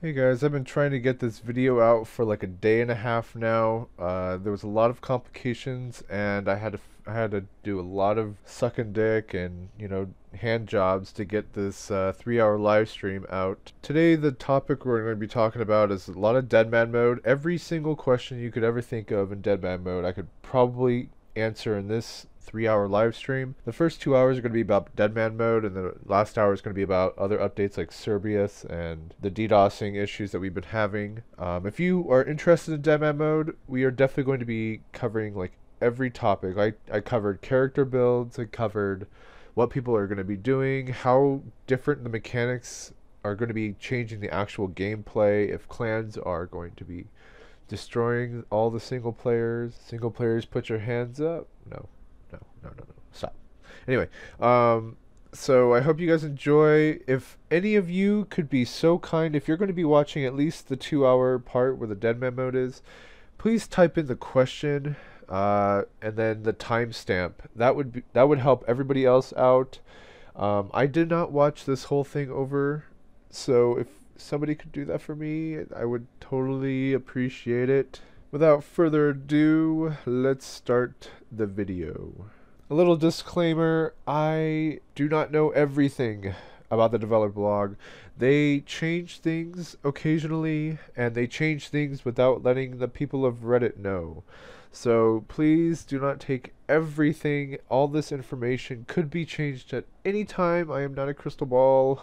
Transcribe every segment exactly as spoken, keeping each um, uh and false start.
Hey guys, I've been trying to get this video out for like a day and a half now. Uh, there was a lot of complications, and I had to f- I had to do a lot of sucking dick and you know hand jobs to get this uh, three-hour live stream out. Today, the topic we're going to be talking about is a lot of Deadman Mode. Every single question you could ever think of in Deadman Mode, I could probably answer in this three hour live stream. The first two hours are going to be about Deadman Mode, and the last hour is going to be about other updates like Cerberus and the DDoSing issues that we've been having. Um, if you are interested in Deadman Mode, we are definitely going to be covering like every topic. I, I covered character builds, I covered what people are going to be doing, how different the mechanics are going to be changing the actual gameplay, if clans are going to be destroying all the single players. Single players, put your hands up. No, no, no, no, no. Stop. Anyway, um, so I hope you guys enjoy. If any of you could be so kind, if you're going to be watching at least the two-hour part where the Deadman Mode is, please type in the question uh, and then the timestamp. That would be that would help everybody else out. Um, I did not watch this whole thing over, so if somebody could do that for me, I would totally appreciate it. Without further ado, let's start the video. A little disclaimer, I do not know everything about the developer blog. They change things occasionally, and they change things without letting the people of Reddit know. So please do not take everything. All this information could be changed at any time. I am not a crystal ball.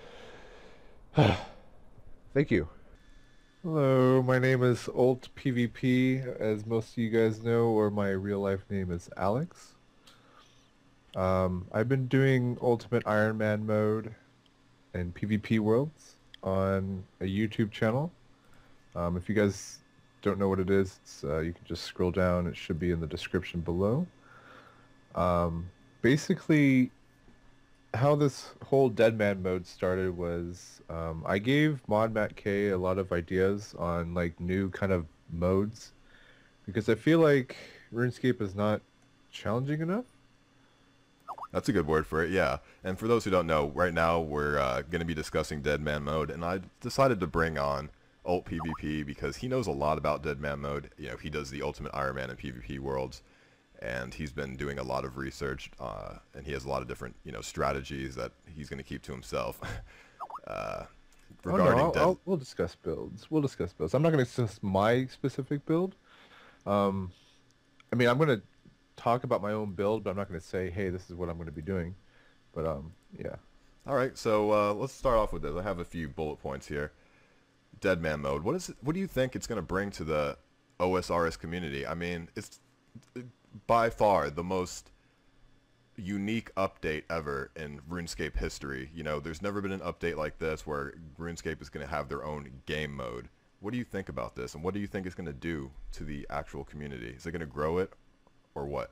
Thank you. Hello, my name is Ult P V P, as most of you guys know, or my real life name is Alex. Um, I've been doing Ultimate Ironman mode and PvP worlds on a YouTube channel. Um, if you guys don't know what it is, it's, uh, you can just scroll down. It should be in the description below. Um, basically, how this whole Deadman mode started was um, I gave Mod Matt K a lot of ideas on like new kind of modes because I feel like RuneScape is not challenging enough. That's a good word for it, yeah. And for those who don't know, right now we're uh, going to be discussing Deadman Mode, and I decided to bring on Ult P V P because he knows a lot about Deadman Mode. You know, he does the Ultimate Ironman and PvP worlds, and he's been doing a lot of research, uh, and he has a lot of different, you know, strategies that he's going to keep to himself. uh, Oh no, regarding I'll, Dead. I'll, we'll discuss builds. We'll discuss builds. I'm not going to discuss my specific build. Um, I mean, I'm going to talk about my own build, but I'm not going to say, hey, this is what I'm going to be doing. But um, yeah. All right, so uh, let's start off with this. I have a few bullet points here. Deadman Mode. What is it, what do you think it's going to bring to the O S R S community? I mean, it's by far the most unique update ever in RuneScape history. You know, there's never been an update like this where RuneScape is going to have their own game mode. What do you think about this, and what do you think it's going to do to the actual community? Is it going to grow it, or what?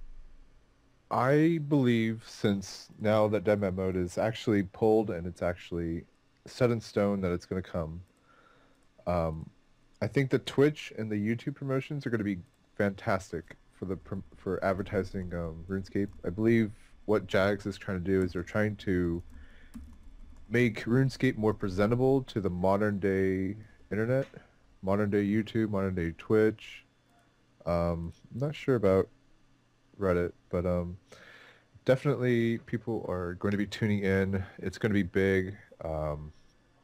I believe since now that Deadman Mode is actually pulled and it's actually set in stone that it's going to come, um, I think the Twitch and the YouTube promotions are going to be fantastic for the prom- for advertising um, RuneScape. I believe what Jax is trying to do is they're trying to make RuneScape more presentable to the modern day internet, modern day YouTube, modern day Twitch. Um, I'm not sure about Reddit, but um, definitely people are going to be tuning in. It's going to be big. Um,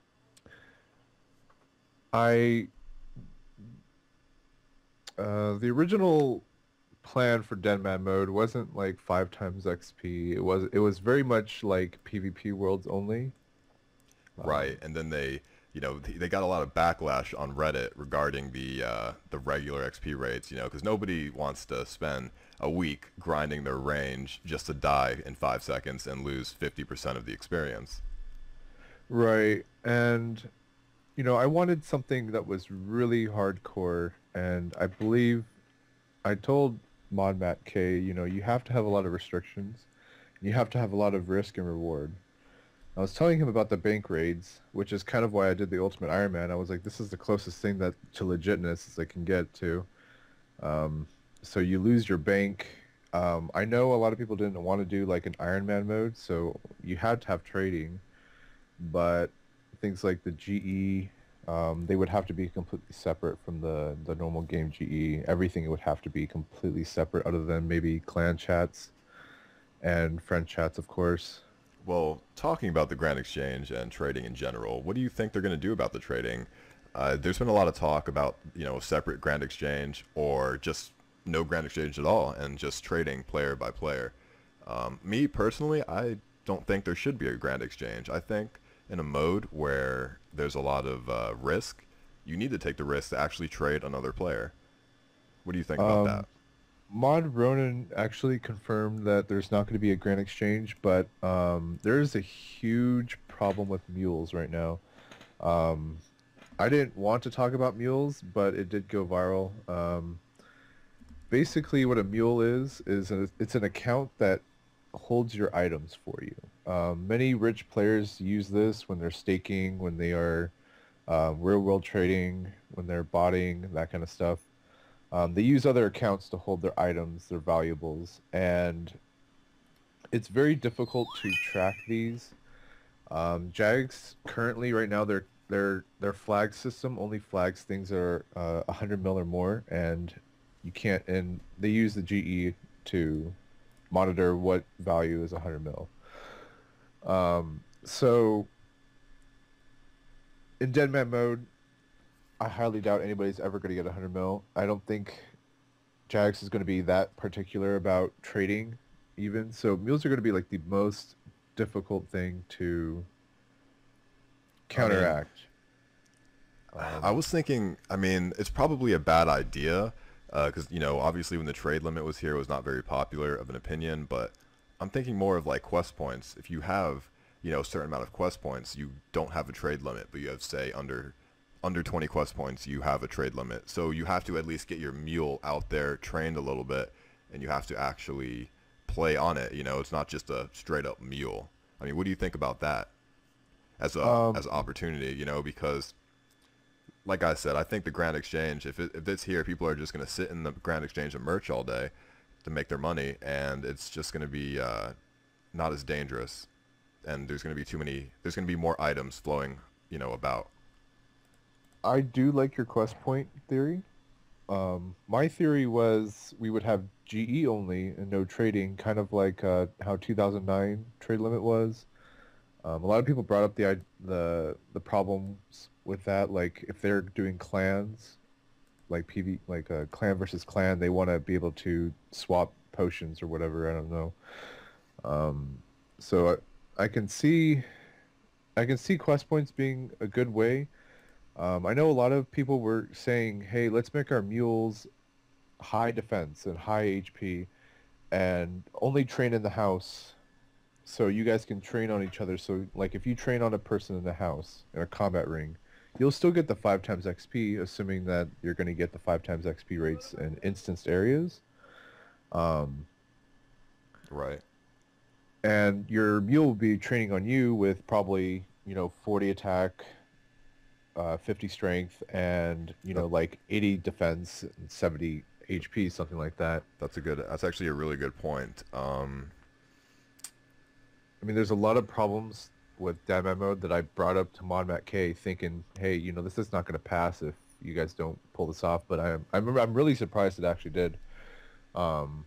I uh, the original plan for Deadman Mode wasn't like five times X P. It was it was very much like PvP worlds only. Um, Right, and then they, you know, th- they got a lot of backlash on Reddit regarding the uh, the regular X P rates, you know, because nobody wants to spend a week grinding their range just to die in five seconds and lose fifty percent of the experience. right, and you know, I wanted something that was really hardcore, and I believe I told Mod Matt K, you know, you have to have a lot of restrictions. You have to have a lot of risk and reward. I was telling him about the bank raids, which is kind of why I did the Ultimate Iron Man. I was like, this is the closest thing that to legitness as I can get to. Um, so you lose your bank. Um, I know a lot of people didn't want to do like an Iron Man mode, so you had to have trading. But things like the G E Um, they would have to be completely separate from the, the normal game G E. Everything would have to be completely separate other than maybe clan chats and friend chats, of course. Well, talking about the Grand Exchange and trading in general, what do you think they're going to do about the trading? Uh, there's been a lot of talk about, you know, separate Grand Exchange or just no Grand Exchange at all and just trading player by player. Um, me personally, I don't think there should be a Grand Exchange. I think in a mode where there's a lot of uh, risk, you need to take the risk to actually trade another player. What do you think about Um, that? Mod Ronan actually confirmed that there's not going to be a Grand Exchange, but um, there is a huge problem with Mules right now. Um, I didn't want to talk about Mules, but it did go viral. Um, basically, what a Mule is is a, it's an account that holds your items for you. Um, many rich players use this when they're staking, when they are uh, real world trading, when they're botting, that kind of stuff. Um, they use other accounts to hold their items, their valuables, and it's very difficult to track these. Um, Jags currently, right now, their their their flag system only flags things that are uh, one hundred mil or more, and you can't. And they use the G E to monitor what value is one hundred mil. Um, so in Deadman mode, I highly doubt anybody's ever going to get one hundred mil. I don't think Jax is going to be that particular about trading even. So mules are going to be like the most difficult thing to I mean, counteract. I Um, was thinking, I mean, it's probably a bad idea because, you know, obviously when the trade limit was here, it was not very popular of an opinion, but I'm thinking more of like quest points. If you have, you know, a certain amount of quest points, you don't have a trade limit, but you have, say, under under twenty quest points, you have a trade limit. So you have to at least get your mule out there trained a little bit, and you have to actually play on it. You know, it's not just a straight up mule. I mean, what do you think about that as a um, as an opportunity? You know, because like I said, I think the Grand Exchange, if, it, if it's here, people are just going to sit in the Grand Exchange and merch all day to make their money, and it's just going to be uh, not as dangerous. And there's going to be too many, there's going to be more items flowing, you know, about. I do like your quest point theory. Um, my theory was we would have G E only and no trading, kind of like uh, how two thousand nine trade limit was. Um, a lot of people brought up the the the problems with that, like if they're doing clans, like P V, like a clan versus clan, they want to be able to swap potions or whatever. I don't know. Um, so I, I can see I can see quest points being a good way. Um, I know a lot of people were saying, "Hey, let's make our mules high defense and high H P, and only train in the house, so you guys can train on each other. So, like, if you train on a person in the house in a combat ring, you'll still get the five times X P, assuming that you're going to get the five times X P rates in instanced areas. Um, Right. and your mule will be training on you with probably, you know, forty attack, uh, fifty strength, and, you That, know, like eighty defense and seventy H P, something like that. that's a good, that's actually a really good point. Um, I mean, there's a lot of problems with Deadman Mode that I brought up to ModMat K, thinking, hey, you know, this is not going to pass if you guys don't pull this off. But I, I remember, I'm really surprised it actually did. Um,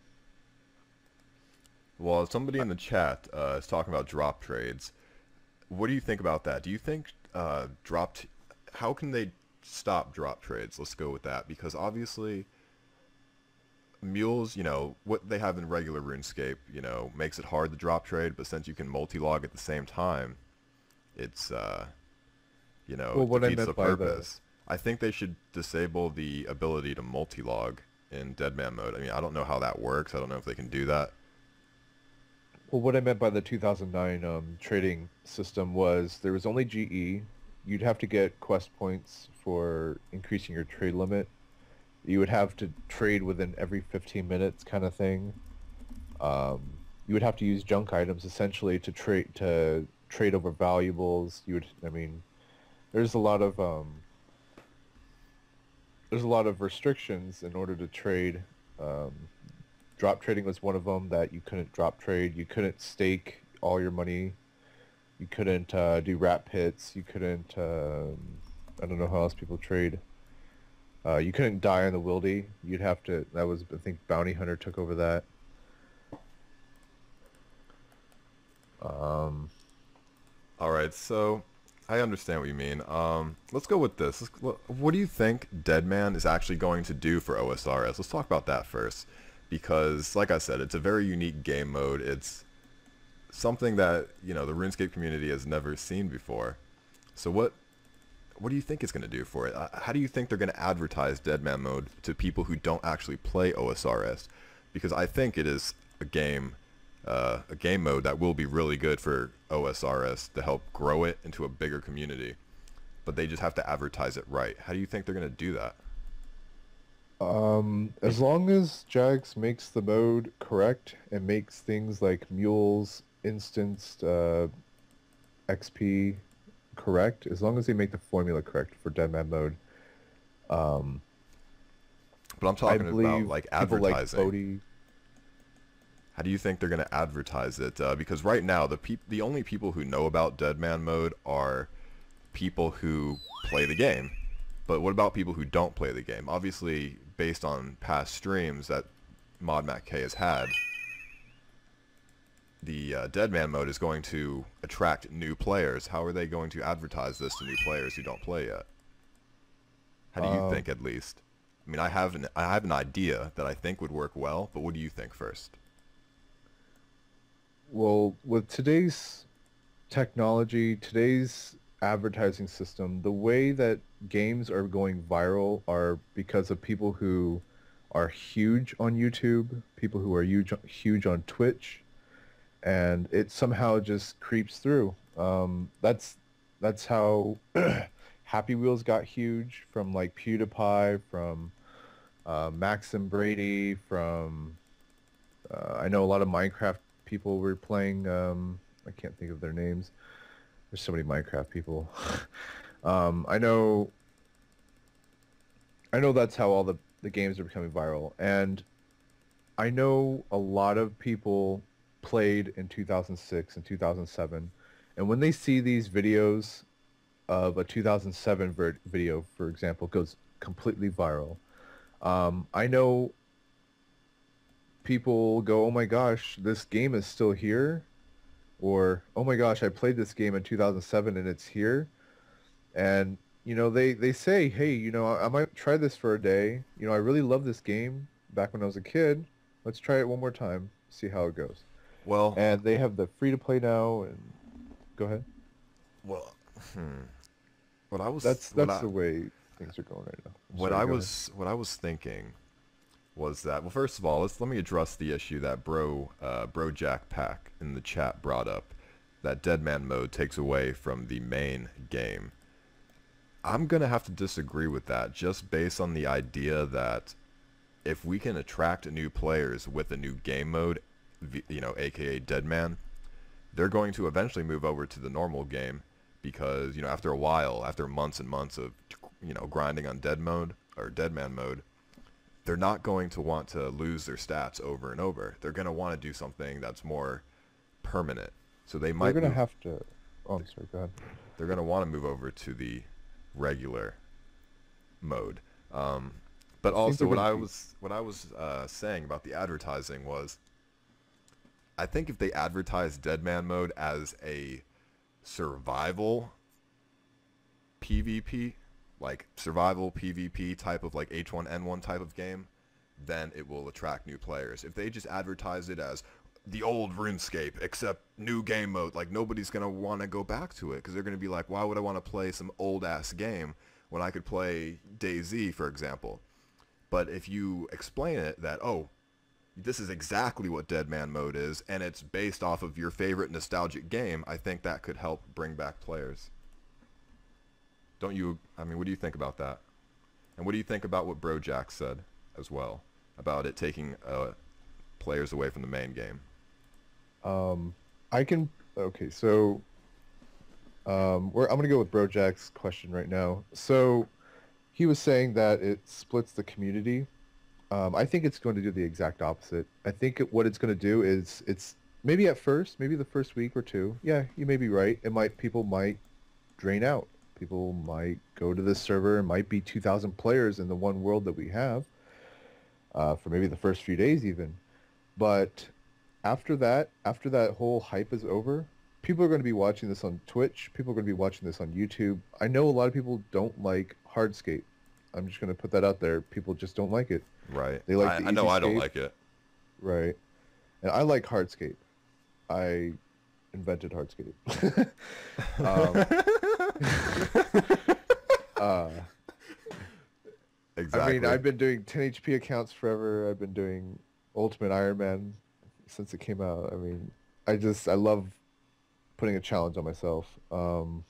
well, somebody in the chat uh, is talking about drop trades. What do you think about that? Do you think uh, drop, t- how can they stop drop trades? Let's go with that because obviously mules, you know, what they have in regular RuneScape, you know, makes it hard to drop trade, but since you can multi-log at the same time, it's, uh, you know, well, it what I defeats the meant by the purpose. I think they should disable the ability to multi-log in Deadman mode. I mean, I don't know how that works. I don't know if they can do that. well, what I meant by the two thousand nine um, trading system was there was only G E. You'd have to get quest points for increasing your trade limit. You would have to trade within every fifteen minutes, kind of thing. Um, you would have to use junk items essentially to trade to trade over valuables. You would, I mean, there's a lot of um, there's a lot of restrictions in order to trade. Um, drop trading was one of them that you couldn't drop trade. You couldn't stake all your money. You couldn't uh, do rat pits. You couldn't. Um, I don't know how else people trade. Uh, you couldn't die on the wildy. You'd have to. That was, I think, Bounty Hunter took over that. Um, All right, so I understand what you mean. Um, let's go with this. Let's, what do you think Deadman is actually going to do for O S R S? Let's talk about that first, because, like I said, it's a very unique game mode. It's something that you know the RuneScape community has never seen before. So what what do you think it's going to do for it? Uh, How do you think they're going to advertise Deadman Mode to people who don't actually play O S R S? Because I think it is a game, uh, a game mode that will be really good for O S R S to help grow it into a bigger community. But they just have to advertise it right. How do you think they're going to do that? um, as long as Jax makes the mode correct and makes things like Mules, instanced uh, X P correct, as long as they make the formula correct for Deadman Mode, um, But I'm I talking about believe like people like advertising. Bodhi. How do you think they're going to advertise it? Uh, because right now, the peop- the only people who know about Deadman Mode are people who play the game. But what about people who don't play the game? Obviously, based on past streams that ModMacK has had, the uh, Deadman Mode is going to attract new players. How are they going to advertise this to new players who don't play yet? How do you Um, think, at least? I mean, I have an I have an idea that I think would work well, but what do you think first? well, with today's technology, today's advertising system, the way that games are going viral are because of people who are huge on YouTube, people who are huge huge on Twitch, and it somehow just creeps through. Um, that's that's how Happy Wheels got huge, from like PewDiePie, from uh, Max and Brady, from uh, I know a lot of Minecraft people were playing. Um, I can't think of their names. There's so many Minecraft people. um, I know. I know that's how all the the games are becoming viral, and I know a lot of people played in two thousand six and two thousand seven, and when they see these videos of a two thousand seven ver- video, for example, goes completely viral. Um, I know people go, "Oh my gosh, this game is still here," or "Oh my gosh, I played this game in two thousand seven and it's here." And you know, they they say, "Hey, you know, I, I might try this for a day. You know, I really love this game back when I was a kid. Let's try it one more time, see how it goes." Well, And they have the free to play now. And go ahead. well, hmm. What I was That's what that's I the way things are going right now. I'm what sorry, I go ahead. was what I was thinking was that, well, first of all, let's let me address the issue that bro uh, bro Jack Pack in the chat brought up, that Deadman Mode takes away from the main game. I'm gonna have to disagree with that, just based on the idea that if we can attract new players with a new game mode, v- you know, aka Deadman, they're going to eventually move over to the normal game, because you know after a while, after months and months of you know grinding on dead mode or Deadman Mode, they're not going to want to lose their stats over and over. They're going to want to do something that's more permanent. So they They're might gonna move. have to. Oh, I'm sorry. Go ahead. They're going to want to move over to the regular mode. Um, but I think also, they're what gonna I be. was what I was uh, saying about the advertising was, I think if they advertise Deadman Mode as a survival PvP, like survival PvP type of like H one N one type of game, then it will attract new players. If they just advertise it as the old RuneScape except new game mode, like nobody's going to want to go back to it, because they're going to be like, why would I want to play some old ass game when I could play DayZ, for example? But if you explain it that, oh, this is exactly what Deadman Mode is, and it's based off of your favorite nostalgic game, I think that could help bring back players. Don't you? I mean, what do you think about that? And what do you think about what Brojack said as well about it taking uh, players away from the main game? Um, I can. Okay, so um, we're, I'm gonna go with Brojack's question right now. So he was saying that it splits the community. Um, I think it's going to do the exact opposite. I think it, what it's going to do is it's maybe at first, maybe the first week or two. Yeah, you may be right. It might people might drain out. People might go to this server. It might be two thousand players in the one world that we have uh, for maybe the first few days even. But after that, after that whole hype is over, people are going to be watching this on Twitch. People are going to be watching this on YouTube. I know a lot of people don't like hardscape. I'm just going to put that out there. People just don't like it. Right. They like I, the I know easy I don't scape. like it. Right. And I like hardscape. I invented hardscape. um, uh, Exactly. I mean, I've been doing ten H P accounts forever. I've been doing Ultimate Ironman since it came out. I mean, I just, I love putting a challenge on myself. Um,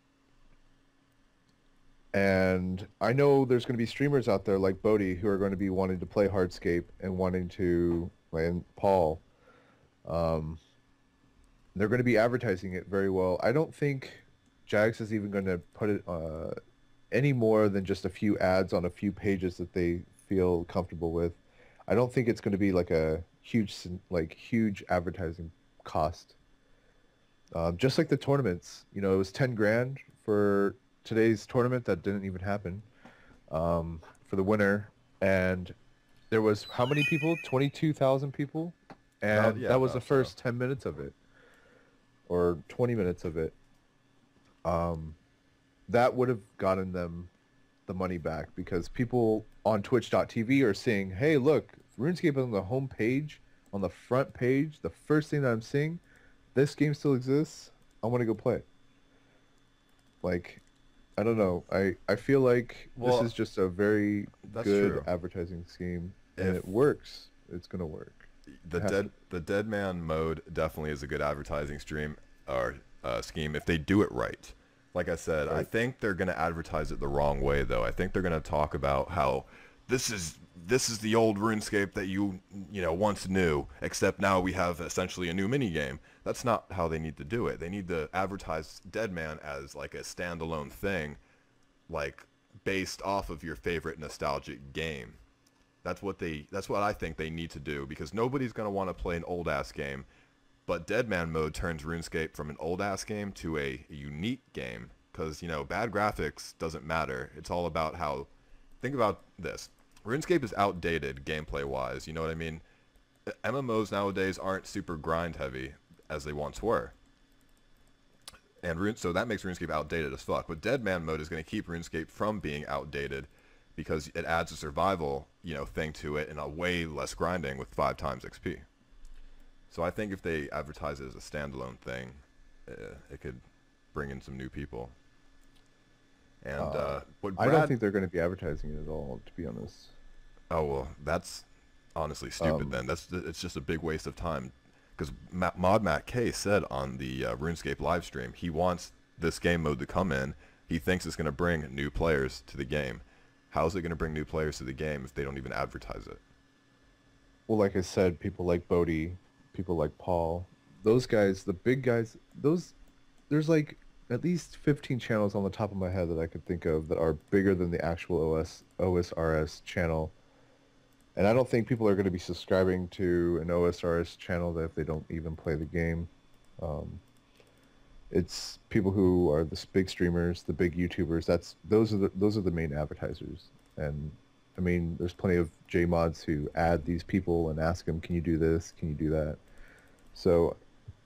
and I know there's going to be streamers out there like Bodhi who are going to be wanting to play hardscape and wanting to, and Paul, um, they're going to be advertising it very well. I don't think Jags is even going to put it uh, any more than just a few ads on a few pages that they feel comfortable with. I don't think it's going to be like a huge, like huge advertising cost. Um, just like the tournaments, you know, it was ten grand for today's tournament that didn't even happen um, for the winner, and there was how many people? twenty-two thousand people, and About- yeah, that was the about so. first ten minutes of it, or twenty minutes of it. Um, that would have gotten them the money back because people on twitch dot t v are saying, hey, look, RuneScape is on the home page, on the front page, the first thing that I'm seeing, this game still exists, I want to go play it. Like, I don't know. I, I feel like Well, this is just a very that's good true. advertising scheme, and If- it works. It's going to work. The It has dead the Deadman mode definitely is a good advertising stream or uh, scheme if they do it right. Like I said, I Right. think they're going to advertise it the wrong way though. I think they're going to talk about how this is this is the old RuneScape that you you know once knew, except now we have essentially a new mini game. That's not how they need to do it. They need to advertise Deadman as like a standalone thing, like based off of your favorite nostalgic game. That's what they that's what I think they need to do because nobody's going to want to play an old ass game. But Deadman mode turns RuneScape from an old ass game to a, a unique game because, you know, bad graphics doesn't matter. It's all about how, think about this. RuneScape is outdated gameplay wise, you know what I mean? M M Os nowadays aren't super grind heavy as they once were. And Rune, so that makes RuneScape outdated as fuck. But Deadman mode is going to keep RuneScape from being outdated because it adds a survival, you know, thing to it and a way less grinding with five times X P. So I think if they advertise it as a standalone thing, uh, it could bring in some new people. And uh, Uh, what I Brad, don't think they're going to be advertising it at all, to be honest. oh well, that's honestly stupid. Um, then that's it's just a big waste of time. Because Mod Matt K said on the uh, RuneScape live stream he wants this game mode to come in. He thinks it's going to bring new players to the game. How is it going to bring new players to the game if they don't even advertise it? Well, like I said, people like Bodhi, people like Paul, those guys, the big guys, those, there's like at least fifteen channels on the top of my head that I could think of that are bigger than the actual O S, O S R S channel. And I don't think people are going to be subscribing to an O S R S channel that if they don't even play the game. Um, it's people who are the big streamers, the big YouTubers. That's those are the those are the main advertisers. And I mean, there's plenty of J mods who add these people and ask them, "Can you do this? Can you do that?" So,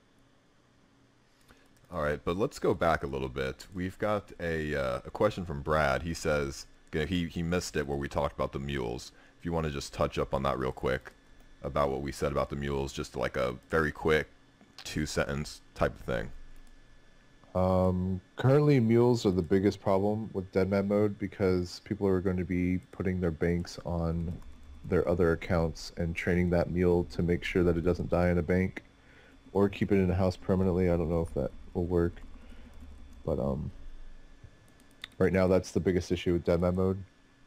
all right, but let's go back a little bit. We've got a uh, a question from Brad. He says he he missed it where we talked about the mules. If you want to just touch up on that real quick about what we said about the mules, just like a very quick two sentence type of thing. um, currently mules are the biggest problem with Deadman mode because people are going to be putting their banks on their other accounts and training that mule to make sure that it doesn't die in a bank or keep it in a house permanently. I don't know if that will work, but um, right now that's the biggest issue with Deadman mode,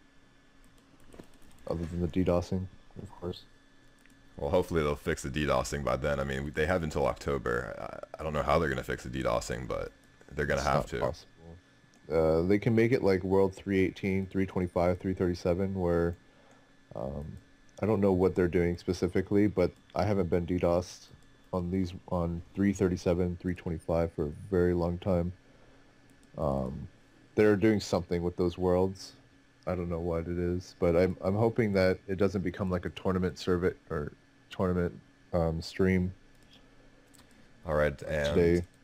other than the DDoSing, of course. Well, hopefully they'll fix the DDoSing by then. I mean, they have until October. I, I don't know how they're going to fix the DDoSing, but they're going to It's have not to. possible. Uh, they can make it like World three eighteen, three twenty-five, three thirty-seven, where um, I don't know what they're doing specifically, but I haven't been DDoSed on these on three thirty-seven, three twenty-five for a very long time. Um, they're doing something with those worlds. I don't know what it is, but I'm I'm hoping that it doesn't become like a tournament server or tournament um, stream All right, like and today.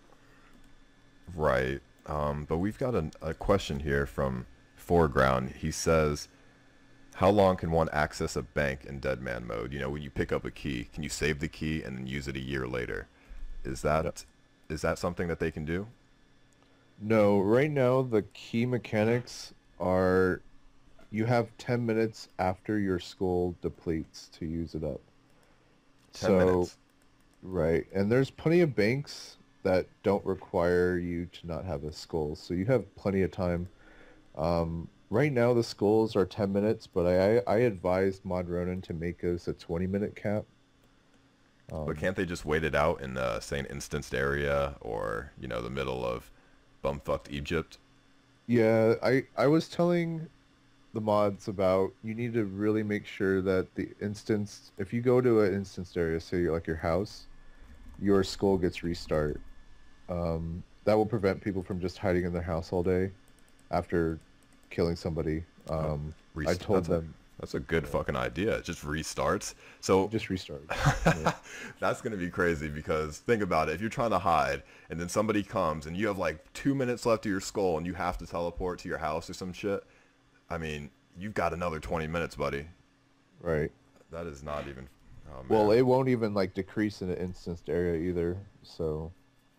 right. Um, but we've got a, a question here from Foreground. He says, how long can one access a bank in Deadman mode? You know, when you pick up a key, can you save the key and then use it a year later? Is No, that is that something that they can do? no, right now the key mechanics are you have ten minutes after your skull depletes to use it up. Ten So, minutes. right, and there's plenty of banks that don't require you to not have a skull, so you have plenty of time. Um, right now the skulls are ten minutes, but I I advised Mod Ronan to make us a twenty minute cap. But Um, can't they just wait it out in, uh, say, an instanced area or, you know, the middle of bumfucked Egypt? yeah, I I was telling the mods about you need to really make sure that the instance, if you go to an instanced area, say like your house, your skull gets restart. Um, that will prevent people from just hiding in their house all day after killing somebody. Oh, Um, I rest- told that's a them, that's a good yeah, fucking idea. It just restarts. it So just restarts. Yeah. that's gonna be crazy because think about it. If you're trying to hide and then somebody comes and you have like two minutes left of your skull and you have to teleport to your house or some shit, I mean, you've got another twenty minutes, buddy. Right. That is not even. Oh Well, man. it won't even like decrease in an instanced area either, so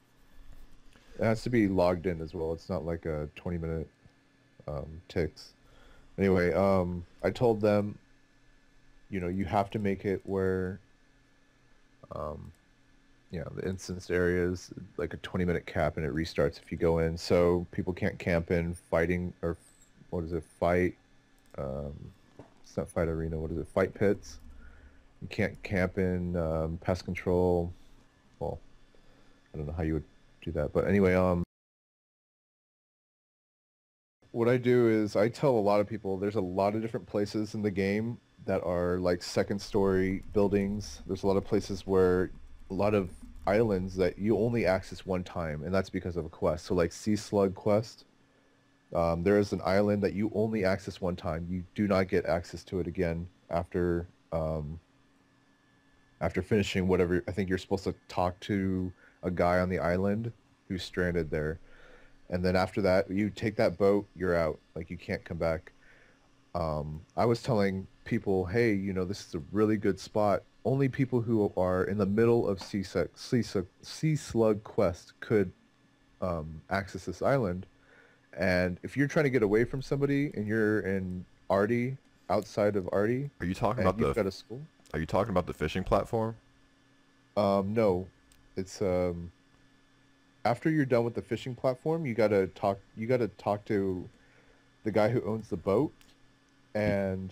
it has to be logged in as well. It's not like a twenty minute um, ticks. Anyway, um, I told them, you know, you have to make it where, um, you know, the instanced area is like a twenty minute cap and it restarts if you go in. So people can't camp in fighting or what is it, fight, um, it's not fight arena, what is it, fight pits. You can't camp in um, pest control. Well, I don't know how you would do that, but anyway, um, what I do is I tell a lot of people there's a lot of different places in the game that are like second story buildings. There's a lot of places where a lot of islands that you only access one time, and that's because of a quest. So like Sea Slug quest, um, there is an island that you only access one time. You do not get access to it again after um, after finishing whatever. I think you're supposed to talk to a guy on the island who's stranded there. And then after that, you take that boat, you're out. Like you can't come back. Um, I was telling people, hey, you know, this is a really good spot. Only people who are in the middle of sea, Slug- sea, Slug- sea slug quest could um, access this island. And if you're trying to get away from somebody and you're in Artie, outside of Artie, Are you talking and about you've the got a school, Are you talking about the fishing platform? um, no, it's um, after you're done with the fishing platform, you gotta talk. You gotta talk to the guy who owns the boat, and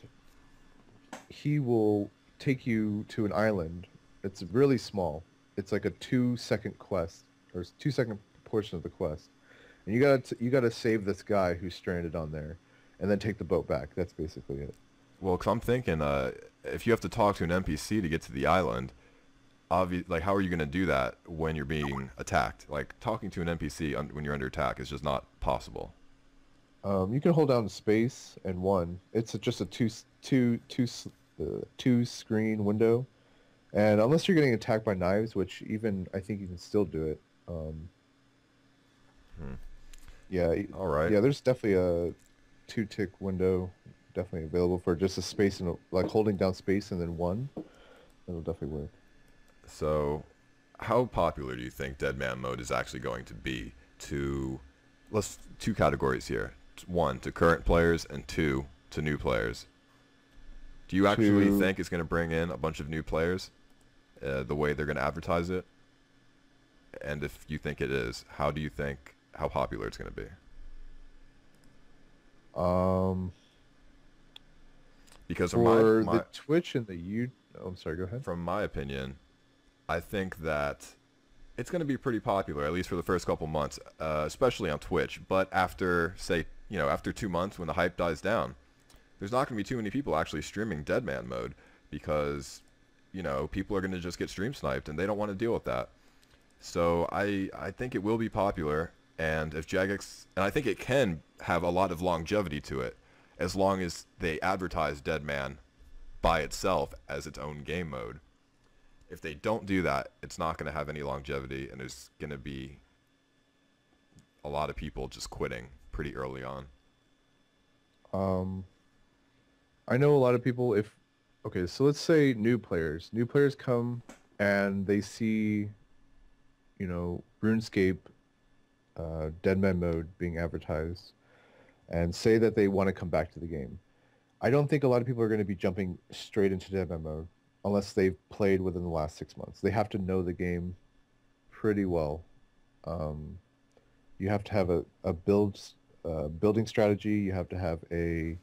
he will take you to an island. It's really small. It's like a two second quest or s- two second portion of the quest, and you gotta t- you gotta save this guy who's stranded on there, and then take the boat back. That's basically it. Well, because I'm thinking, uh, if you have to talk to an N P C to get to the island, obvi- like how are you going to do that when you're being attacked? Like talking to an N P C un- when you're under attack is just not possible. Um, you can hold down space and one. It's a, just a two s- two two s- uh, two screen window. And unless you're getting attacked by knives, which even I think you can still do it. Um, Hmm. yeah, y- All right. yeah. There's definitely a two tick window, definitely available for just a space and a, like holding down space and then one. That'll definitely work. So, how popular do you think Deadman Mode is actually going to be to, let's, two categories here. One, to current players, and two, to new players. Do you actually To think it's going to bring in a bunch of new players, uh, the way they're going to advertise it? And if you think it is, how do you think, how popular it's going to be? um Because from my, for the my, Twitch and the you. Oh, I'm sorry. Go ahead. from my opinion, I think that it's going to be pretty popular, at least for the first couple months, uh, especially on Twitch. But after, say, you know, after two months when the hype dies down, there's not going to be too many people actually streaming Deadman Mode because, you know, people are going to just get stream sniped and they don't want to deal with that. So I, I think it will be popular. And if Jagex, and I think it can have a lot of longevity to it, as long as they advertise Deadman by itself as its own game mode. If they don't do that, it's not going to have any longevity, and there's going to be a lot of people just quitting pretty early on. Um, I know a lot of people, if, okay, so let's say new players. New players come and they see, you know, RuneScape, uh, Deadman Mode being advertised, and say that they want to come back to the game. I don't think a lot of people are going to be jumping straight into Deadman Mode unless they've played within the last six months. They have to know the game pretty well. Um, you have to have a, a build, uh, building strategy. You have to have a,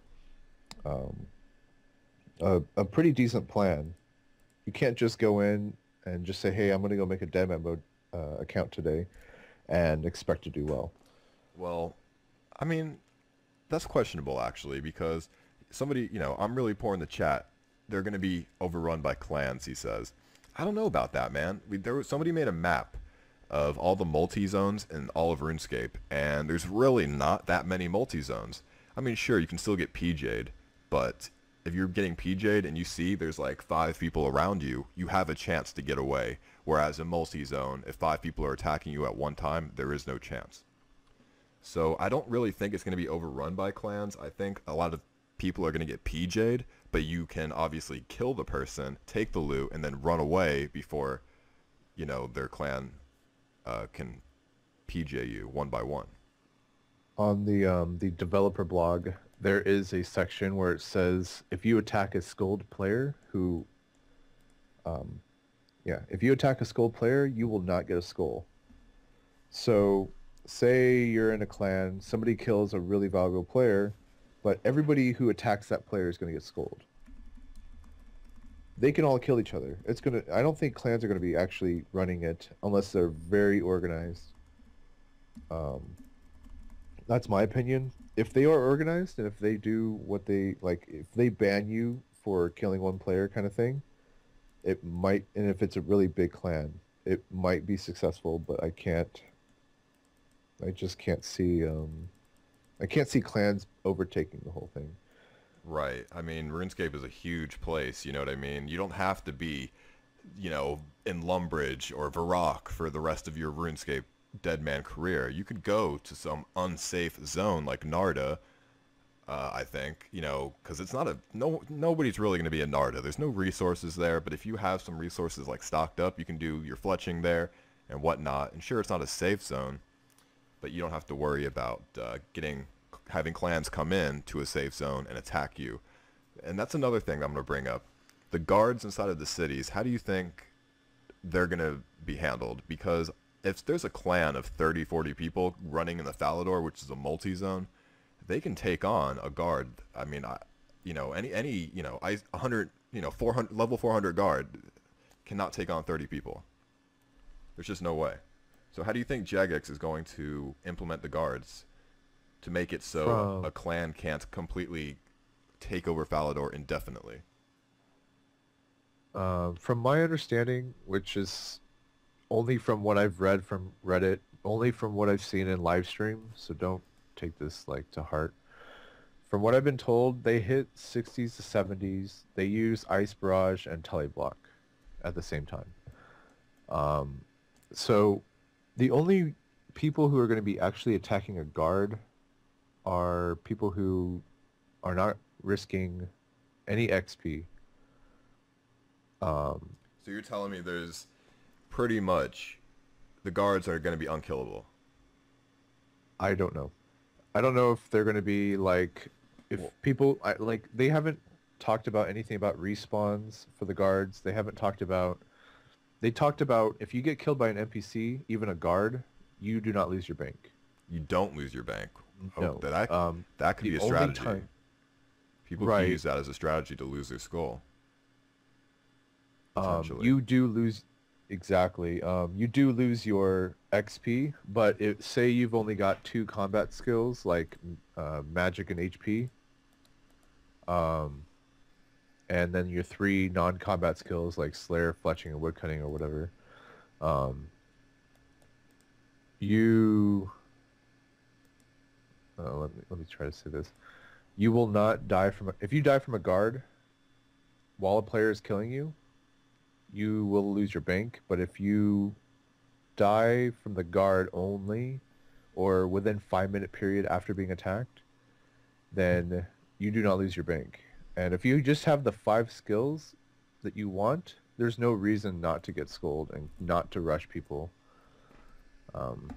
um, a, a pretty decent plan. You can't just go in and just say, hey, I'm going to go make a Deadman Mode uh, account today and expect to do well. Well, I mean, that's questionable, actually, because somebody, you know, I'm really poor in the chat. They're going to be overrun by clans, he says. I don't know about that, man. We, there was, somebody made a map of all the multi-zones in all of RuneScape, and there's really not that many multi-zones. I mean, sure, you can still get P J'd, but if you're getting P J'd and you see there's like five people around you, you have a chance to get away. Whereas in multi-zone, if five people are attacking you at one time, there is no chance. So I don't really think it's going to be overrun by clans. I think a lot of people are going to get P J'd, but you can obviously kill the person, take the loot, and then run away before, you know, their clan uh, can P J you one by one. On the um, the developer blog, there is a section where it says if you attack a skulled player who, um, yeah, if you attack a skulled player, you will not get a skull. So say you're in a clan, somebody kills a really valuable player, but everybody who attacks that player is going to get skulled. They can all kill each other. It's gonna. I don't think clans are going to be actually running it unless they're very organized. Um, that's my opinion. If they are organized and if they do what they like, if they ban you for killing one player, kind of thing, it might. And if it's a really big clan, it might be successful. But I can't. I just can't see. Um, I can't see clans overtaking the whole thing. Right. I mean, RuneScape is a huge place, you know what I mean? You don't have to be, you know, in Lumbridge or Varrock for the rest of your RuneScape Deadman career. You could go to some unsafe zone like Narda, uh, I think, you know, because it's not a, no, nobody's really going to be in Narda. There's no resources there, but if you have some resources like stocked up, you can do your fletching there and whatnot. And sure, it's not a safe zone, but you don't have to worry about uh, getting having clans come in to a safe zone and attack you. And that's another thing I'm going to bring up. The guards inside of the cities, how do you think they're going to be handled? Because if there's a clan of thirty, forty people running in the Falador, which is a multi-zone, they can take on a guard. I mean, I, you know, any, any you know, I, one hundred, you know, four hundred, level four hundred guard cannot take on thirty people. There's just no way. So how do you think Jagex is going to implement the guards to make it so From, a clan can't completely take over Falador indefinitely? Uh, from my understanding, which is only from what I've read from Reddit, only from what I've seen in live stream, so don't take this like to heart. From what I've been told, they hit sixties to seventies. They use Ice Barrage and Teleblock at the same time. Um, so the only people who are going to be actually attacking a guard are people who are not risking any X P. Um, so you're telling me there's pretty much the guards are going to be unkillable? I don't know. I don't know if they're going to be like, if Well, people, I, like, they haven't talked about anything about respawns for the guards. They haven't talked about, they talked about if you get killed by an N P C, even a guard, you do not lose your bank. you don't lose your bank. Oh, No. that, Um, that could the be a only strategy. time- People Right. can use that as a strategy to lose their skull. Um, Potentially. you do lose, exactly. Um, you do lose your X P, but it, say you've only got two combat skills like uh, magic and H P, um, and then your three non-combat skills like Slayer, Fletching, and Woodcutting or whatever. Um, You, uh, let me let me try to say this. You will not die from a, if you die from a guard while a player is killing you, you will lose your bank. But if you die from the guard only, or within five minute period after being attacked, then you do not lose your bank. And if you just have the five skills that you want, there's no reason not to get skulled and not to rush people. Um,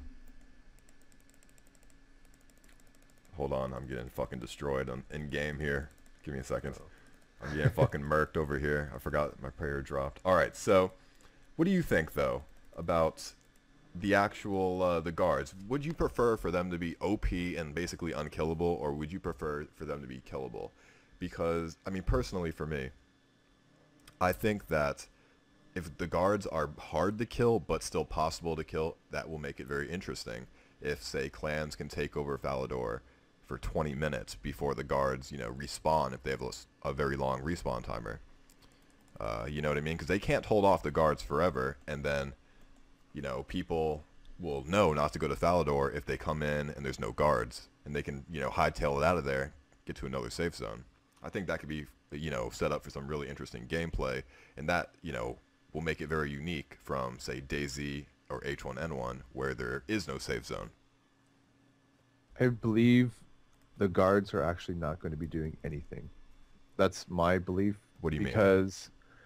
Hold on, I'm getting fucking destroyed on, in game here. Give me a second. I'm getting fucking murked over here. I forgot my prayer dropped. All right, so what do you think though about the actual uh, the guards? Would you prefer for them to be O P and basically unkillable, or would you prefer for them to be killable? Because I mean, personally for me, I think that if the guards are hard to kill but still possible to kill, that will make it very interesting. If say clans can take over Falador for twenty minutes before the guards, you know, respawn, if they have a, a very long respawn timer. Uh, you know what I mean? Because they can't hold off the guards forever, and then, you know, people will know not to go to Falador if they come in and there's no guards, and they can, you know, hightail it out of there, get to another safe zone. I think that could be, you know, set up for some really interesting gameplay, and that, you know, will make it very unique from, say, DayZ or H one N one, where there is no safe zone. I believe the guards are actually not going to be doing anything. That's my belief. What do you mean? Because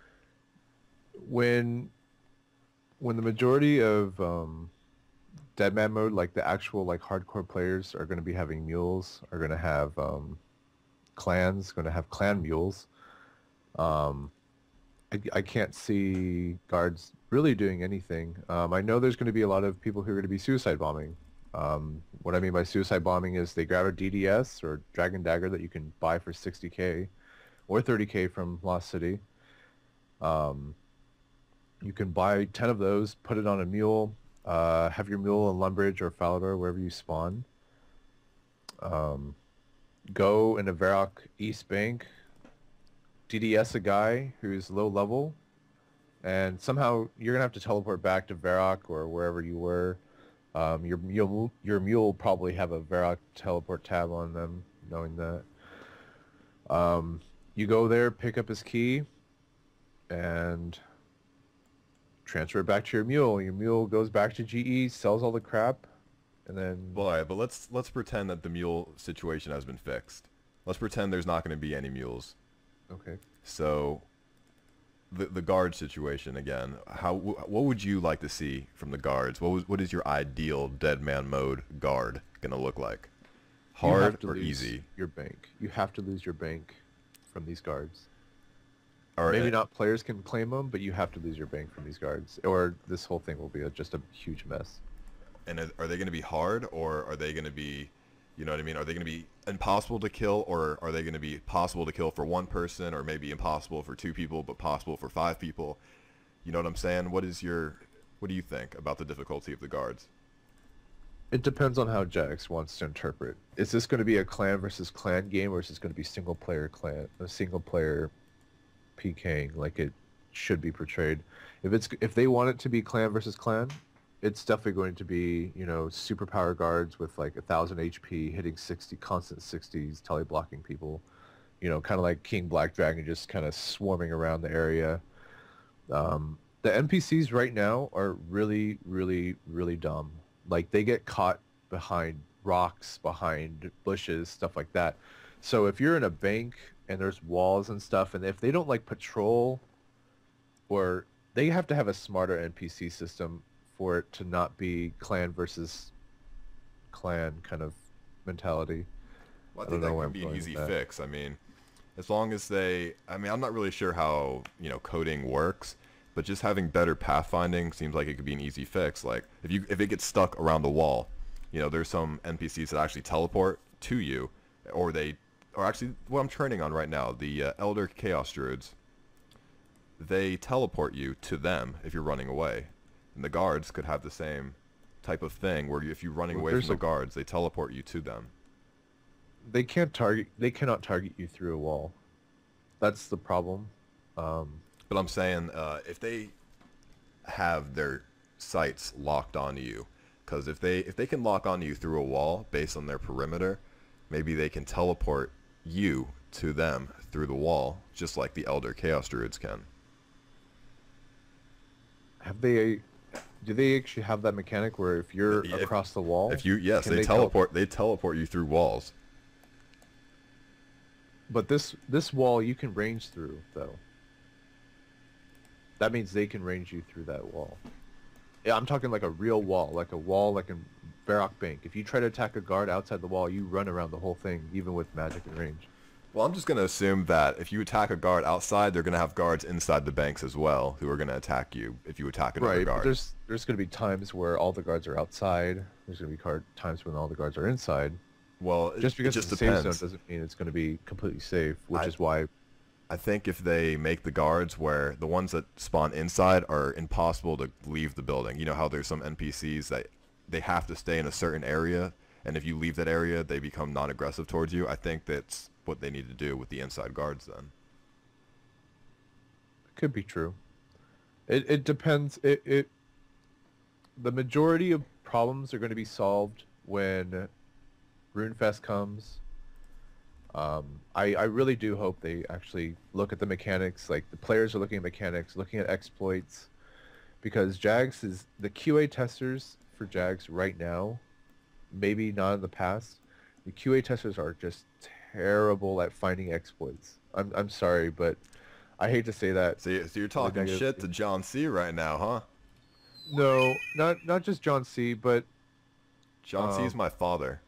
when when the majority of um, Deadman Mode, like the actual like hardcore players, are going to be having mules, are going to have um, clans, going to have clan mules. Um, I, I can't see guards really doing anything. Um, I know there's going to be a lot of people who are going to be suicide bombing. Um, what I mean by suicide bombing is they grab a D D S or Dragon Dagger that you can buy for sixty K or thirty K from Lost City. Um, you can buy ten of those, put it on a mule, uh, have your mule in Lumbridge or Falador, wherever you spawn. Um, go in a Varrock East Bank, D D S a guy who's low level, and somehow you're going to have to teleport back to Varrock or wherever you were. Um, your mule, your mule will probably have a Varrock teleport tab on them, knowing that. Um, you go there, pick up his key, and transfer it back to your mule. Your mule goes back to G E, sells all the crap, and then... Well, all right, but let's let's pretend that the mule situation has been fixed. Let's pretend there's not going to be any mules. Okay. So, the the guard situation again. How what would you like to see from the guards? What was what is your ideal Deadman Mode guard gonna look like? Hard or easy? Your bank. You have to lose your bank from these guards. All right. Maybe not players can claim them, but you have to lose your bank from these guards, or this whole thing will be a, just a huge mess. And are are they going to be hard, or are they going to be, you know what I mean? Are they going to be impossible to kill, or are they going to be possible to kill for one person, or maybe impossible for two people, but possible for five people? You know what I'm saying? What is your, what do you think about the difficulty of the guards? It depends on how Jax wants to interpret. Is this going to be a clan versus clan game, or is this going to be single player clan, a single player PKing like it should be portrayed? If it's if they want it to be clan versus clan, it's definitely going to be, you know, superpower guards with like a thousand H P hitting sixty constant sixties, tele blocking people. You know, kind of like King Black Dragon, just kind of swarming around the area. Um, the N P Cs right now are really, really, really dumb. Like they get caught behind rocks, behind bushes, stuff like that. So if you're in a bank and there's walls and stuff, and if they don't like patrol, or they have to have a smarter N P C system for it to not be clan versus clan kind of mentality. Well, I think that could be an easy fix. I mean, as long as they, I mean, I'm not really sure how, you know, coding works, but just having better pathfinding seems like it could be an easy fix. Like if you if it gets stuck around the wall, you know, there's some N P Cs that actually teleport to you, or they, or actually what I'm training on right now, the uh, Elder Chaos Druids, they teleport you to them if you're running away. And the guards could have the same type of thing where you, if you're running well, away from the a, guards, they teleport you to them. They can't target, they cannot target you through a wall. That's the problem. Um, But I'm saying, uh, if they have their sights locked onto you, Because if they if they can lock onto you through a wall based on their perimeter, maybe they can teleport you to them through the wall, just like the Elder Chaos Druids can. Have they? Do they actually have that mechanic where if you're If, across the wall, if you yes, can they, they teleport. They teleport you through walls. But this this wall you can range through though. That means they can range you through that wall. Yeah, I'm talking like a real wall, like a wall like in Barak Bank. If you try to attack a guard outside the wall, you run around the whole thing, even with magic and range. Well, I'm just going to assume that if you attack a guard outside, they're going to have guards inside the banks as well who are going to attack you if you attack another Right, guard. but there's there's going to be times where all the guards are outside. There's going to be card times when all the guards are inside. Well, it, Just because it just it's depends. a safe zone doesn't mean it's going to be completely safe, which I- is why. I think if they make the guards where the ones that spawn inside are impossible to leave the building. You know how there's some N P Cs that they have to stay in a certain area, and if you leave that area, they become non-aggressive towards you. I think that's what they need to do with the inside guards then. Could be true. It it depends. It it the majority of problems are going to be solved when RuneFest comes. Um, I I really do hope they actually look at the mechanics. Like the players are looking at mechanics, looking at exploits, because Jags is the Q A testers for Jags right now. Maybe not in the past. The Q A testers are just terrible at finding exploits. I'm I'm sorry, but I hate to say that. So, you, so you're talking negative- shit to John C. right now, huh? No, not not just John C, but John C. is Um, my father.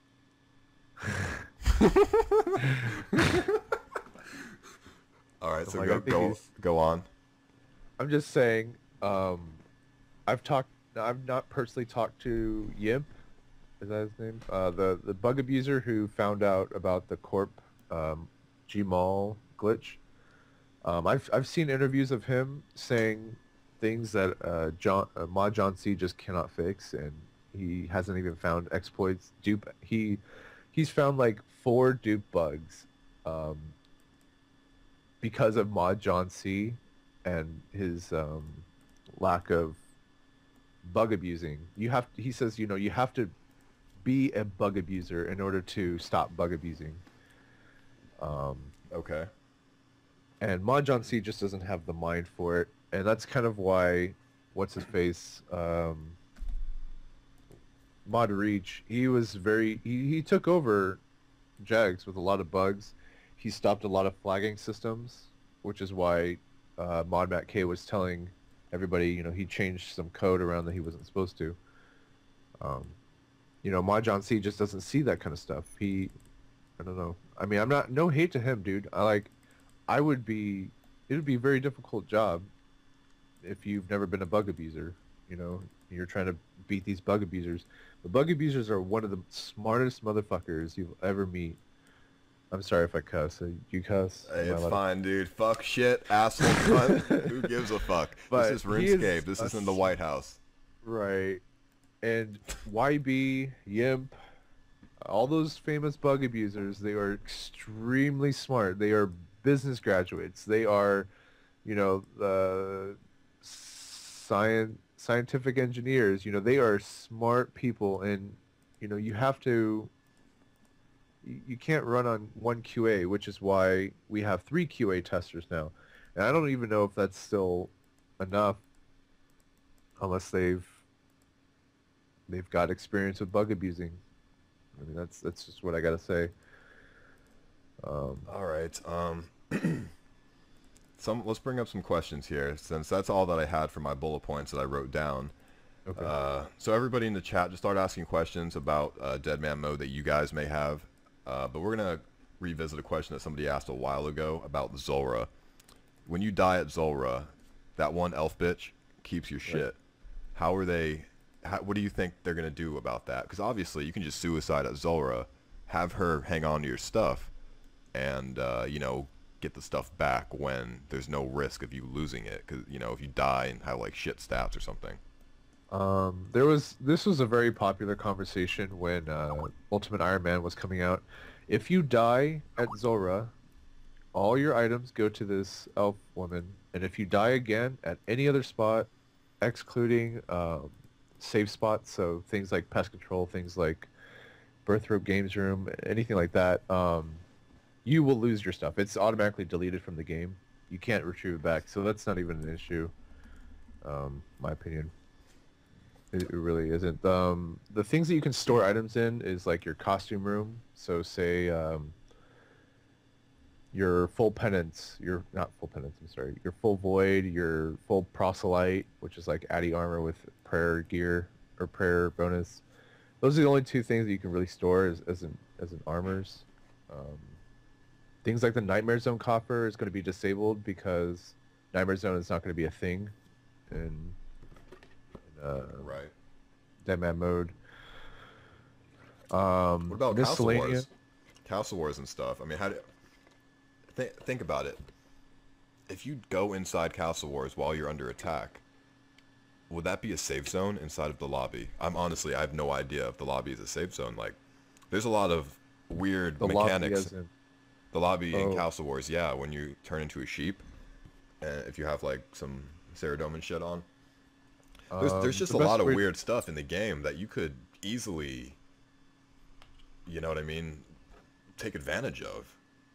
All right, so Like, I go think go he's- go on. I'm just saying. Um, I've talked. I've not personally talked to Yimp. Is that his name? Uh, the the bug abuser who found out about the Corp um, Gmaul glitch. Um, I've I've seen interviews of him saying things that uh, John uh, Mod John C just cannot fix, and he hasn't even found exploits. Dupe. He he's found like four dupe bugs um, because of Mod John C and his um, lack of bug abusing. You have he says you know you have to be a bug abuser in order to stop bug abusing. Um, Okay. and Mod John C just doesn't have the mind for it, and that's kind of why what's his face um, Mod Reach, he was very he, he took over Jags with a lot of bugs. He stopped a lot of flagging systems, which is why uh, Mod Matt K was telling everybody, you know, he changed some code around that he wasn't supposed to. Um, you know, Mod John C just doesn't see that kind of stuff. He, I don't know. I mean, I'm not, no hate to him, dude. I like, I would be, it would be a very difficult job if you've never been a bug abuser, you know, you're trying to beat these bug abusers. The bug abusers are one of the smartest motherfuckers you'll ever meet. I'm sorry if I cuss. Uh, You cuss? Hey, Am I it's allowed- fine, dude. Fuck, shit, asshole, cunt. Who gives a fuck? But this is he is RuneScape. This a isn't the White House. Right. And Y B, Yimp, all those famous bug abusers, they are extremely smart. They are business graduates. They are, you know, uh, science, scientific engineers. You know, they are smart people. And, you know, you have to, you, you can't run on one Q A, which is why we have three Q A testers now. And I don't even know if that's still enough unless they've they've got experience with bug abusing. I mean, that's that's just what I gotta say. Um, All right. Um, some let's bring up some questions here, since that's all that I had for my bullet points that I wrote down. okay. Uh, so everybody in the chat, just start asking questions about uh, Deadman Mode that you guys may have. Uh, but we're gonna revisit a question that somebody asked a while ago about Zulrah. When you die at Zulrah, that one elf bitch keeps your shit. How are they? How, what do you think they're gonna do about that? Because obviously you can just suicide at Zulrah, have her hang on to your stuff, and uh, you know, get the stuff back when there's no risk of you losing it. Because you know, if you die and have like shit stats or something. Um, there was this was a very popular conversation when uh, Ultimate Iron Man was coming out. If you die at Zulrah, all your items go to this elf woman, and if you die again at any other spot, excluding um, safe spots, so things like pest control, things like birth robe games room, anything like that, um, you will lose your stuff. It's automatically deleted from the game. You can't retrieve it back, so that's not even an issue. Um, my opinion. It, it really isn't. Um, the things that you can store items in is like your costume room. So say um, your full penance, your not full penance, I'm sorry, your full void, your full proselyte, which is like Addy armor with prayer gear or prayer bonus. Those are the only two things that you can really store as as an as an armors. Um, things like the Nightmare Zone coffer is going to be disabled because Nightmare Zone is not going to be a thing in, in uh, Right. Deadman Mode. Um, What about Castle miscellanea- Wars? Castle Wars and stuff. I mean, how do th- think about it? If you go inside Castle Wars while you're under attack, would that be a safe zone inside of the lobby? I'm honestly, I have no idea if the lobby is a safe zone. Like, there's a lot of weird The lobby mechanics. as in- The lobby in Oh. Castle Wars, yeah, when you turn into a sheep, and if you have like some Ceridome and shit on. There's, Um, there's just the a best lot of way- weird stuff in the game that you could easily, you know what I mean, take advantage of.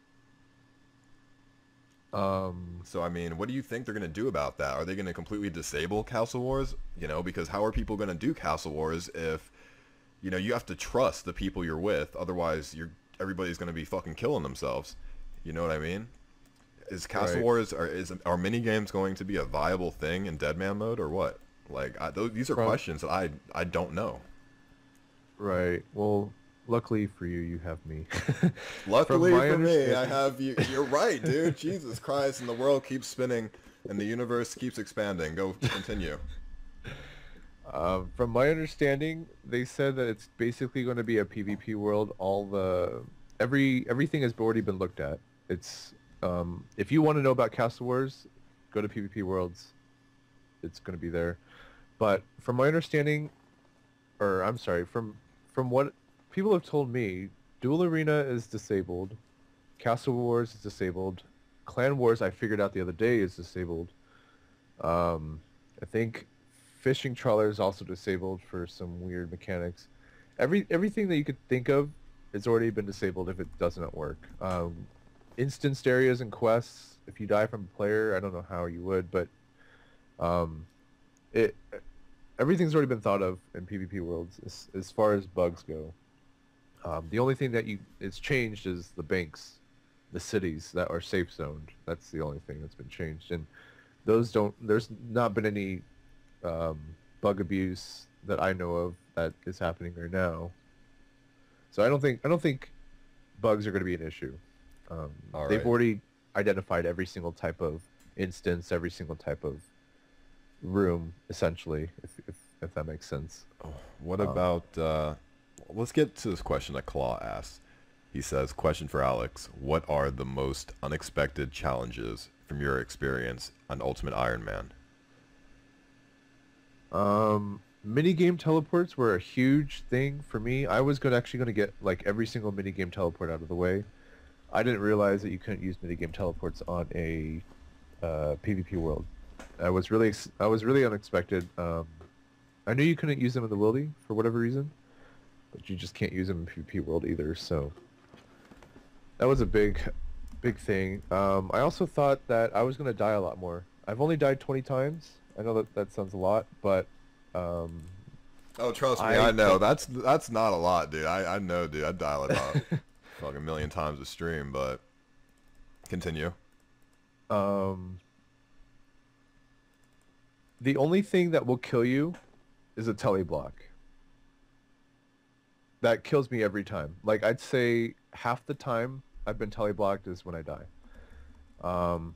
Um, So, I mean, what do you think they're going to do about that? Are they going to completely disable Castle Wars? You know, because how are people going to do Castle Wars if, you know, you have to trust the people you're with, otherwise you're everybody's going to be fucking killing themselves. You know what I mean? Is Castle Right. Wars, are, is, are mini games going to be a viable thing in Deadman Mode or what? Like, I, those, these are Prob- questions that I, I don't know. right. Well, luckily for you, you have me. Luckily my for me, I understanding- have you. You're right, dude. Jesus Christ, and the world keeps spinning, and the universe keeps expanding. Go continue. Um, from my understanding, they said that it's basically going to be a PvP world. All the every everything has already been looked at. It's um, if you want to know about Castle Wars, go to PvP Worlds. It's going to be there. But from my understanding, or I'm sorry, from from what people have told me, Duel Arena is disabled. Castle Wars is disabled. Clan Wars, I figured out the other day, is disabled. Um, I think fishing trawler is also disabled for some weird mechanics. Every everything that you could think of has already been disabled if it does not work. Um, instanced areas and quests, if you die from a player, I don't know how you would, but um, it everything's already been thought of in PvP worlds as, as far as bugs go. Um, the only thing that you is changed is the banks, the cities that are safe zoned. That's the only thing that's been changed, and those don't. There's not been any um, bug abuse that I know of that is happening right now. So I don't think I don't think bugs are going to be an issue. Um, All they've right. already identified every single type of instance, every single type of room, essentially, if if, if that makes sense. What Um, about, uh, let's get to this question that Claw asked. He says, question for Alex, what are the most unexpected challenges from your experience on Ultimate Iron Man? Um, mini game teleports were a huge thing for me. I was gonna actually going to get like every single mini game teleport out of the way. I didn't realize that you couldn't use mini game teleports on a uh, PvP world. I was really ex- I was really unexpected. Um, I knew you couldn't use them in the wildy for whatever reason, but you just can't use them in PvP world either. So that was a big, big thing. Um, I also thought that I was gonna die a lot more. I've only died twenty times. I know that that sounds a lot, but um, Oh, trust me, I I, know. think- That's that's not a lot, dude. I, I know, dude. I dial it up fucking a million times a stream, but continue. um, the only thing that will kill you is a teleblock. That kills me every time. Like, I'd say half the time I've been teleblocked is when I die. Um,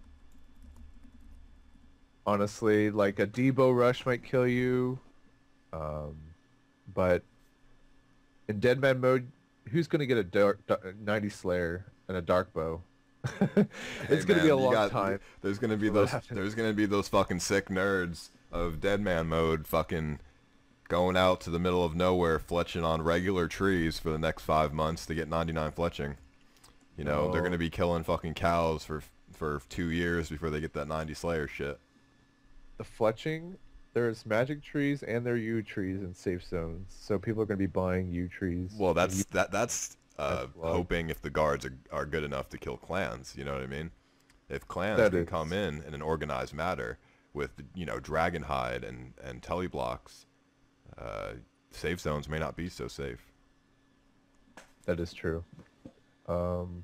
honestly, like a Debo rush might kill you. Um, but in Deadman Mode, who's going to get a dark, dark, ninety Slayer and a Dark Bow? It's Hey, going to be a man, you long got- time. There's gonna be before that those. happens. There's gonna be those fucking sick nerds of Deadman Mode, fucking going out to the middle of nowhere, fletching on regular trees for the next five months to get ninety-nine fletching. You know, they're Oh. gonna be killing fucking cows for for two years before they get that ninety Slayer shit. The fletching, there's magic trees and there are yew trees in safe zones. So people are going to be buying yew trees. Well, and yew that's that that's uh, magic log. hoping if the guards are, are good enough to kill clans. You know what I mean? If clans That can is. come in in an organized manner with, you know, Dragonhide and and teleblocks, uh, safe zones may not be so safe. That is true. Um,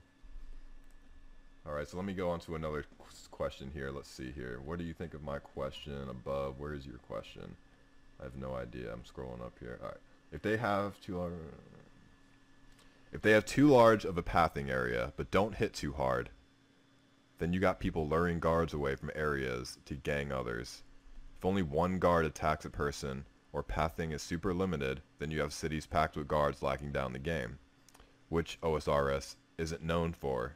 All right, so let me go on to another qu- question here. Let's see here. What do you think of my question above? Where is your question? I have no idea. I'm scrolling up here. All right. If they have too large, if they have too large of a pathing area but don't hit too hard, then you got people luring guards away from areas to gang others. If only one guard attacks a person or pathing is super limited, then you have cities packed with guards locking down the game, which O S R S isn't known for.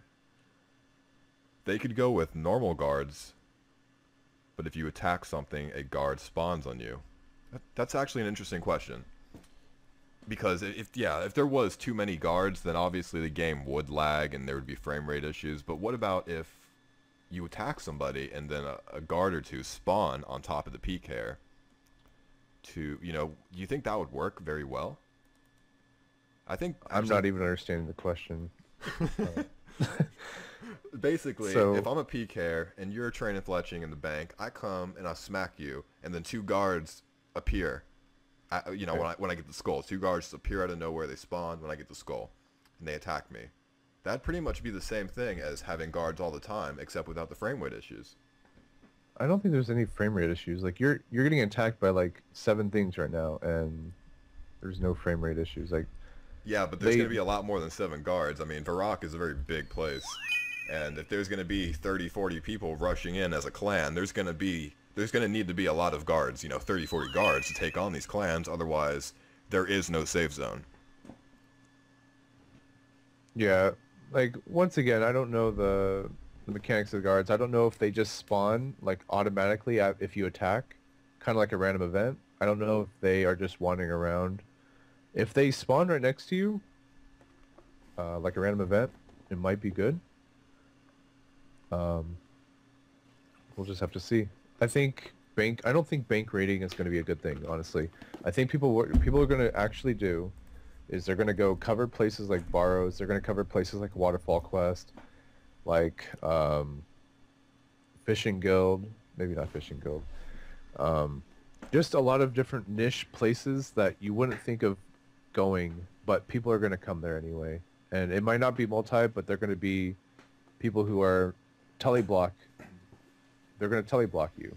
They could go with normal guards, but if you attack something, a guard spawns on you. That, that's actually an interesting question. Because if, yeah, if there was too many guards, then obviously the game would lag and there would be frame rate issues. But what about if you attack somebody and then a, a guard or two spawn on top of the P K to, you know, do you think that would work very well? I think... I'm actually, not even understanding the question. Uh, Basically, So- if I'm a P K and you're training fletching in the bank, I come and I smack you, and then two guards appear. At, you know, Okay. when I when I get the skull, two guards appear out of nowhere. They spawn when I get the skull, and they attack me. That'd pretty much be the same thing as having guards all the time, except without the frame rate issues. I don't think there's any frame rate issues. Like you're you're getting attacked by like seven things right now, and there's no frame rate issues. Like Yeah, but there's They- going to be a lot more than seven guards. I mean, Varrock is a very big place. And if there's going to be thirty, forty people rushing in as a clan, there's going to be there's going to need to be a lot of guards, you know, thirty, forty guards to take on these clans. Otherwise, there is no safe zone. yeah, like once again, I don't know the, the mechanics of the guards. I don't know if they just spawn like automatically at, if you attack, kind of like a random event. I don't know if they are just wandering around. If they spawn right next to you, uh, like a random event, it might be good. Um, we'll just have to see. I think bank. I don't think bank raiding is going to be a good thing, honestly. I think people what people are going to actually do is they're going to go cover places like Barrows. They're going to cover places like Waterfall Quest, like um, Fishing Guild. Maybe not Fishing Guild. Um, just a lot of different niche places that you wouldn't think of going, but people are going to come there anyway. And it might not be multi, but they're going to be people who are teleblock. They're going to teleblock you.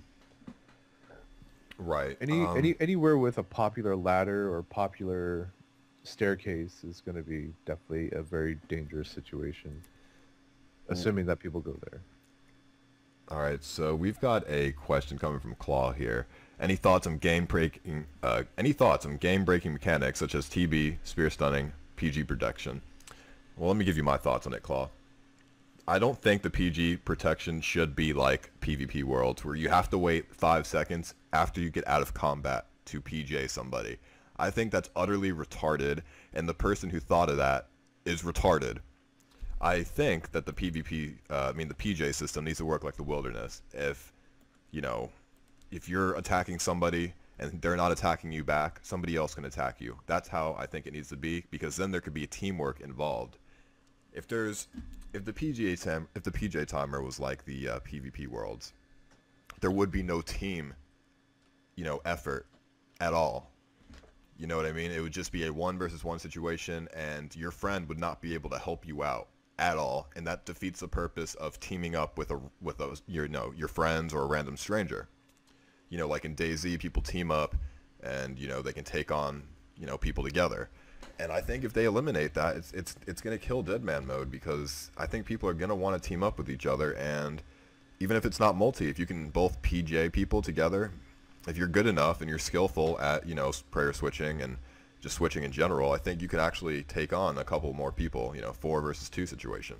Right. Any um, any anywhere with a popular ladder or popular staircase is going to be definitely a very dangerous situation, assuming that people go there. All right, so we've got a question coming from Claw here. Any thoughts on game breaking? Uh, any thoughts on game breaking mechanics such as T B, spear stunning, P G protection? Well, let me give you my thoughts on it, Claw. I don't think the P G protection should be like PvP Worlds, where you have to wait five seconds after you get out of combat to P J somebody. I think that's utterly retarded, and the person who thought of that is retarded. I think that the PvP, uh, I mean the P J system needs to work like the Wilderness. If, you know, if you're attacking somebody and they're not attacking you back, somebody else can attack you. That's how I think it needs to be, because then there could be teamwork involved. If there's, if the P G A time, if the P J timer was like the uh, PvP Worlds, there would be no team, you know, effort at all. You know what I mean? It would just be a one versus one situation, and your friend would not be able to help you out at all, and that defeats the purpose of teaming up with a with a your you know your friends or a random stranger. You know, like in DayZ, people team up, and you know they can take on you know people together. And I think if they eliminate that, it's it's it's gonna kill Deadman Mode, because I think people are gonna want to team up with each other, and even if it's not multi, if you can both P J people together, if you're good enough and you're skillful at you know prayer switching and just switching in general, I think you could actually take on a couple more people, you know, four versus two situation.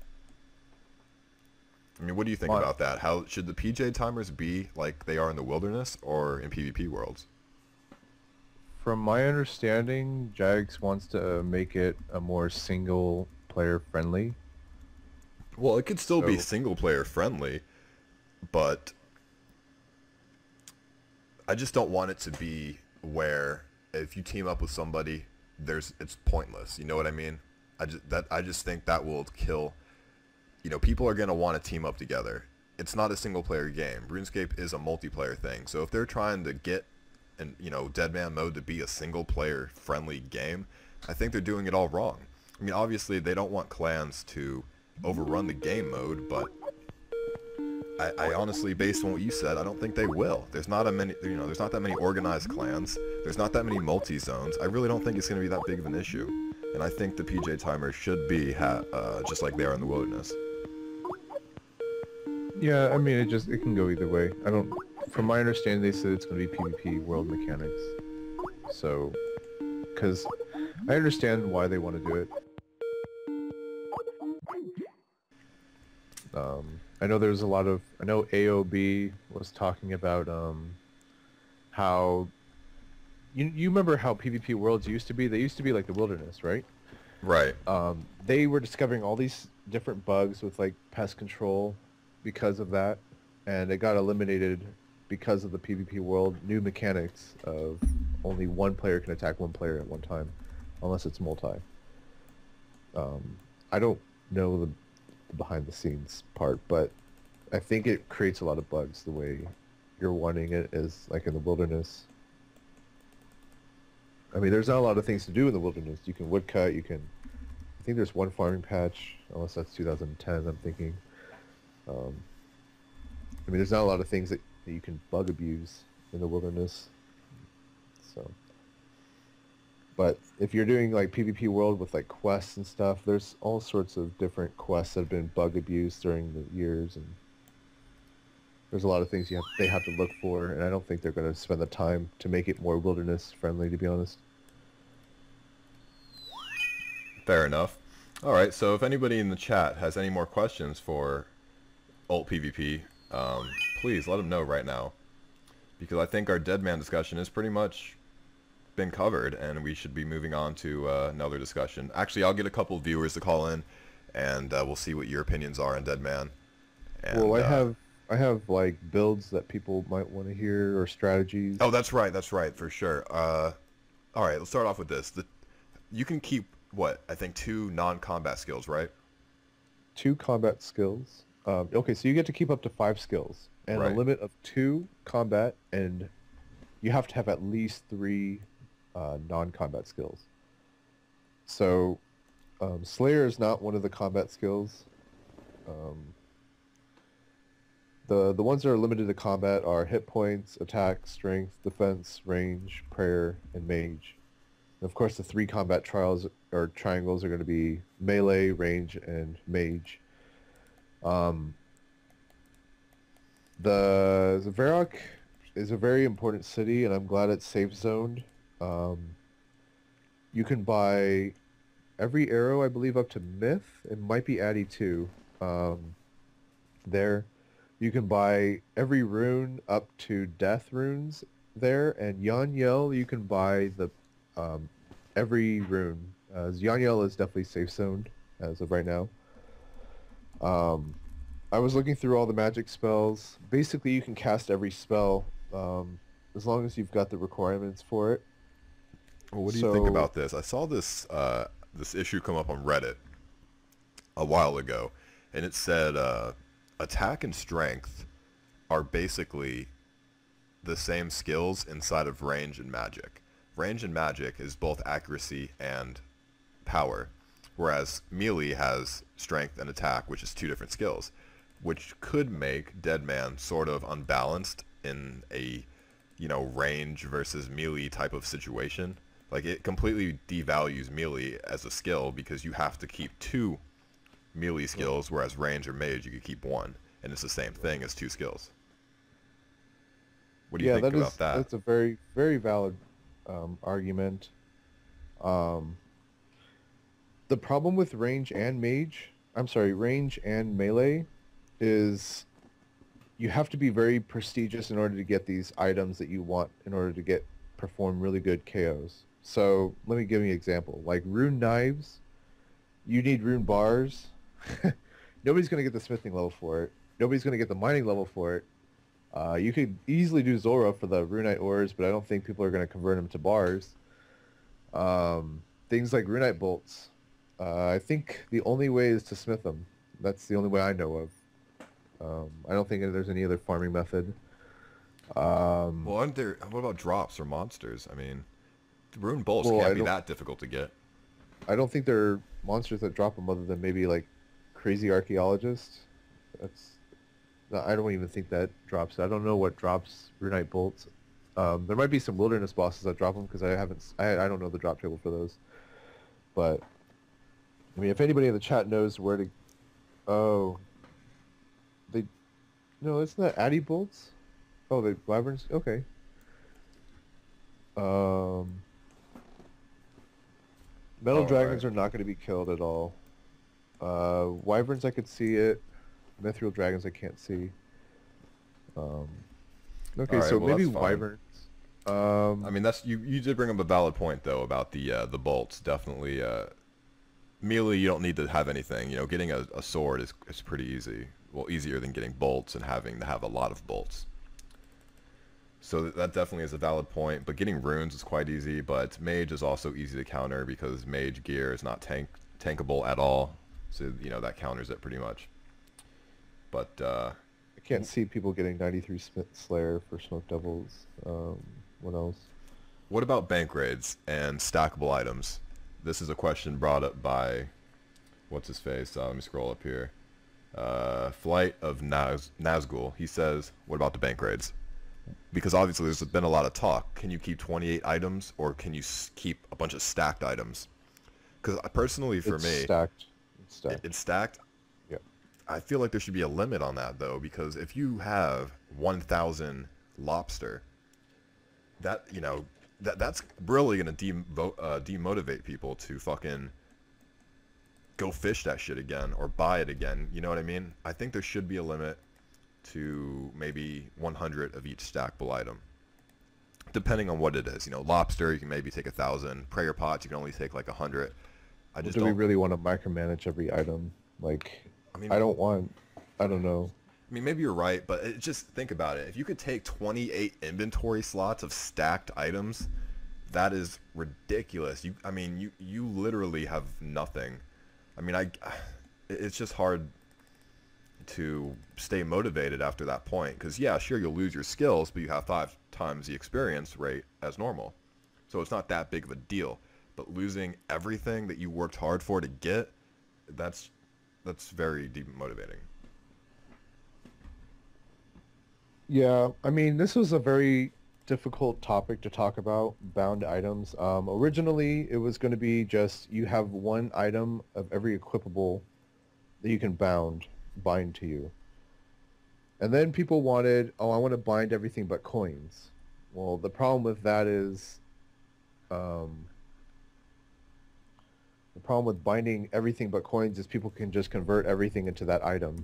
I mean, what do you think My- about that? How should the P J timers be like they are in the Wilderness or in PvP Worlds? From my understanding, Jags wants to make it a more single player friendly. Well, it could still be So- single player friendly, but I just don't want it to be where if you team up with somebody, there's it's pointless. You know what I mean? I just that I just think that will kill. You know, people are gonna want to team up together. It's not a single player game. RuneScape is a multiplayer thing. So if they're trying to get, and you know, Deadman Mode to be a single player friendly game, I think they're doing it all wrong. I mean, obviously they don't want clans to overrun the game mode, but I, I honestly, based on what you said, I don't think they will. There's not a many, you know, there's not that many organized clans. There's not that many multi-zones. I really don't think it's going to be that big of an issue. And I think the P J timer should be ha uh, just like they are in the wilderness. Yeah, I mean, it just, it can go either way. I don't, from my understanding, they said it's going to be PvP world mechanics. So, because I understand why they want to do it. Um, I know there's a lot of, I know A O B was talking about um, how, you, you remember how PvP worlds used to be? They used to be like the wilderness, right? Right. Um, they were discovering all these different bugs with like pest control because of that, and it got eliminated because of the PvP world new mechanics of only one player can attack one player at one time, unless it's multi. Um, I don't know the behind the scenes part, but I think it creates a lot of bugs the way you're wanting it is like in the wilderness. I mean, there's not a lot of things to do in the wilderness. You can woodcut, you can, I think there's one farming patch, unless that's two thousand ten, I'm thinking. Um, I mean, there's not a lot of things that, that you can bug abuse in the wilderness. So, but if you're doing like PvP world with like quests and stuff, there's all sorts of different quests that have been bug abused during the years, and there's a lot of things you have, they have to look for, and I don't think they're going to spend the time to make it more wilderness friendly, to be honest. Fair enough. All right, so if anybody in the chat has any more questions for Ult PvP, um, please let them know right now, because I think our Deadman discussion has pretty much been covered, and we should be moving on to uh, another discussion. Actually, I'll get a couple of viewers to call in, and uh, we'll see what your opinions are on Deadman. And, well, I uh, have I have like builds that people might want to hear, or strategies. Oh, that's right, that's right, for sure. Uh, all right, let's start off with this. The, you can keep, what, I think two non-combat skills, right? Two combat skills. Um, okay, so you get to keep up to five skills, and Right. a limit of two combat, and you have to have at least three uh, non-combat skills. So, um, Slayer is not one of the combat skills. Um, the the ones that are limited to combat are hit points, attack, strength, defense, range, prayer, and mage. And of course, the three combat trials or triangles are going to be melee, range, and mage. Um, the Varrock is a very important city, and I'm glad it's safe zoned. Um, you can buy every arrow, I believe, up to Myth. It might be Addy too. Um, there, you can buy every rune up to Death runes there, and Yon Yell you can buy the um, every rune. Uh, Yon Yell is definitely safe zoned as of right now. Um, I was looking through all the magic spells. Basically, you can cast every spell um, as long as you've got the requirements for it. Well, what do you So- think about this? I saw this uh, this issue come up on Reddit a while ago, and it said uh, attack and strength are basically the same skills inside of range and magic. Range and magic is both accuracy and power, whereas melee has strength and attack, which is two different skills, which could make Deadman sort of unbalanced in a, you know, range versus melee type of situation. Like, it completely devalues melee as a skill because you have to keep two melee skills, whereas range or mage you could keep one, and it's the same thing as two skills. What do you yeah, think that about is, that? that's a very, very valid um, argument. Um, the problem with range and mage, I'm sorry, range and melee is you have to be very prestigious in order to get these items that you want in order to get perform really good K Os. So let me give you an example. Like rune knives, you need rune bars. Nobody's going to get the smithing level for it. Nobody's going to get the mining level for it. Uh, you could easily do zulrah for the runite ores, but I don't think people are going to convert them to bars. Um, things like runite bolts. Uh, I think the only way is to smith them. That's the only way I know of. Um, I don't think there's any other farming method. Um, Well, aren't there? What about drops or monsters? I mean, rune bolts well, can't I be don't. that difficult to get. I don't think there are monsters that drop them other than maybe like crazy archaeologists. That's. I don't even think that drops. I don't know what drops runite bolts. Um, there might be some wilderness bosses that drop them because I haven't. s- I I don't know the drop table for those. But I mean, if anybody in the chat knows where to, oh, they, no, it's not Addy bolts. Oh, the wyverns. Okay. Um, metal All right. dragons are not going to be killed at all. Uh, wyverns, I could see it. Mithril dragons, I can't see. Um, All okay, right. so Well, maybe that's fine. wyverns. Um, I mean, that's you. You did bring up a valid point though about the uh, the bolts. Definitely, uh, melee. You don't need to have anything. You know, getting a, a sword is is pretty easy. Well, easier than getting bolts and having to have a lot of bolts. So th- that definitely is a valid point. But getting runes is quite easy. But mage is also easy to counter because mage gear is not tank tankable at all. So you know that counters it pretty much. But uh, I can't see people getting ninety-three Smith Slayer for Smoke Devils. Um, what else? what about bank raids and stackable items? This is a question brought up by what's his face. Uh, let me scroll up here. Uh, Flight of Naz- Nazgul. He says, "What about the bank raids? Because obviously there's been a lot of talk. Can you keep twenty-eight items, or can you s- keep a bunch of stacked items? Because personally, for It's me, stacked. It's it, stacked. it's stacked. Yeah. I feel like there should be a limit on that though, because if you have one thousand lobster, that you know that that's really gonna devo- uh, demotivate people to fucking go fish that shit again or buy it again. You know what I mean? I think there should be a limit to maybe one hundred of each stackable item, depending on what it is. You know, lobster, you can maybe take a thousand. Prayer pots, you can only take like a hundred. I Well, just do we don't. really want to micromanage every item? Like, I mean, I don't want. I don't know. I mean, maybe you're right, but it, just think about it. If you could take twenty-eight inventory slots of stacked items, that is ridiculous. You, I mean, you you literally have nothing. I mean, I, it's just hard to stay motivated after that point. Because yeah, sure, you'll lose your skills, but you have five times the experience rate as normal, so it's not that big of a deal. But losing everything that you worked hard for to get, that's that's very demotivating. Yeah, I mean, this was a very difficult topic to talk about, bound items. Um, originally, it was going to be just you have one item of every equipable that you can bound, bind to you. And then people wanted, oh, I want to bind everything but coins. Well, the problem with that is, um, the problem with binding everything but coins is people can just convert everything into that item.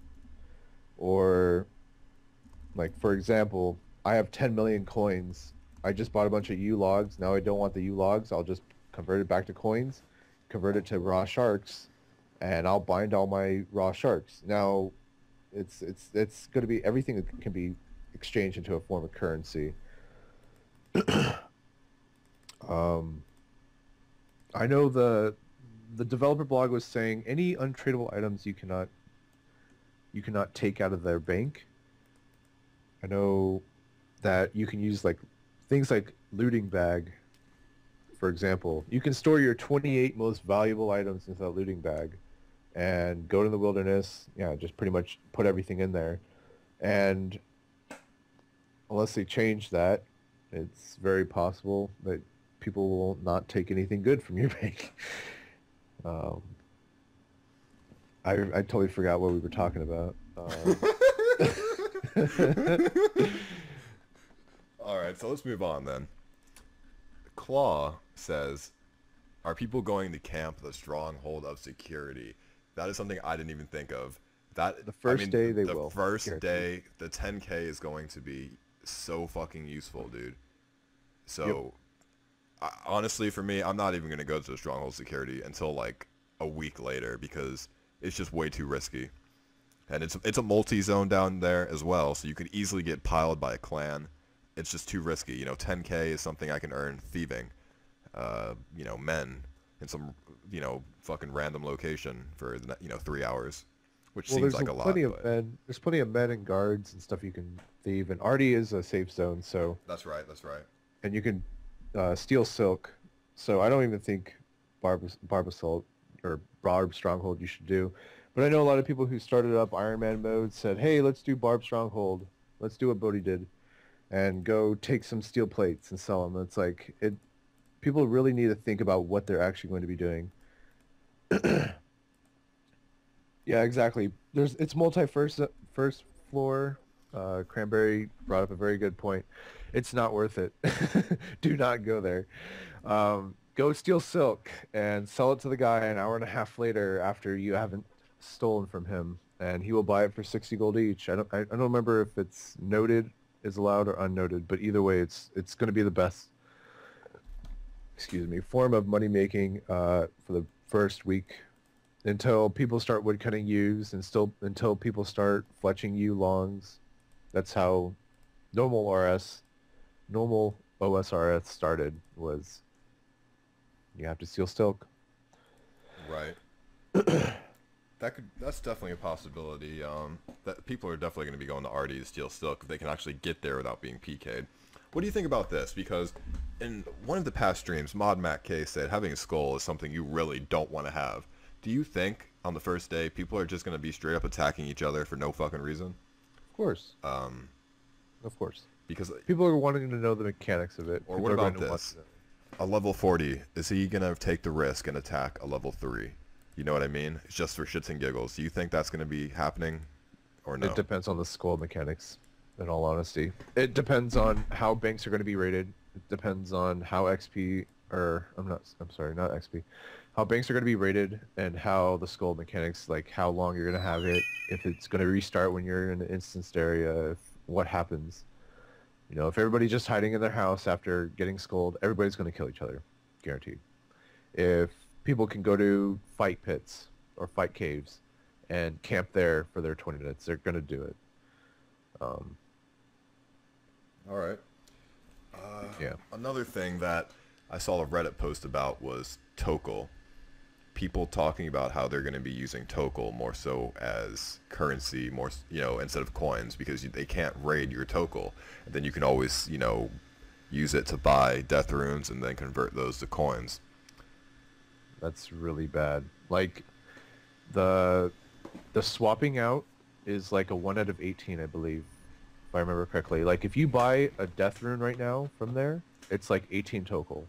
Or, like, for example, I have ten million coins. I just bought a bunch of U logs. Now I don't want the U logs. I'll just convert it back to coins, convert it to raw sharks, and I'll bind all my raw sharks. Now, it's it's it's going to be everything that can be exchanged into a form of currency. Um, I know the the developer blog was saying any untradeable items you cannot you cannot take out of their bank. I know that you can use like things like looting bag, for example. You can store your twenty-eight most valuable items into that looting bag and go to the wilderness. Yeah, just pretty much put everything in there. And unless they change that, it's very possible that people will not take anything good from your bank. Um, I I totally forgot what we were talking about. Um, All right, so let's move on then. Claw says, "Are people going to camp the stronghold of security?" That is something I didn't even think of. That the I first mean, day they the will, first guaranteed. day, the ten K is going to be so fucking useful, dude. Yep. So, I, honestly, for me, I'm not even gonna go to the stronghold security until like a week later because it's just way too risky. And it's it's a multi-zone down there as well, so you could easily get piled by a clan. It's just too risky. You know, ten K is something I can earn thieving, uh, you know, men in some, you know, fucking random location for, you know, three hours, which Well, seems there's like a- a lot, plenty of but men. There's plenty of men and guards and stuff you can thieve, and Artie is a safe zone, so that's right, that's right. and you can uh, steal silk. So I don't even think Barb Barb Assault or Barb Stronghold you should do. But I know a lot of people who started up Ironman mode said, "Hey, let's do Barb Stronghold. Let's do what Bodhi did, and go take some steel plates and sell them." It's like it. People really need to think about what they're actually going to be doing. Yeah, exactly. There's it's multi first first floor. Uh, Cranberry brought up a very good point. It's not worth it. Do not go there. Um, go steal silk and sell it to the guy an hour and a half later after you haven't stolen from him, and he will buy it for sixty gold each. I don't I, I don't remember if it's noted is allowed or unnoted, but either way, it's it's going to be the best. Excuse me, form of money making uh, for the first week until people start woodcutting ewes and still until people start fletching ewe longs. That's how normal R S, normal O S R S started, was you have to steal silk. Right. That could that's definitely a possibility. Um, that people are definitely going to be going to R D to steal silk if they can actually get there without being P K'd. What do you think about this? Because in one of the past streams, Mod Matt K said having a skull is something you really don't want to have. Do you think on the first day people are just going to be straight up attacking each other for no fucking reason? Of course. Um, Of course. because People are wanting to know the mechanics of it. or People what are about going to want this? to know. A level forty, is he going to take the risk and attack a level three? You know what I mean? It's just for shits and giggles. Do you think that's going to be happening or no? It depends on the skull mechanics, in all honesty. It depends on how banks are going to be rated. It depends on how X P, or I'm not, I'm sorry, not X P, how banks are going to be rated and how the skull mechanics, like how long you're going to have it, if it's going to restart when you're in an instanced area, if what happens. You know, if everybody's just hiding in their house after getting skulled, everybody's going to kill each other, guaranteed. If people can go to fight pits or fight caves and camp there for their twenty minutes, they're going to do it. Um, All right. Uh, yeah. Another thing that I saw a Reddit post about was Tokel. People talking about how they're going to be using Tokel more so as currency, more s- you know, instead of coins, because you, they can't raid your Tokel, and then you can always, you know, use it to buy death runes and then convert those to coins. That's really bad. Like the the swapping out is like a one out of eighteen, I believe, if I remember correctly. Like if you buy a death rune right now from there, it's like eighteen tokel.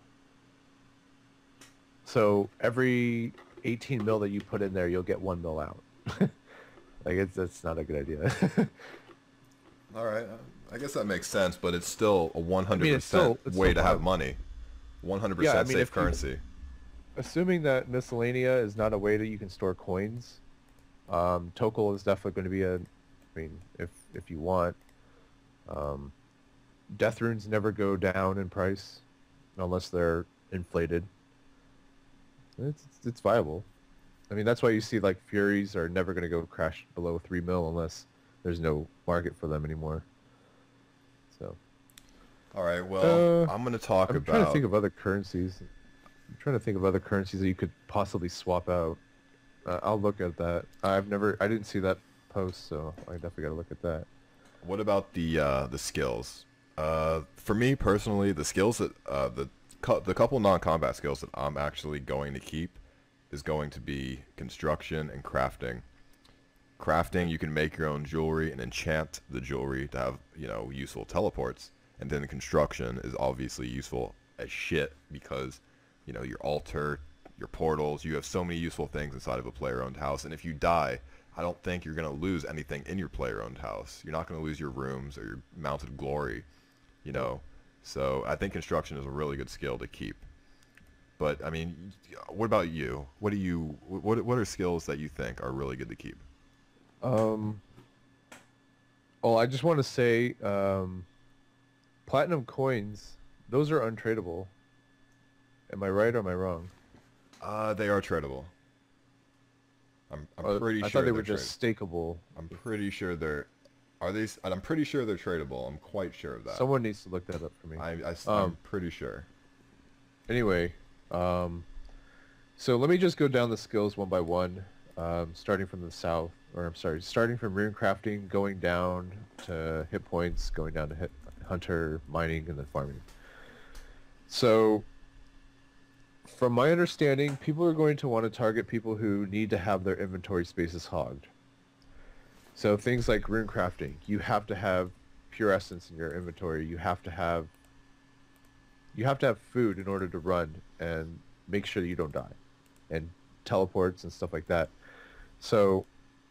So every eighteen mil that you put in there, you'll get one mil out. Like it's that's not a good idea. All right, uh, I guess that makes sense, but it's still a one hundred it's still- percent it's way still to have viable. money. one hundred Yeah, I percent mean, safe if you- currency. Assuming that miscellanea is not a way that you can store coins, um, Tokel is definitely going to be a. I mean, if if you want, um, death runes never go down in price unless they're inflated. It's it's viable. I mean, that's why you see like Furies are never going to go crash below three mil unless there's no market for them anymore. So All right, well, Uh, I'm going to talk I'm about... trying to think of other currencies. I'm trying to think of other currencies that you could possibly swap out. Uh, I'll look at that. I've never, I didn't see that post, so I definitely got to look at that. What about the uh, the skills? Uh, for me personally, the skills that uh, the cou- the couple non-combat skills that I'm actually going to keep is going to be construction and crafting. Crafting, you can make your own jewelry and enchant the jewelry to have, you know, useful teleports. And then the construction is obviously useful as shit because, you know, your altar, your portals, you have so many useful things inside of a player-owned house. And if you die, I don't think you're going to lose anything in your player-owned house. You're not going to lose your rooms or your mounted glory, you know. So I think construction is a really good skill to keep. But, I mean, what about you? What do you, what, what are skills that you think are really good to keep? Um, well, I just want to say, um, platinum coins, those are untradeable. Am I right or am I wrong? Uh, they are tradable. I'm I'm Uh, pretty I sure thought they they're were just trade. stakeable. I'm pretty sure they're. Are they? s- I'm pretty sure they're tradable. I'm quite sure of that. Someone needs to look that up for me. I, I Um, am pretty sure. anyway, um, so let me just go down the skills one by one, um, starting from the south, or I'm sorry, starting from rune crafting, going down to hit points, going down to hit hunter, mining, and then farming. So, from my understanding, people are going to want to target people who need to have their inventory spaces hogged. So things like rune crafting, you have to have pure essence in your inventory. You have to have you have to have food in order to run and make sure that you don't die, and teleports and stuff like that. So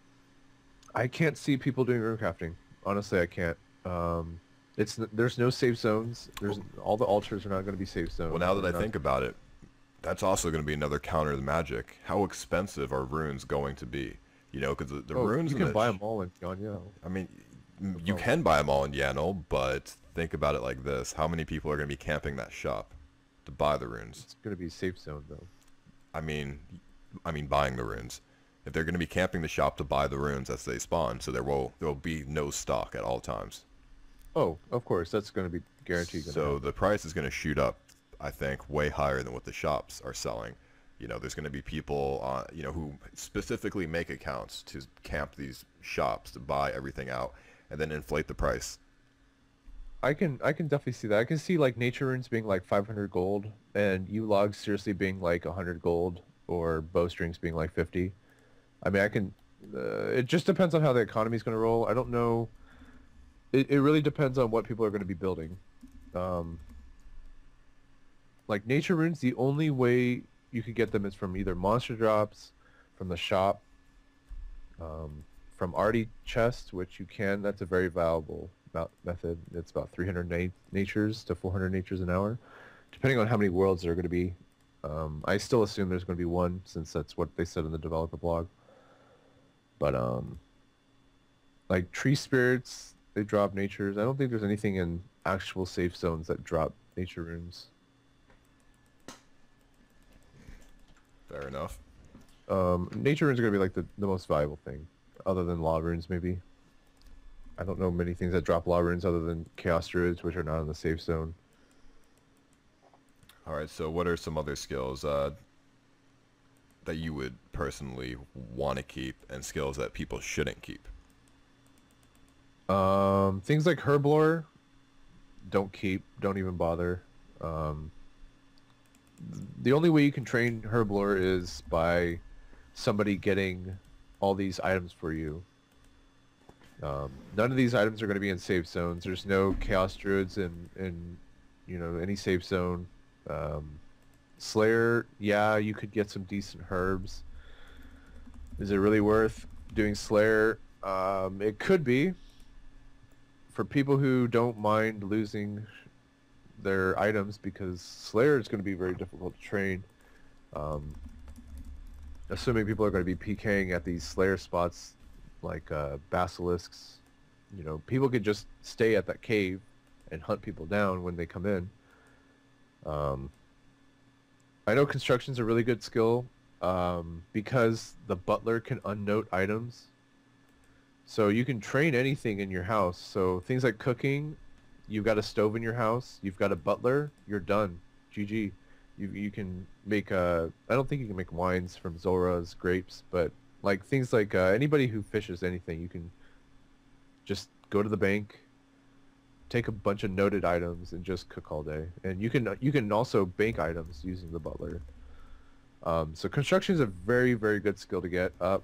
I can't see people doing rune crafting. Honestly, I can't. Um, it's n- there's no safe zones. There's all the altars are not going to be safe zones. Well, now that They're I not- think about it, that's also going to be another counter to the magic. How expensive are runes going to be? You know, because the, the oh, runes you in can the buy sh- them all in Ganya. I mean, No you problem. can buy them all in Yano, but think about it like this: how many people are going to be camping that shop to buy the runes? It's going to be safe zone though. I mean, I mean buying the runes. If they're going to be camping the shop to buy the runes as they spawn, so there will there will be no stock at all times. Oh, of course, that's going to be guaranteed. Gonna So happen. the price is going to shoot up, I think, way higher than what the shops are selling. You know, there's going to be people, uh, you know, who specifically make accounts to camp these shops to buy everything out and then inflate the price. I can I can definitely see that. I can see like nature runes being like five hundred gold, and U logs seriously being like one hundred gold, or bowstrings being like fifty. I mean, I can. Uh, it just depends on how the economy is going to roll. I don't know. It it really depends on what people are going to be building. Um, like nature runes, the only way you could get them is from either monster drops, from the shop, um, from arty chest, which you can. That's a very valuable about method. It's about three hundred na- natures to four hundred natures an hour, depending on how many worlds there are going to be. Um, I still assume there's going to be one, since that's what they said in the developer blog. But um, like tree spirits, they drop natures. I don't think there's anything in actual safe zones that drop nature runes. Fair enough. Um, nature runes are going to be like the, the most valuable thing, other than law runes maybe. I don't know many things that drop law runes other than chaos druids, which are not in the safe zone. All right, so what are some other skills uh, that you would personally want to keep and skills that people shouldn't keep? Um, things like herblore, don't keep, don't even bother. Um, the only way you can train herblore is by somebody getting all these items for you. Um, none of these items are going to be in safe zones. There's no chaos druids in, in you know, any safe zone. Um, Slayer, yeah, you could get some decent herbs. Is it really worth doing Slayer? Um, it could be. For people who don't mind losing their items, because Slayer is going to be very difficult to train. Um, assuming people are going to be PKing at these Slayer spots, like uh, basilisks, you know, people could just stay at that cave and hunt people down when they come in. Um, I know construction's a really good skill, um, because the butler can unnote items. So you can train anything in your house. So things like cooking, you've got a stove in your house, you've got a butler, you're done. G G. You you can make uh I don't think you can make wines from zulrah's grapes, but like things like uh, anybody who fishes anything, you can just go to the bank, take a bunch of noted items, and just cook all day. And you can you can also bank items using the butler. Um, so construction is a very very good skill to get up.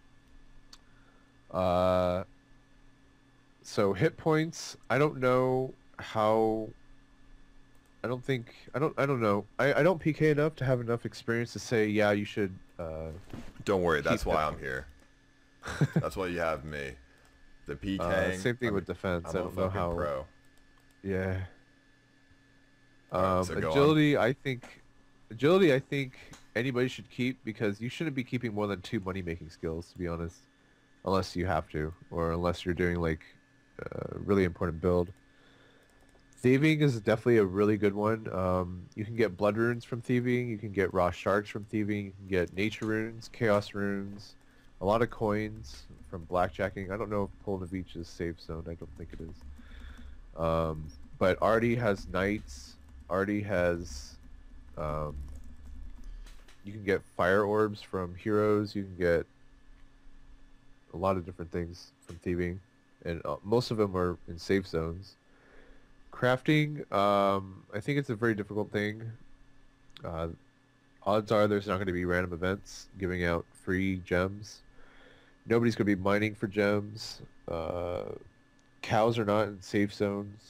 Uh, so hit points, I don't know how. I don't think I don't I don't know. I, I don't P K enough to have enough experience to say yeah you should. Uh, Don't worry, that's keep why hit I'm points. here. That's why you have me. The PKing. Uh, same thing I'm, with defense. I'm I a don't know fucking how. pro. Yeah. Alright, Um, so go on. agility, I think. Agility, I think anybody should keep, because you shouldn't be keeping more than two money making skills, to be honest, unless you have to, or unless you're doing like a really important build. Thieving is definitely a really good one. Um, you can get blood runes from thieving. You can get raw sharks from thieving. You can get nature runes, chaos runes. a lot of coins from blackjacking. I don't know if pulling the beach is safe zone. I don't think it is. Um, but Artie has knights. Artie has, um, you can get fire orbs from heroes. You can get a lot of different things from thieving, and uh, most of them are in safe zones. Crafting, um, I think it's a very difficult thing. Uh, odds are there's not going to be random events giving out free gems. Nobody's going to be mining for gems. Uh, cows are not in safe zones.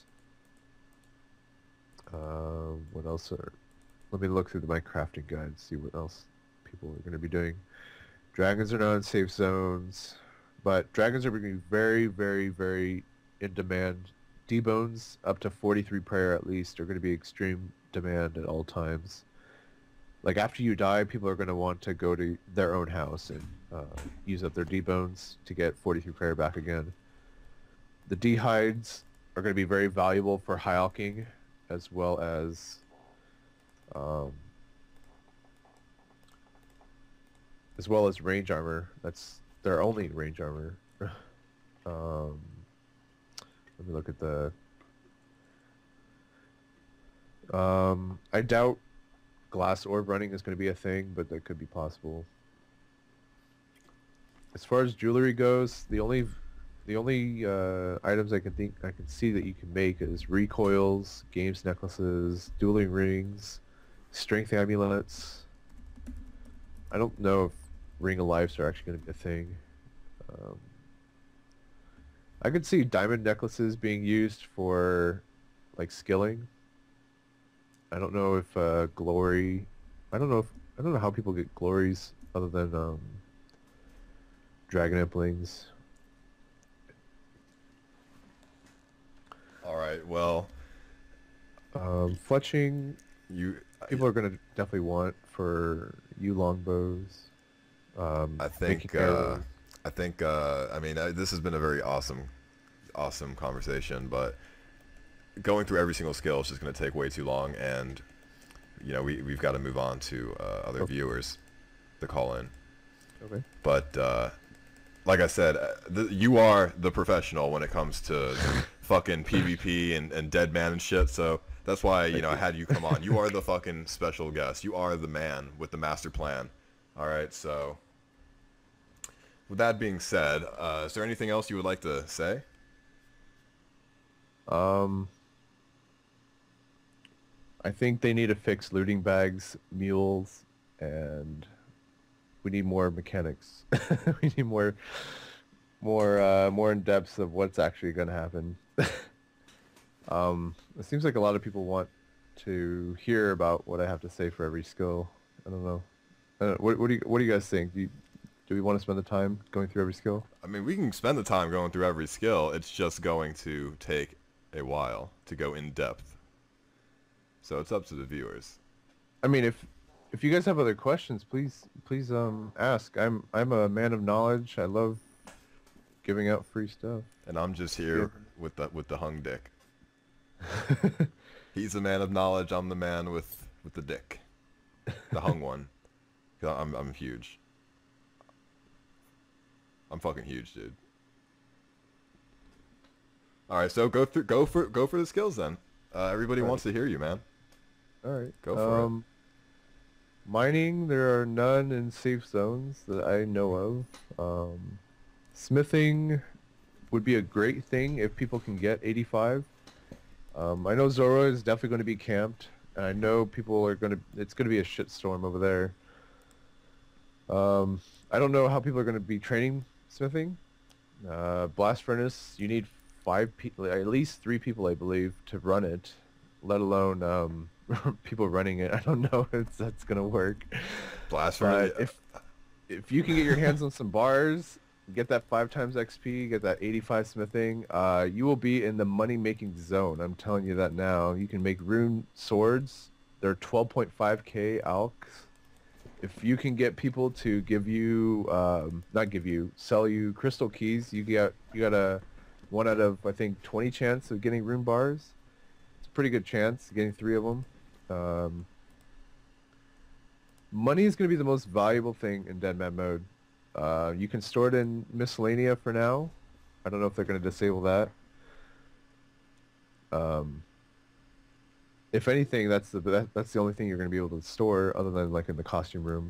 Uh, what else are... Let me look through my crafting guide and see what else people are going to be doing. Dragons are not in safe zones, but dragons are going to be very, very, very in demand. D-bones up to forty-three prayer at least are going to be extreme demand at all times. Like after you die, people are going to want to go to their own house and uh, use up their D-bones to get forty-three prayer back again. The D-hides are going to be very valuable for high alking, as well as um, as well as range armor. That's their only range armor. um, let me look at the. Um, I doubt glass orb running is going to be a thing, but that could be possible. As far as jewelry goes, the only the only uh, items I can think I can see that you can make is recoils, games necklaces, dueling rings, strength amulets. I don't know if ring of lives are actually going to be a thing. Um, I could see diamond necklaces being used for like skilling. I don't know if uh, glory. I don't know if I don't know how people get glories other than um, dragon implings. All right. Well, Um, fletching, you. people are going to definitely want for you longbows. Um, I think. making Uh, arrows. I think. Uh, I mean, uh, this has been a very awesome, awesome conversation. But going through every single skill is just going to take way too long, and you know we we've got to move on to uh, other Okay. viewers to call in. Okay. But uh, like I said, uh, the, you are the professional when it comes to fucking PvP and, and Deadman and shit. So that's why you know I had you come on. You are the fucking special guest. You are the man with the master plan. All right. So with that being said, uh, is there anything else you would like to say? Um, I think they need to fix looting bags, mules, and we need more mechanics. We need more, more, uh, more in depth of what's actually going to happen. um, it seems like a lot of people want to hear about what I have to say for every skill. I don't know. I don't know. What, what do you What do you guys think? Do you, do we want to spend the time going through every skill? I mean, we can spend the time going through every skill. It's just going to take a while to go in depth. So it's up to the viewers. I mean, if if you guys have other questions, please please um ask. I'm I'm a man of knowledge. I love giving out free stuff. And I'm just here Yeah. with the with the hung dick. He's a man of knowledge. I'm the man with with the dick, the hung one. 'Cause I'm I'm huge. I'm fucking huge, dude. All right, so go through go for go for the skills then. Uh, everybody Right. wants to hear you, man. All right. Go for it. um, Mining, there are none in safe zones that I know of. Um, smithing would be a great thing if people can get eighty-five. Um, I know Zora is definitely going to be camped, and I know people are going to. It's going to be a shitstorm over there. Um, I don't know how people are going to be training smithing. Uh, blast furnace, you need five people, at least three people, I believe, to run it, let alone um, people running it. I don't know if that's gonna work. Blast But furnace. if if you can get your hands on some bars, get that five times X P, get that eighty-five smithing, uh, you will be in the money-making zone. I'm telling you that now. You can make rune swords. They're twelve point five K alks. If you can get people to give you, um, not give you, sell you crystal keys, you get you got a one out of I think twenty chance of getting rune bars. It's a pretty good chance getting three of them. Um, money is going to be the most valuable thing in Deadman Mode. Uh, you can store it in miscellanea for now. I don't know if they're going to disable that. Um, if anything, that's the that, that's the only thing you're going to be able to store other than like in the costume room.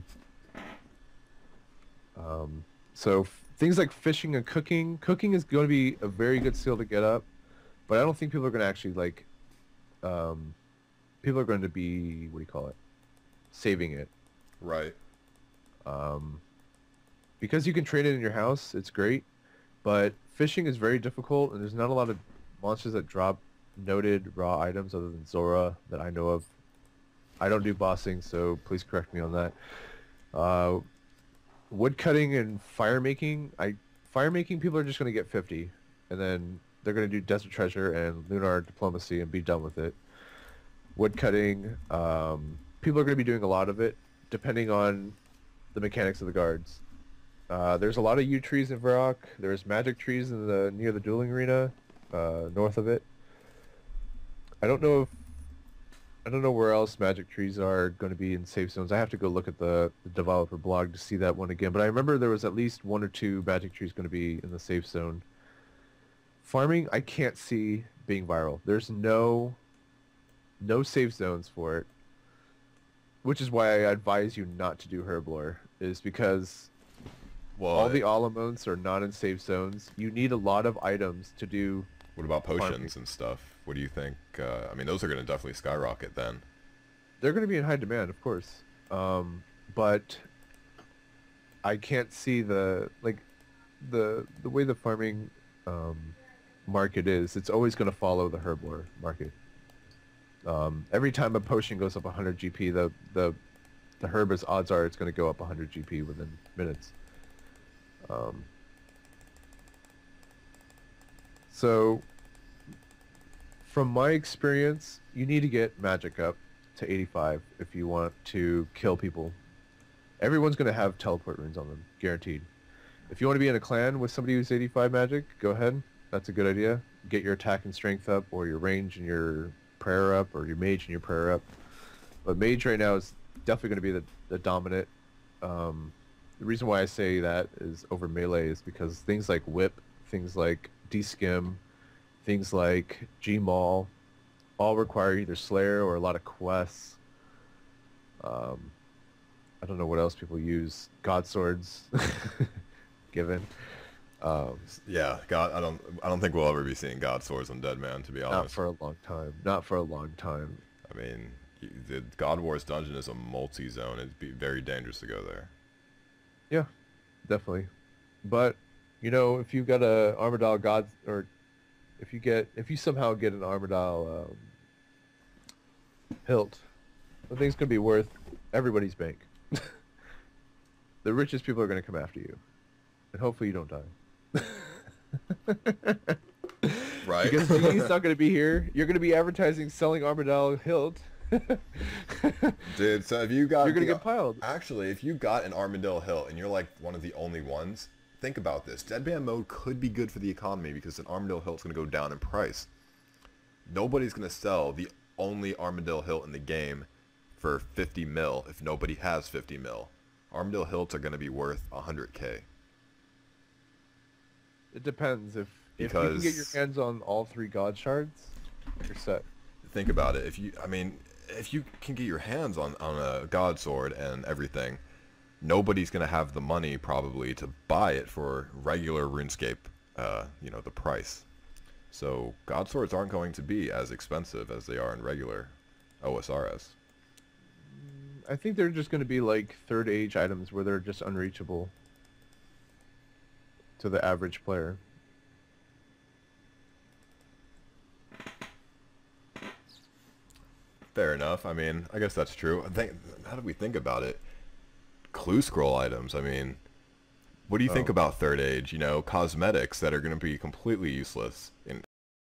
Um, so f- things like fishing and cooking. Cooking is going to be a very good skill to get up, but I don't think people are going to actually like. Um, people are going to be, what do you call it? Saving it. Right. Um, because you can train it in your house, it's great, but fishing is very difficult, and there's not a lot of monsters that drop noted raw items other than Zora that I know of. I don't do bossing, so please correct me on that. Uh, wood cutting and fire making, I fire making people are just going to get fifty, and then they're going to do desert treasure and lunar diplomacy and be done with it. Wood cutting, um, people are going to be doing a lot of it, depending on the mechanics of the guards. Uh, there's a lot of yew trees in Varrock. There's magic trees in the near the dueling arena, uh, north of it. I don't know if I don't know where else magic trees are going to be in safe zones. I have to go look at the, the developer blog to see that one again. But I remember there was at least one or two magic trees going to be in the safe zone. Farming, I can't see being viral. There's no no safe zones for it, which is why I advise you not to do herblore. Is because Well, all the alamones are not in safe zones. You need a lot of items to do. what about potions farming. and stuff? What do you think? Uh, I mean, those are going to definitely skyrocket then. They're going to be in high demand, of course. Um, but I can't see the like the the way the farming um, market is. It's always going to follow the herblore market. Um, every time a potion goes up one hundred G P, the the the herb is odds are it's going to go up one hundred G P within minutes. Um, so, from my experience, you need to get magic up to eighty-five if you want to kill people. Everyone's going to have teleport runes on them, guaranteed. If you want to be in a clan with somebody who's eighty-five magic, go ahead. That's a good idea. Get your attack and strength up, or your range and your prayer up, or your mage and your prayer up. But mage right now is definitely going to be the, the dominant. Um, the reason why I say that is over melee is because things like whip, things like de-skim, things like G-Maul, all require either Slayer or a lot of quests. Um, I don't know what else people use. God swords, given. Um, Yeah, God, I don't, I don't think we'll ever be seeing God swords on Deadman, to be honest. not for a long time. Not for a long time. I mean, y- the God Wars dungeon is a multi-zone. It'd be very dangerous to go there. Yeah, definitely. But you know, if you got a Armadale God, or if you get, if you somehow get an Armadale um, hilt, the thing's gonna be worth everybody's bank. The richest people are gonna come after you, and hopefully you don't die. Right? Because he's not gonna be here. You're gonna be advertising selling Armadale hilt. Dude, so if you got... You're gonna the- get piled. Actually, if you got an Armadillo hilt and you're like one of the only ones, think about this. Deadman mode could be good for the economy because an Armadillo hilt's going to go down in price. Nobody's going to sell the only Armadillo hilt in the game for fifty mil if nobody has fifty mil. Armadillo hilts are going to be worth one hundred K. It depends. If if you can get your Because- hands on all three God shards, you're set. Think about it. If you, I mean, if you can get your hands on, on a God sword and everything, nobody's going to have the money probably to buy it for regular RuneScape, uh, you know, the price. So God swords aren't going to be as expensive as they are in regular O S R S. I think they're just going to be like third age items where they're just unreachable to the average player. Fair enough. I mean, I guess that's true. I think, how do we think about it? Clue scroll items. I mean, what do you think Oh. about third age? You know, cosmetics that are going to be completely useless. In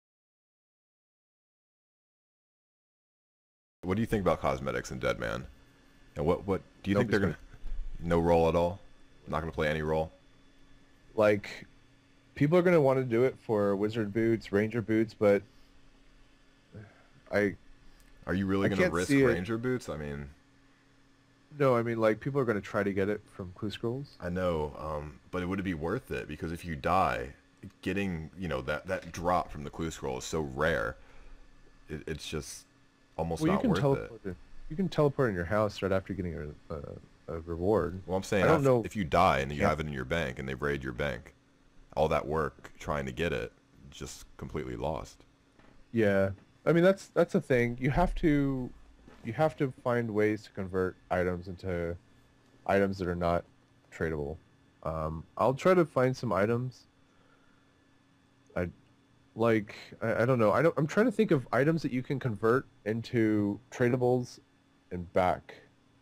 what do you think about cosmetics in Deadman? And what what do you think Nobody's they're going to no role at all? Not going to play any role? Like, people are going to want to do it for wizard boots, ranger boots, but I Are you really I going to can't risk see it. ranger boots? I mean, No, I mean like people are going to try to get it from clue scrolls. I know, um, but would it be worth it? Because if you die, getting, you know, that, that drop from the clue scroll is so rare, it, it's just almost Well, you not can worth it. teleport it. You can teleport in your house right after getting a, a, a reward. Well, I'm saying I don't if, know. if you die and you Yeah. have it in your bank and they raid your bank, all that work trying to get it, just completely lost. Yeah, I mean that's that's a thing. You have to you have to find ways to convert items into items that are not tradable. Um, I'll try to find some items. I like I, I don't know. I don't, I'm trying to think of items that you can convert into tradables and back.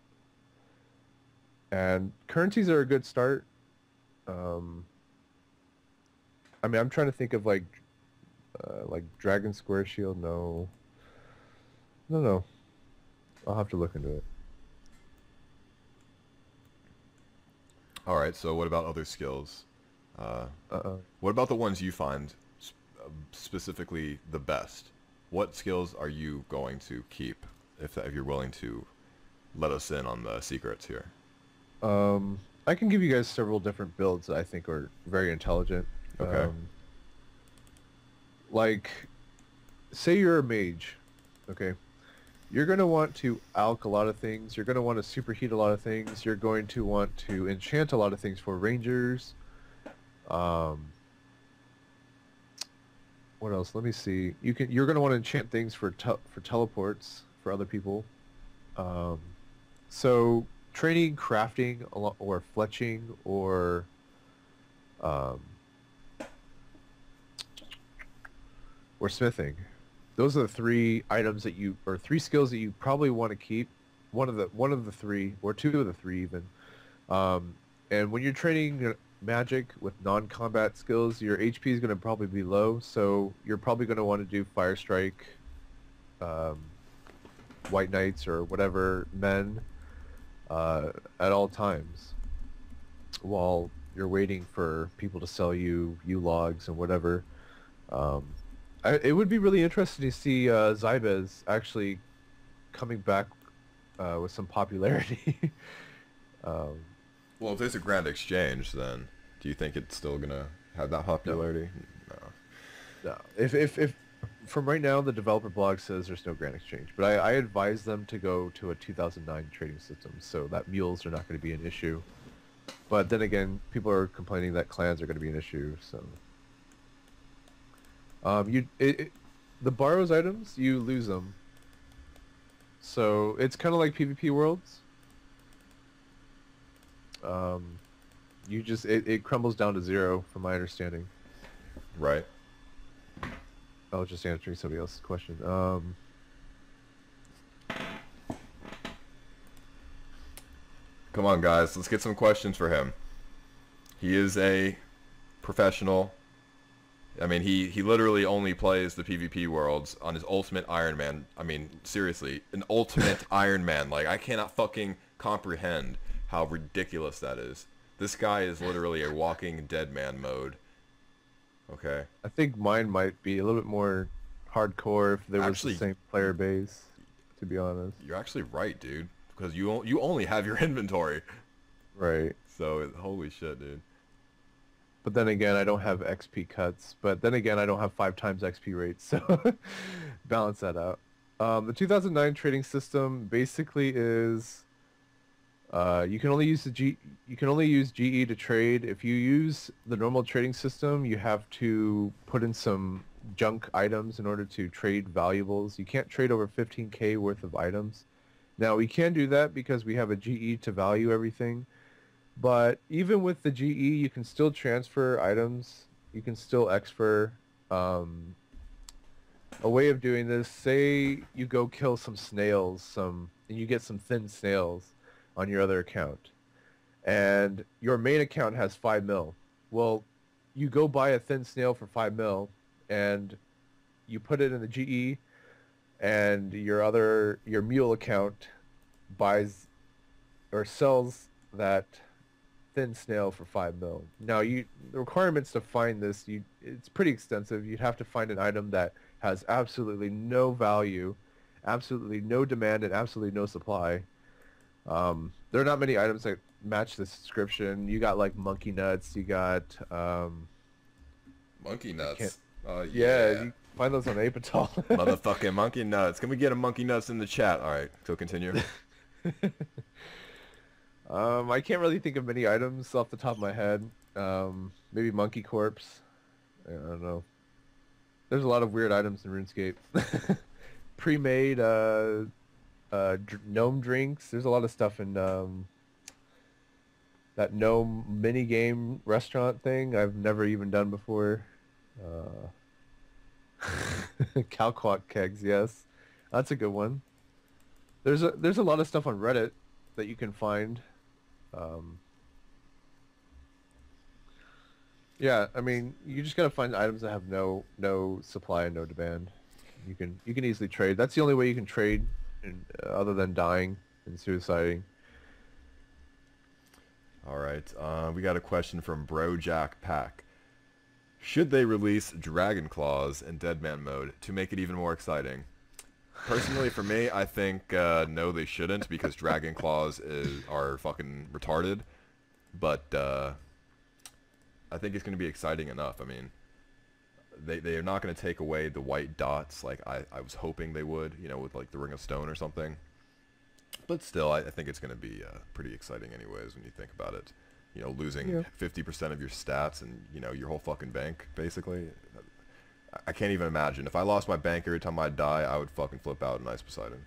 And currencies are a good start. Um, I mean, I'm trying to think of like uh, like Dragon Square Shield. No, no, no. I'll have to look into it. All right, so what about other skills? Uh, Uh-uh. what about the ones you find sp- uh, specifically the best? What skills are you going to keep if, if you're willing to let us in on the secrets here? Um, I can give you guys several different builds that I think are very intelligent. Okay. Um, like, say you're a mage, okay? You're going to want to alch a lot of things. You're going to want to superheat a lot of things. You're going to want to enchant a lot of things for rangers. Um, what else? Let me see. You can. You're going to want to enchant things for te- for teleports for other people. Um, so training, crafting, a lot, or fletching, or um, or smithing. Those are the three items that you, or three skills that you probably want to keep. One of the one of the three, or two of the three even. Um, and when you're training magic with non-combat skills, your H P is going to probably be low, so you're probably going to want to do Fire Strike, um, White Knights, or whatever men uh, at all times, while you're waiting for people to sell you U logs and whatever. Um, I, it would be really interesting to see uh, Zybez actually coming back uh, with some popularity. um, Well, if there's a grand exchange, then do you think it's still gonna have that popularity? No. no, if, if if from right now the developer blog says there's no grand exchange, but I, I advise them to go to a two thousand nine trading system so that mules are not going to be an issue. But then again, people are complaining that clans are going to be an issue, so. Um, you it, it, the borrows items, you lose them. So it's kind of like PvP Worlds. Um, you just it, it crumbles down to zero, from my understanding. Right. I was just answering somebody else's question. Um, Come on, guys. Let's get some questions for him. He is a professional. I mean, he, he literally only plays the PvP worlds on his ultimate Ironman. I mean, seriously, an ultimate Ironman. Like, I cannot fucking comprehend how ridiculous that is. This guy is literally a walking Deadman Mode. Okay. I think mine might be a little bit more hardcore if there was Actually, the same player base, to be honest. You're actually right, dude. Because you o- you only have your inventory. Right. So, it, holy shit, dude. But then again, I don't have X P cuts. But then again, I don't have five times X P rates, so balance that out. Um, the two thousand nine trading system basically is uh, you can only use the G you can only use G E to trade. If you use the normal trading system, you have to put in some junk items in order to trade valuables. You can't trade over fifteen K worth of items. Now we can do that because we have a G E to value everything. But even with the G E, you can still transfer items. You can still exfer. Um, a way of doing this, say you go kill some snails, some, and you get some thin snails on your other account. And your main account has five mil. Well, you go buy a thin snail for five mil, and you put it in the G E, and your other, your mule account buys or sells that thin snail for five mil. Now, you the requirements to find this, you it's pretty extensive. You'd have to find an item that has absolutely no value, absolutely no demand, and absolutely no supply. Um, there are not many items that match this description. You got like monkey nuts. You got um, Monkey I can't. nuts. Oh Yeah, yeah. you find those on Apatol. Motherfucking monkey nuts. Can we get a monkey nuts in the chat? All right, so continue. um, I can't really think of many items off the top of my head. Um, maybe monkey corpse. I don't know. There's a lot of weird items in RuneScape. Pre-made uh, uh, dr gnome drinks. There's a lot of stuff in um, that gnome mini game restaurant thing I've never even done before. Uh, Calquat kegs, yes, that's a good one. There's a there's a lot of stuff on Reddit that you can find. Um, yeah, I mean, you just gotta find items that have no no supply and no demand. You can you can easily trade. That's the only way you can trade, in, uh, other than dying and suiciding. All right, uh, we got a question from Bro Jack Pack. Should they release Dragon Claws in Deadman Mode to make it even more exciting? Personally, for me, I think uh, no, they shouldn't, because Dragon Claws is are fucking retarded. But uh, I think it's going to be exciting enough. I mean, they they are not going to take away the white dots like I, I was hoping they would, you know, with like the Ring of Stone or something. But still, I, I think it's going to be uh, pretty exciting anyways when you think about it. You know, losing fifty percent of your stats and, you know, your whole fucking bank, basically. I can't even imagine. If I lost my bank every time I die, I would fucking flip out in Ice Poseidon.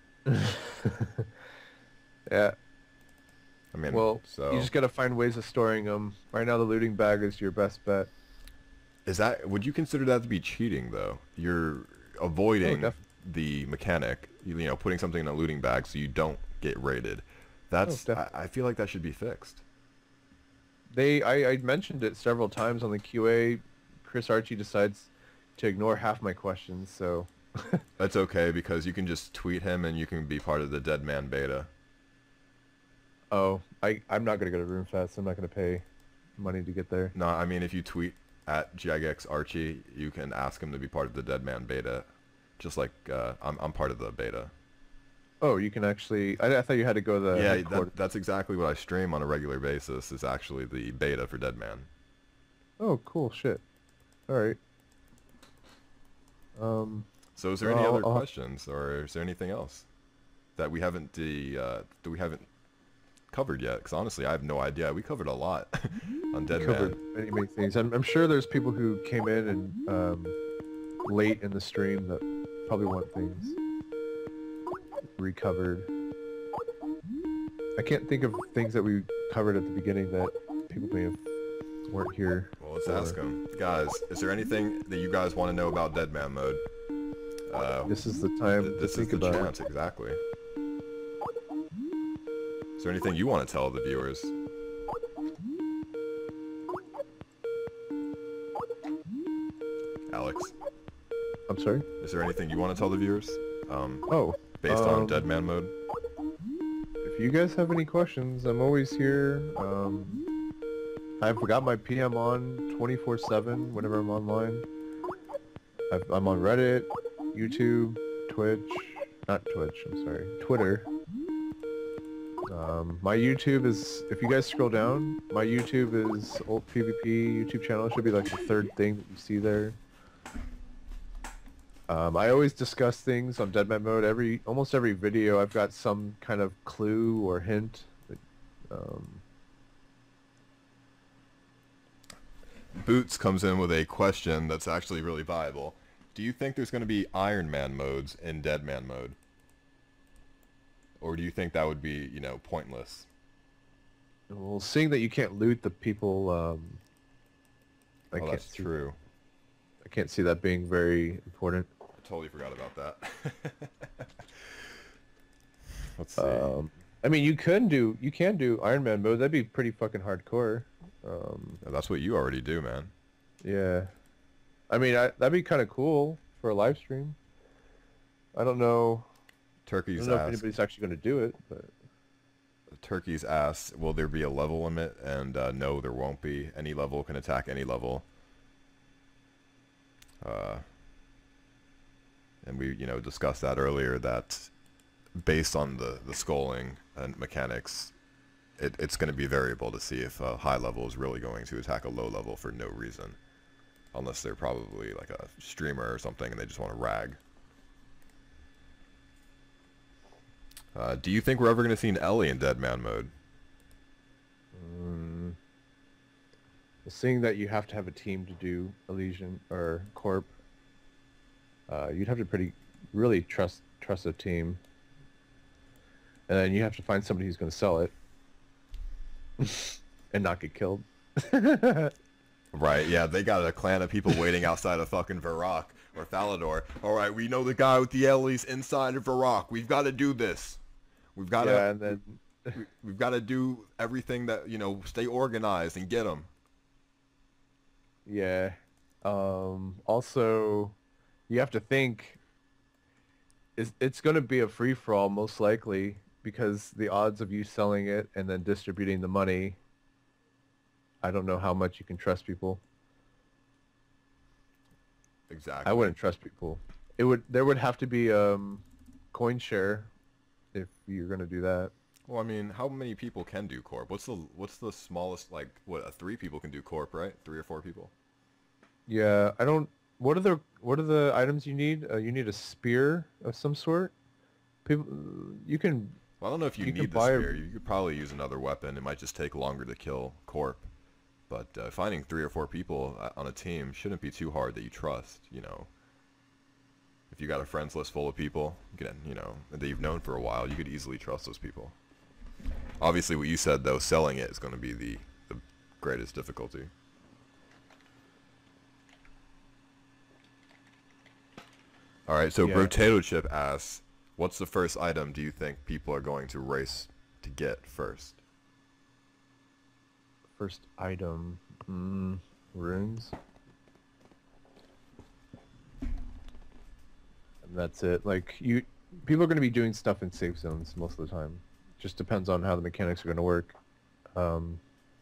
Yeah. I mean, Well, so... you just gotta find ways of storing them. Right now, the looting bag is your best bet. Is that... Would you consider that to be cheating, though? You're avoiding Oh, the mechanic, you, you know, putting something in a looting bag so you don't get raided. That's... Oh, I, I feel like that should be fixed. They, I, I mentioned it several times on the Q A. Chris Archie decides to ignore half my questions, so... That's okay, because you can just tweet him and you can be part of the Deadman beta. Oh, I, I'm not going to go to RuneFest. I'm not going to pay money to get there. No, I mean, if you tweet at Jagex Archie, you can ask him to be part of the Deadman beta. Just like, uh, I'm, I'm part of the beta. Oh, you can actually... I, I thought you had to go to the Yeah, headquarters. that, that's exactly what I stream on a regular basis, is actually the beta for Deadman. Oh, cool. Shit. Alright. Um... So is there any Well, other I'll- questions, or is there anything else that we haven't the uh, that we haven't covered yet? Because honestly, I have no idea. We covered a lot on Deadman. Covered many, many things. I'm, I'm sure there's people who came in and um, late in the stream that probably want things recovered. I can't think of things that we covered at the beginning that people may have weren't here. Well, let's for. ask them, guys. Is there anything that you guys want to know about Deadman Mode? Uh, This is the time th- to this is think the about chance, it. exactly. Is there anything you want to tell the viewers? Alex, I'm sorry? is there anything you want to tell the viewers? Um, Oh, based on um, Deadman Mode? if you guys have any questions, I'm always here. Um, I've got my P M on twenty-four seven whenever I'm online. I've, I'm on Reddit, YouTube, Twitch, not Twitch, I'm sorry, Twitter. Um, my YouTube is, if you guys scroll down, my YouTube is Old PvP YouTube channel. It should be like the third thing that you see there. Um, I always discuss things on Deadman Mode. Every almost every video, I've got some kind of clue or hint. That, um, Boots comes in with a question that's actually really viable. Do you think there's going to be Ironman modes in Deadman Mode? Or do you think that would be, you know, pointless? well, seeing that you can't loot the people, um, I Oh, can't that's see, true. I can't see that being very important. I totally forgot about that. Let's see. Um, I mean, you can do you can do Iron Man mode. That'd be pretty fucking hardcore. Um, That's what you already do, man. yeah, I mean, I, that'd be kind of cool for a live stream. I don't know. I Turkey's don't know if asked, anybody's actually going to do it, but Turkey's asked, will there be a level limit? And uh, no, there won't be. Any level can attack any level. Uh, and we, you know, discussed that earlier, that based on the, the sculling and mechanics, it, it's going to be variable to see if a high level is really going to attack a low level for no reason. Unless they're probably like a streamer or something and they just want to rag. Uh, do you think we're ever going to see an Ellie in Deadman Mode? Mm. Seeing that you have to have a team to do Elysian or Corp, uh, you'd have to pretty really trust trust a team, and then you have to find somebody who's going to sell it and not get killed. Right, yeah, they got a clan of people waiting outside of fucking Varrock or Thalador. Alright, we know the guy with the Ellie's inside of Varrock. We've got to do this. We've got to Yeah, and then we, we've got to do everything that, you know, stay organized and get them. yeah. Um, also, you have to think it's, it's going to be a free-for-all most likely because the odds of you selling it and then distributing the money, I don't know how much you can trust people. Exactly. I wouldn't trust people. It would there would have to be um coin share if you're gonna do that. Well, I mean, how many people can do Corp? What's the what's the smallest, like, what, uh, three people can do Corp, right? Three or four people? Yeah, I don't. What are the what are the items you need? Uh, you need a spear of some sort. People, you can. Well, I don't know if you, You can need the buy a- spear. You could probably use another weapon. It might just take longer to kill Corp. But uh, finding three or four people uh, on a team shouldn't be too hard that you trust, you know. If you got a friends list full of people, you, can, you know, that you've known for a while, you could easily trust those people. Obviously, what you said, though, selling it is going to be the, the greatest difficulty. Alright, so Yeah. Brotato Chip asks, what's the first item do you think people are going to race to get first? First item, mm, runes. And that's it. Like you, people are going to be doing stuff in safe zones most of the time. Just depends on how the mechanics are going to work. Um,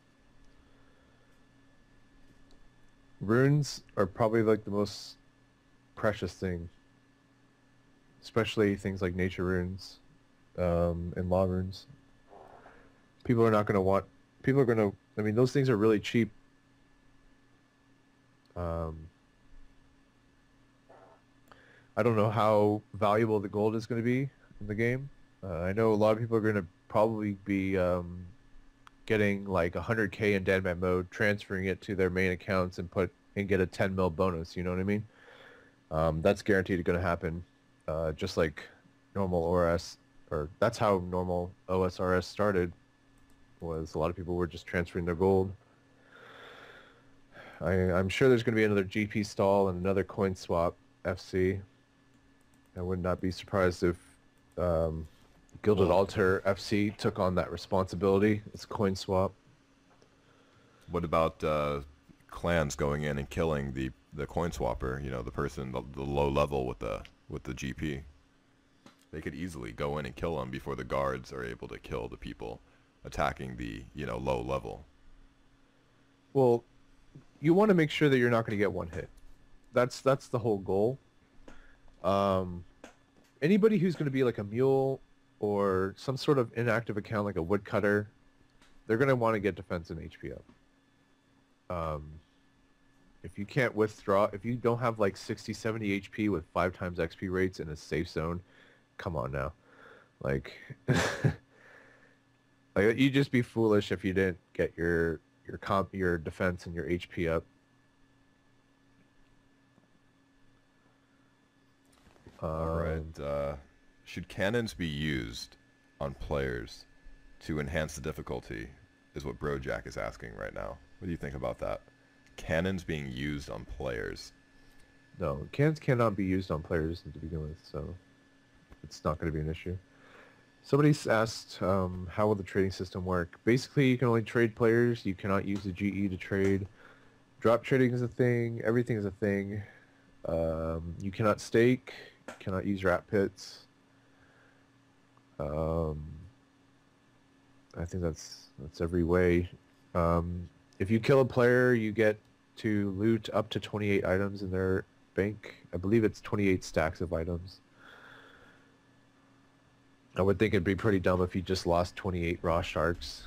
runes are probably like the most precious thing, especially things like nature runes um, and law runes. People are not going to want. People are going to. I mean, those things are really cheap. Um, I don't know how valuable the gold is going to be in the game. Uh, I know a lot of people are going to probably be um, getting like one hundred K in Deadman Mode, transferring it to their main accounts and put and get a ten mil bonus. You know what I mean? Um, that's guaranteed going to happen. Uh, just like normal O S R S, or that's how normal O S R S started. Was a lot of people were just transferring their gold. I, I'm sure there's going to be another G P stall and another coin swap F C. I would not be surprised if um, Gilded Well- Altar F C took on that responsibility. It's a coin swap. What about uh, clans going in and killing the, the coin swapper, you know, the person, the, the low level with the, with the G P? They could easily go in and kill them before the guards are able to kill the people attacking the, you know, low level. Well, you want to make sure that you're not going to get one hit. That's that's the whole goal. Um, anybody who's going to be like a mule or some sort of inactive account like a woodcutter, they're going to want to get defense and H P up. Um, if you can't withdraw, if you don't have like sixty, seventy H P with five times X P rates in a safe zone, come on now. Like... Like, you'd just be foolish if you didn't get your your comp, your defense, and your H P up. All right. Um, Uh, should cannons be used on players to enhance the difficulty? Is what Brojack is asking right now. What do you think about that? Cannons being used on players. No, cannons cannot be used on players to begin with, so it's not going to be an issue. Somebody's asked, um, how will the trading system work? Basically, you can only trade players. You cannot use the G E to trade. Drop trading is a thing. Everything is a thing. Um, you cannot stake. You cannot use rat pits. Um, I think that's that's every way. Um, if you kill a player, you get to loot up to twenty-eight items in their bank. I believe it's twenty-eight stacks of items. I would think it'd be pretty dumb if you just lost twenty-eight raw sharks.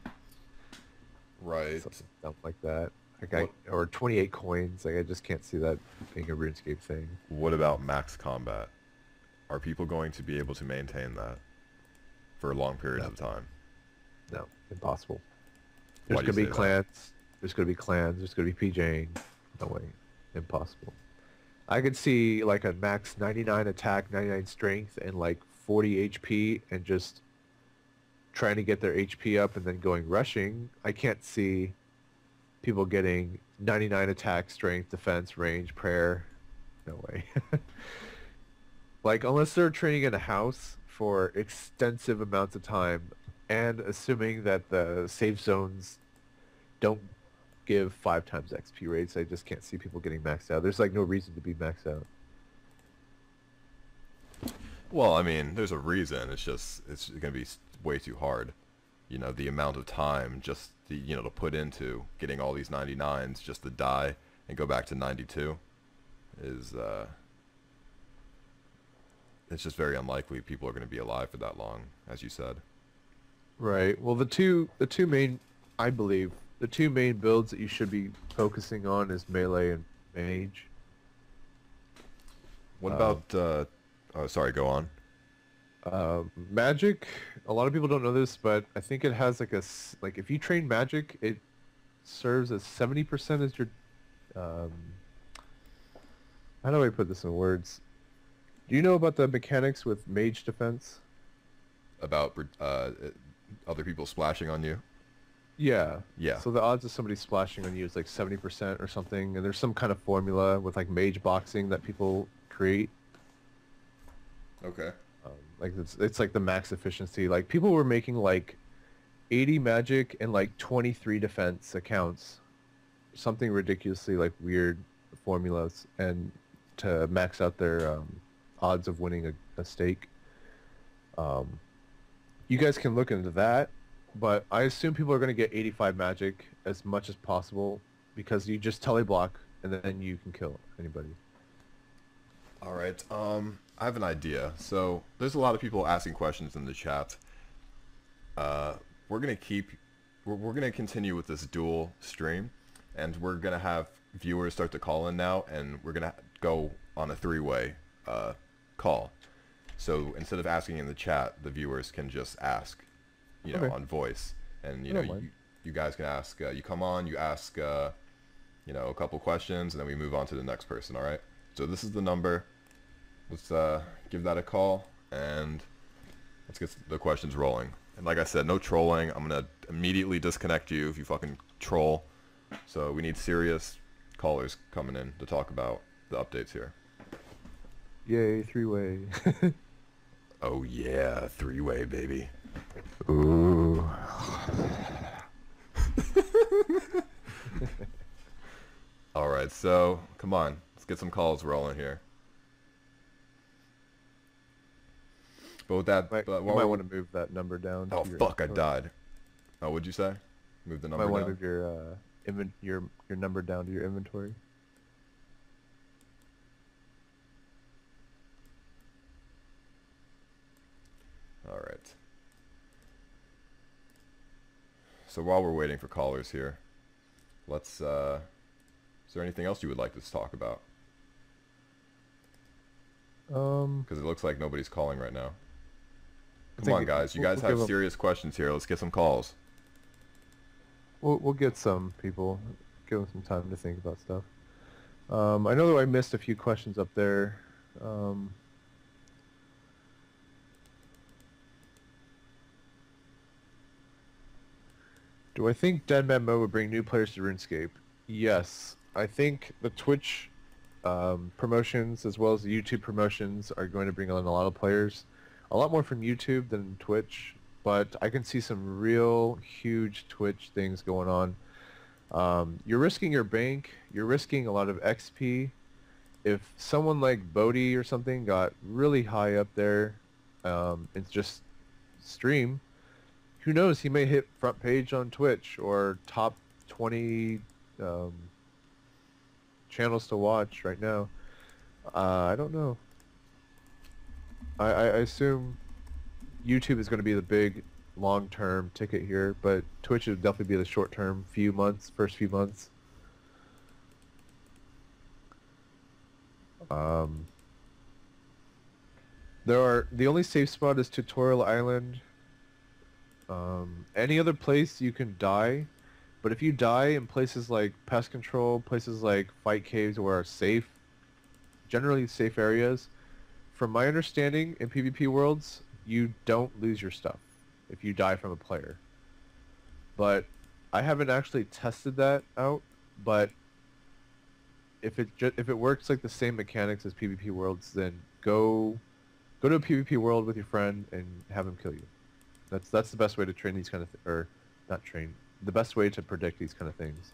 Right. Something dumb like that. Like I, What, or twenty-eight coins. Like I just can't see that being a RuneScape thing. what about max combat? Are people going to be able to maintain that for long periods No. of time? No, impossible. Why There's do you gonna be say that? clans. There's gonna be clans. There's gonna be PJing. No way. Impossible. I could see like a max ninety-nine attack, ninety-nine strength, and like forty H P, and just trying to get their H P up and then going rushing. I can't see people getting ninety-nine attack, strength, defense, range, prayer. No way. Like, unless they're training in a house for extensive amounts of time, and assuming that the safe zones don't give five times X P rates, I just can't see people getting maxed out. There's like no reason to be maxed out. Well, I mean, there's a reason. It's just it's going to be s- way too hard. You know, the amount of time just the, you know to put into getting all these ninety-nines just to die and go back to ninety-two is uh it's just very unlikely people are going to be alive for that long, as you said. Right. Well, the two the two main, I believe, the two main builds that you should be focusing on is melee and mage. What Um, about uh oh, sorry, go on. Um, magic, a lot of people don't know this, but I think it has like a s- like if you train magic, it serves as seventy percent as your um how do I put this in words? Do you know about the mechanics with mage defense? About uh other people splashing on you? Yeah. Yeah. So the odds of somebody splashing on you is like seventy percent or something, and there's some kind of formula with like mage boxing that people create. Okay. Um, like it's it's like the max efficiency. Like people were making like eighty magic and like twenty-three defense accounts, something ridiculously like weird formulas, and to max out their um, odds of winning a, a stake. Um, you guys can look into that, but I assume people are going to get eighty-five magic as much as possible because you just teleblock and then you can kill anybody. All right. Um, I have an idea. So there's a lot of people asking questions in the chat. Uh, we're gonna keep, we're, we're gonna continue with this dual stream, and we're gonna have viewers start to call in now, and we're gonna go on a three-way uh, call. So instead of asking in the chat, the viewers can just ask, you know, Okay. on voice, and you I know, don't mind. you, you guys can ask. Uh, you come on, you ask, uh, you know, a couple questions, and then we move on to the next person. All right. So this is the number. Let's uh, give that a call, and let's get the questions rolling. And like I said, no trolling. I'm gonna immediately disconnect you if you fucking troll. So we need serious callers coming in to talk about the updates here. Yay, three-way. Oh yeah, three-way baby. Ooh. All right, so come on, let's get some calls rolling here. But with that, Might, but you while might we're- want to move that number down. to oh your fuck, I inventory. died. Oh, what'd you say? Move the You number might want to down. move your uh, invent your your number down to your inventory. All right. So while we're waiting for callers here, let's, uh, is there anything else you would like to talk about? Um, Because it looks like nobody's calling right now. I Come think on, it- guys. You we'll- guys we'll give have 'em- serious questions here. Let's get some calls. we'll we'll get some people. Give them some time to think about stuff. Um, I know that I missed a few questions up there. Um, do I think Deadman Mode would bring new players to RuneScape? Yes. I think the Twitch um, promotions as well as the YouTube promotions are going to bring on a lot of players. A lot more from YouTube than Twitch, but I can see some real huge Twitch things going on. Um, you're risking your bank. You're risking a lot of X P. If someone like Bodhi or something got really high up there, um, and just stream, who knows? He may hit front page on Twitch or top twenty um, channels to watch right now. Uh, I don't know. I, I, I assume YouTube is going to be the big long-term ticket here, but Twitch would definitely be the short-term few months, first few months. Um, there are the only safe spot is Tutorial Island. Um, any other place you can die, but if you die in places like Pest Control, places like Fight Caves where are safe, generally safe areas, from my understanding in PvP worlds, you don't lose your stuff if you die from a player. But I haven't actually tested that out, but if it ju- if it works like the same mechanics as PvP worlds, then go go to a PvP world with your friend and have him kill you. That's that's the best way to train these kind of th- or not train. The best way to predict these kind of things.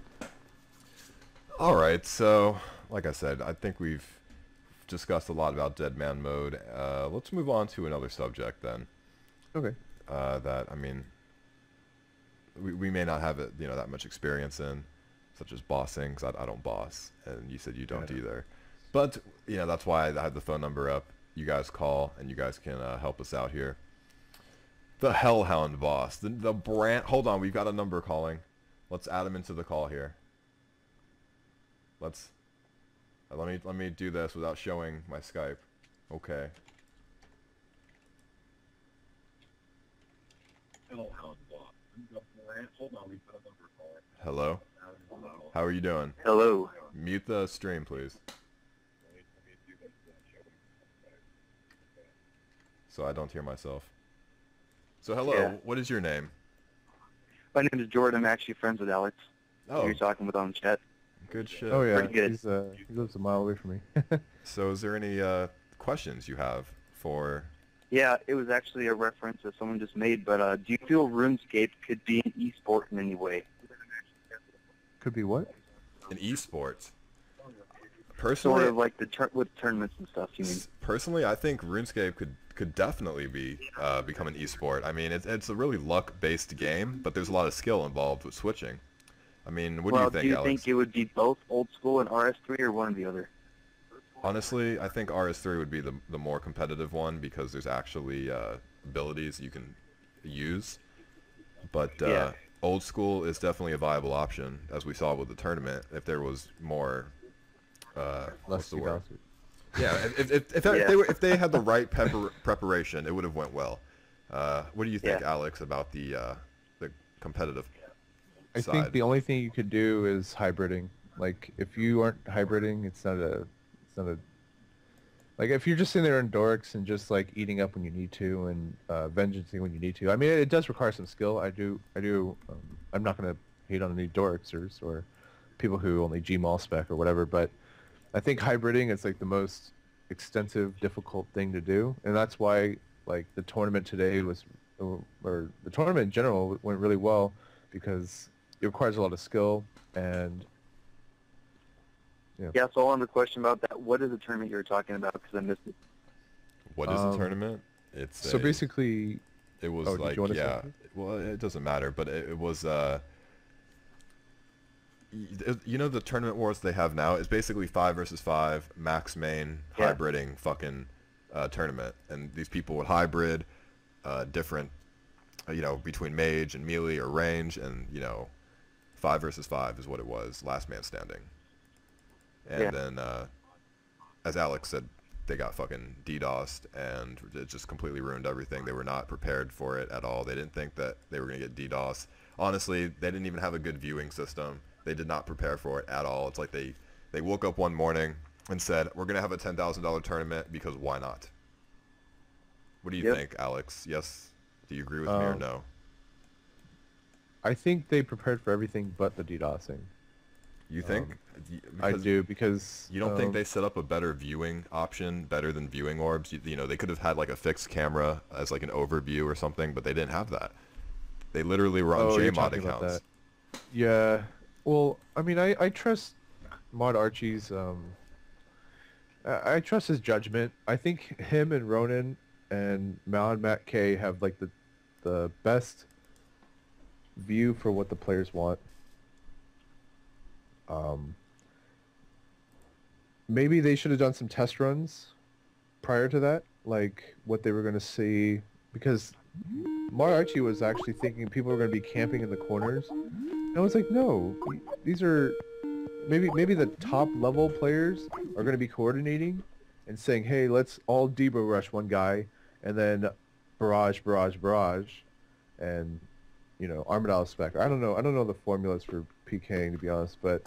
All right, so like I said, I think we've discussed a lot about Deadman Mode. Uh, let's move on to another subject then. Okay. Uh, that I mean, we we may not have it, you know, that much experience in, such as bossing. 'Cause I, I don't boss, and you said you don't Yeah. either. But you know, that's why I had the phone number up. You guys call, and you guys can uh, help us out here. The Hellhound boss, the the brand. Hold on, we've got a number calling. Let's add him into the call here. Let's. Uh, let me let me do this without showing my Skype. Okay. Hello. How are you doing? Hello. Mute the stream, please. So I don't hear myself. So hello. Yeah. What is your name? My name is Jordan. I'm actually friends with Alex. Oh, You're talking with on the chat. good shit. Oh yeah, Pretty good. he's uh, he lives a mile away from me. So is there any uh, questions you have for? Yeah, it was actually a reference that someone just made, but uh, do you feel RuneScape could be an esport in any way? Could be what? In esports. Sort Personally, of like the tur- with tournaments and stuff, you mean? s- personally, I think RuneScape could could definitely be uh, become an esport. I mean, it's it's a really luck-based game, but there's a lot of skill involved with switching. I mean, what well, do you think, do you Alex? think it would be both old school and R S three or one or the other? Honestly, I think R S three would be the the more competitive one because there's actually uh, abilities you can use. But uh, Yeah. old school is definitely a viable option, as we saw with the tournament. If there was more, uh, what's Less the word? two Yeah, if if, if, if, that- if Yeah. they were, if they had the right pepper, preparation, it would have went well. Uh, what do you think, Yeah. Alex, about the uh, the competitive I side? think the only thing you could do is hybriding. Like if you aren't hybriding, it's not a, it's not a. Like if you're just sitting there in dorks and just like eating up when you need to and uh, vengeancing when you need to. I mean, it does require some skill. I do, I do. Um, I'm not gonna hate on any dorksers or people who only Gmaul spec or whatever, but I think hybriding is like the most extensive, difficult thing to do, and that's why like the tournament today was, or the tournament in general went really well because it requires a lot of skill and yeah. Yeah, so on the question about that, what is the tournament you were talking about? Because I missed it. What is Um, the tournament? It's So a- basically, It was Oh, did like, you wanna say yeah, something? well, it doesn't matter, but it, it was, uh, y- it- you know the tournament wars they have now is basically five versus five, max main, Yeah. hybriding fucking uh, tournament. And these people would hybrid uh, different, uh, you know, between mage and melee or range, and, you know, five versus five is what it was, last man standing. And Yeah. then, uh, as Alex said, they got fucking DDoSed, and it just completely ruined everything. They were not prepared for it at all. They didn't think that they were going to get DDoSed. Honestly, they didn't even have a good viewing system. They did not prepare for it at all. It's like they, they woke up one morning and said, we're going to have a ten thousand dollars tournament because why not? What do you Yep. think, Alex? Yes? Do you agree with me or Um, no? I think they prepared for everything but the DDoSing. You think? um, Y- I because do because You don't think um, they set up a better viewing option, better than viewing orbs? You, you know, they could have had like a fixed camera as like an overview or something, but they didn't have that. They literally were on Oh, you're Jmod talking about accounts. that. Yeah. Well, I mean, I, I trust Mod Archie's. Um, I, I trust his judgment. I think him and Ronan and Mal and Matt K have like the the best view for what the players want. Um, maybe they should have done some test runs prior to that, like what they were going to see because Mariachi was actually thinking people were going to be camping in the corners. And I was like, no, these are maybe maybe the top level players are going to be coordinating and saying, hey, let's all Debo rush one guy and then barrage, barrage, barrage, and you know, Armadillo spec. I don't know. I don't know the formulas for PKing to be honest, but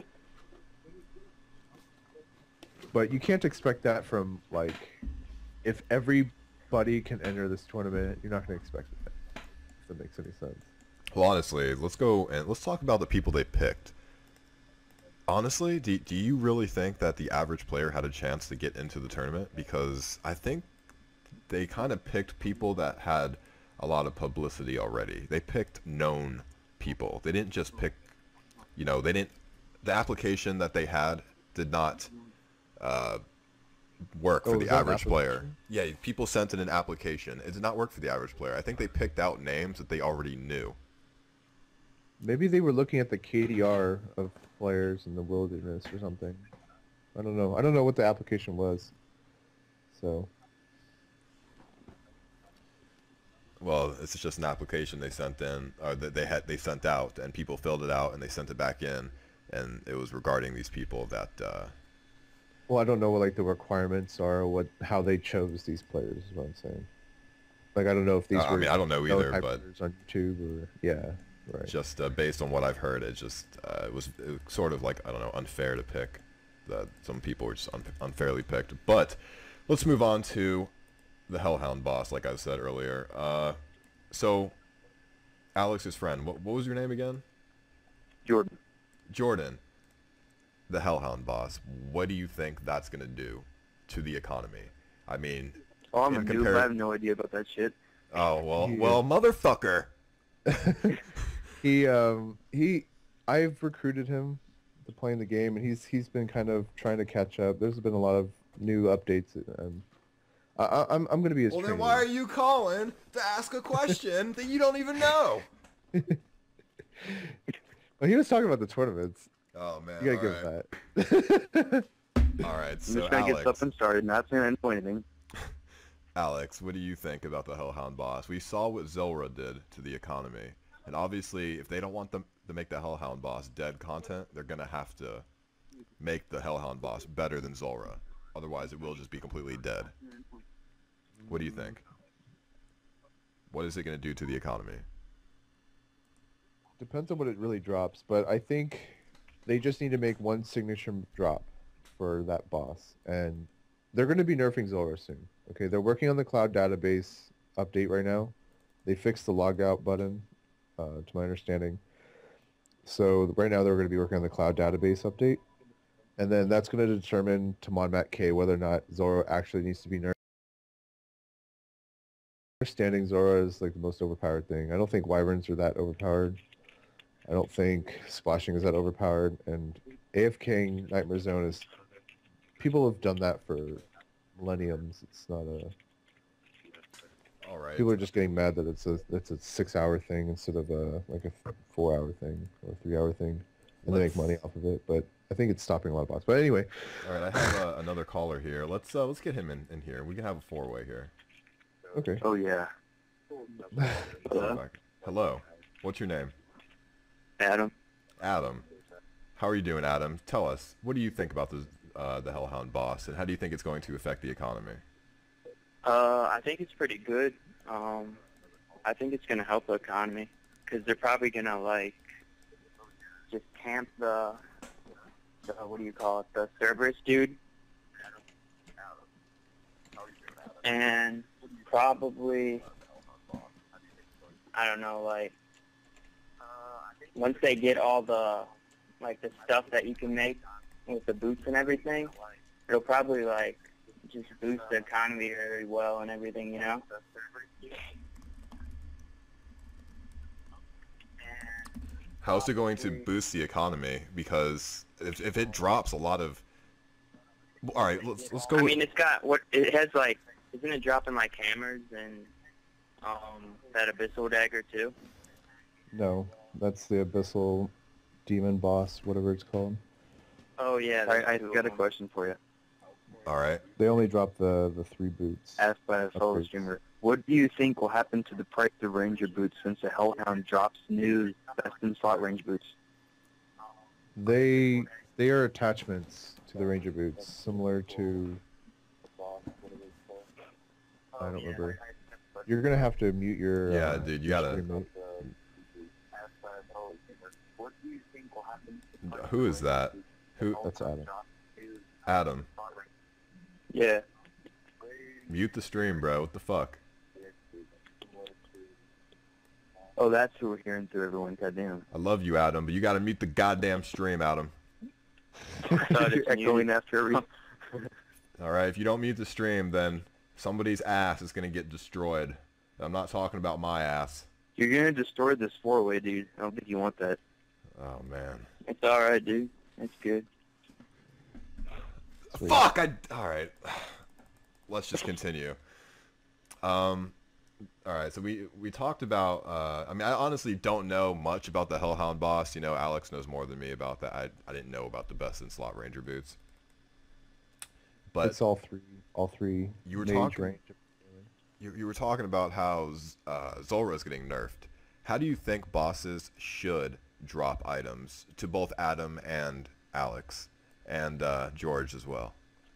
but you can't expect that from like if everybody can enter this tournament, you're not going to expect it. If that makes any sense. Well, honestly, let's go and let's talk about the people they picked. Honestly, do, do you really think that the average player had a chance to get into the tournament? Because I think they kind of picked people that had a lot of publicity already. They picked known people. They didn't just pick, you know, they didn't, the application that they had did not uh, work Oh, for was the that an average player. application? Yeah, people sent in an application. It did not work for the average player. I think they picked out names that they already knew. Maybe they were looking at the K D R of players in the wilderness or something. I don't know. I don't know what the application was. So, Well, it's just an application they sent in, or that they had they sent out, and people filled it out, and they sent it back in, and it was regarding these people that. Uh, well, I don't know what like the requirements are, or what how they chose these players. Is what I'm saying. Like I don't know if these Uh, I were. mean, I don't know known either, type but- players on YouTube or yeah, right. just uh, based on what I've heard, it just uh, it was, it was sort of like I don't know, unfair to pick. That some people were just un- unfairly picked. But let's move on to the Hellhound boss, like I said earlier. Uh, so, Alex's friend, what, what was your name again? Jordan. Jordan, the Hellhound boss. What do you think that's gonna do to the economy? I mean, Oh, I'm in a noob. compar- I have no idea about that shit. oh well, Yeah. well, motherfucker. He um he I've recruited him to play in the game, and he's he's been kind of trying to catch up. There's been a lot of new updates. Um, I, I, I'm I'm gonna be his Well, then trainee. why are you calling to ask a question that you don't even know? Well, he was talking about the tournaments. Oh man, You gotta all give right. that. All right, I'm so just trying to get Alex, something started, not saying I know anything. Alex, what do you think about the Hellhound boss? We saw what Zulrah did to the economy, and obviously, if they don't want them to make the Hellhound boss dead content, they're gonna have to make the Hellhound boss better than Zulrah. Otherwise, it will just be completely dead. What do you think? What is it gonna do to the economy? Depends on what it really drops, but I think they just need to make one signature drop for that boss, and they're going to be nerfing Zulrah soon. Okay, they're working on the cloud database update right now. They fixed the logout button, uh, to my understanding. So right now they're going to be working on the cloud database update, and then that's going to determine to Monmat K whether or not Zulrah actually needs to be nerfed. Understanding Zulrah is like the most overpowered thing. I don't think wyverns are that overpowered. I don't think splashing is that overpowered, and AFKing Nightmare Zone is... People have done that for millenniums. It's not a... All right. People are just getting mad that it's a it's a six-hour thing instead of a like a four-hour thing or a three-hour thing, and they make Let's- money off of it. But I think it's stopping a lot of bots. But anyway, All right, I have uh, another caller here. Let's uh, let's get him in, in here. We can have a four-way here. okay. Oh, yeah. Hello? Hello. What's your name? Adam. Adam. How are you doing, Adam? Tell us, what do you think about the uh, the Hellhound boss, and how do you think it's going to affect the economy? Uh, I think it's pretty good. Um, I think it's going to help the economy because they're probably going to, like, just camp the, the, what do you call it, the Cerberus dude. And probably, I don't know, like, once they get all the, like, the stuff that you can make with the boots and everything, it'll probably, like, just boost the economy very well and everything, you know? How's it going to boost the economy? Because if, if it drops a lot of... All right, let's let's go. I with- mean, it's got, what, it has, like, isn't it dropping, like, hammers and, um, that abyssal dagger, too? No, that's the abyssal demon boss, whatever it's called. Oh, yeah. I, I there's two got a of them. question for you. all right. They only drop the the three boots. Asked by a fellow Upgrades. streamer. What do you think will happen to the price of Ranger boots since the Hellhound drops new best-in-slot Ranger boots? They they are attachments to the Ranger boots, similar to. I don't remember. You're gonna have to mute your. Yeah, uh, dude, you your gotta- stream, mate. Who is that? Who? That's Adam. Adam. Yeah. Mute the stream, bro. What the fuck? Oh, that's who we're hearing through everyone. Goddamn. I love you, Adam, but you gotta mute the goddamn stream, Adam. thought You're it's echoing muted. after every. All right, if you don't mute the stream, then somebody's ass is gonna get destroyed. I'm not talking about my ass. You're gonna destroy this four-way, dude. I don't think you want that. Oh man. It's all right, dude. It's good. Sweet. Fuck! I. All right. Let's just continue. Um. All right. So we we talked about. Uh, I mean, I honestly don't know much about the Hellhound boss. You know, Alex knows more than me about that. I I didn't know about the best in slot Ranger boots. But It's all three. All three. You were mage talking- range. you you were talking about how uh, Zulrah's getting nerfed. How do you think bosses should drop items to both Adam and Alex and uh, George as well?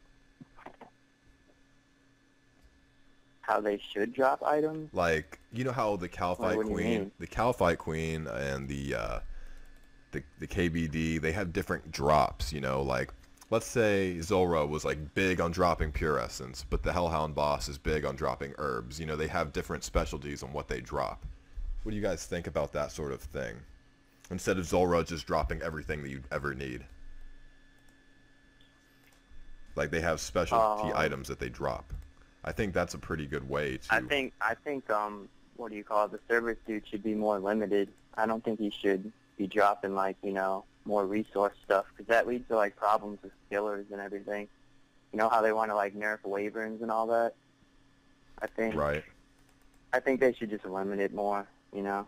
How they should drop items? Like, you know how the Cal Why, Fight what do you Queen, mean? the Cal Fight Queen and the uh, the the K B D, they have different drops. You know, like let's say Zulrah was like big on dropping pure essence, but the Hellhound boss is big on dropping herbs. You know, they have different specialties on what they drop. What do you guys think about that sort of thing? Instead of Zulrah just dropping everything that you'd ever need. Like they have specialty Um, items that they drop. I think that's a pretty good way to... I think I think um what do you call it? The service dude should be more limited. I don't think he should be dropping like you know more resource stuff because that leads to like problems with skillers and everything. You know how they want to like nerf wyverns and all that. I think Right. I think they should just limit it more. You know.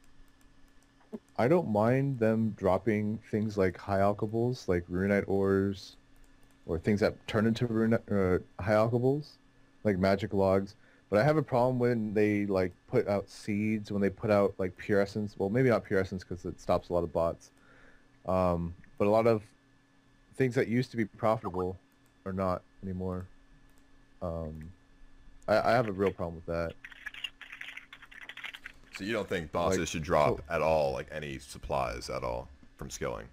I don't mind them dropping things like high alchables, like runite ores, or things that turn into rune, uh, high alchables, like magic logs. But I have a problem when they like put out seeds, when they put out like pure essence. Well, maybe not pure essence because it stops a lot of bots. Um, but a lot of things that used to be profitable are not anymore. Um, I, I have a real problem with that. So you don't think bosses Like, should drop so- at all, like any supplies at all from skilling?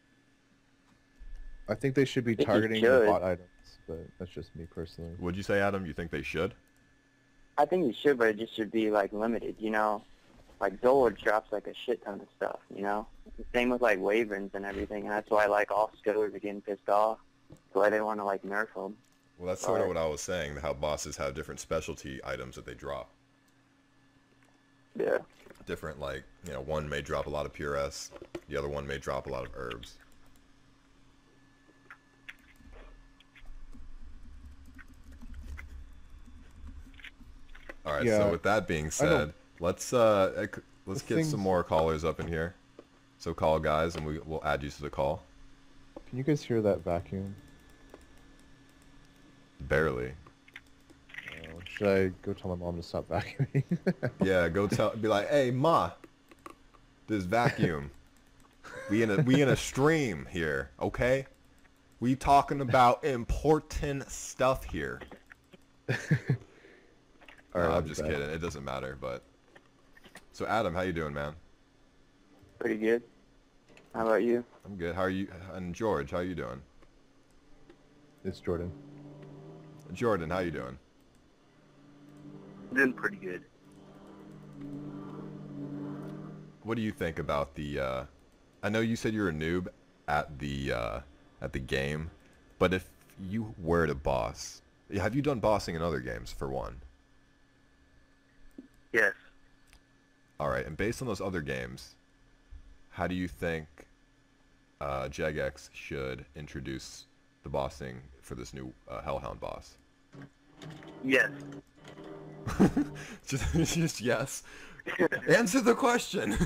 I think they should be think you targeting the should. bot items, but that's just me personally. Would you say, Adam, you think they should? I think you should, but it just should be like limited. You know, like Zola drops like a shit ton of stuff. You know, same with like wyverns and everything. And that's why like all skillers are getting pissed off. That's why they want to like nerf them. Well, that's sort of Right. what I was saying, how bosses have different specialty items that they drop. Yeah. Different, like, you know, one may drop a lot of pure S, the other one may drop a lot of herbs. All right, Yeah, so with that being I said, don't- let's uh, ec- let's The get things- some more callers up in here. So call guys, and we we'll add you to the call. Can you guys hear that vacuum? Barely. Oh, should I go tell my mom to stop vacuuming? Yeah, go tell, be like, hey ma, this vacuum. We in a we in a stream here, okay? We talking about important stuff here. All No, right, I'm I'll be just back. kidding. It doesn't matter, but. So Adam, how you doing, man? Pretty good. How about you? I'm good. How are you? And George, how you doing? It's Jordan. Jordan, how you doing? Doing pretty good. What do you think about the? Uh, I know you said you're a noob at the uh, at the game, but if you were to boss, have you done bossing in other games for one? Yes. All right, and based on those other games, how do you think uh, Jagex should introduce the bossing for this new uh, Hellhound boss? Yes. just, just yes. Answer the question.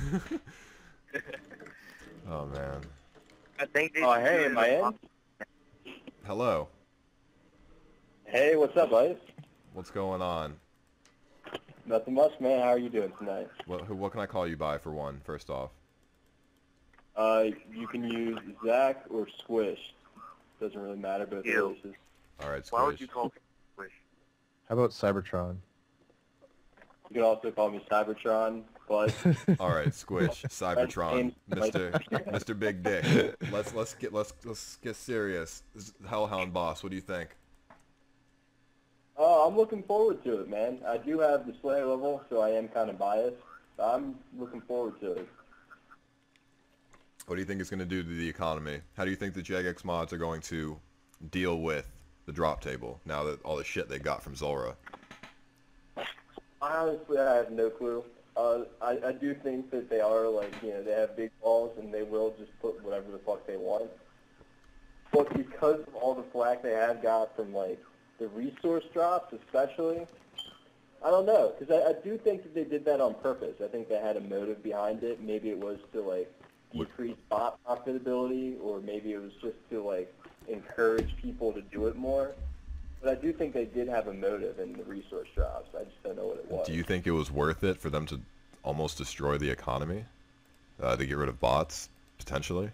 Oh man. I think they Oh, should hey, do am it I a- in? Hello. Hey, what's up, guys? What's going on? Nothing much, man. How are you doing tonight? What, who, what can I call you by for one, first off? Uh, you can use Zach or Squish. Doesn't really matter, both Ew. places. All right, Why would Squish. you call me Squish? How about Cybertron? You can also call me Cybertron, but All right, Squish, Cybertron, Mister Mister Big Dick. Let's let's get let's let's get serious. This is Hellhound Boss, what do you think? uh, I'm looking forward to it, man. I do have the Slayer level, so I am kind of biased. But I'm looking forward to it. What do you think it's going to do to the economy? How do you think the Jagex mods are going to deal with the drop table now that all the shit they got from Zulrah? Honestly, I have no clue. Uh, I, I do think that they are, like, you know, they have big balls and they will just put whatever the fuck they want. But because of all the flack they have got from, like, the resource drops especially, I don't know. Because I, I do think that they did that on purpose. I think they had a motive behind it. Maybe it was to, like, decrease bot profitability, or maybe it was just to, like, encourage people to do it more. But I do think they did have a motive in the resource drops. I just don't know what it was. Do you think it was worth it for them to almost destroy the economy? Uh, to get rid of bots, potentially?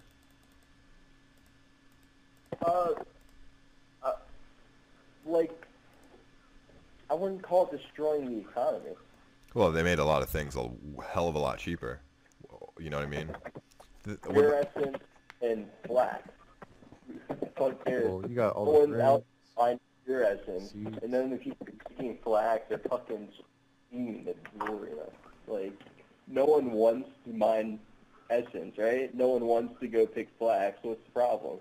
Uh, uh, like, I wouldn't call it destroying the economy. Well, they made a lot of things a hell of a lot cheaper. You know what I mean? The- what- Fluorescent and black. Fuck cares. Well, you got all No the one's out friends. buying fluorescent, Seeds. and then the people picking black, they're fucking eating the jewelry. Like, no one wants to mine essence, right? No one wants to go pick black, so what's the problem?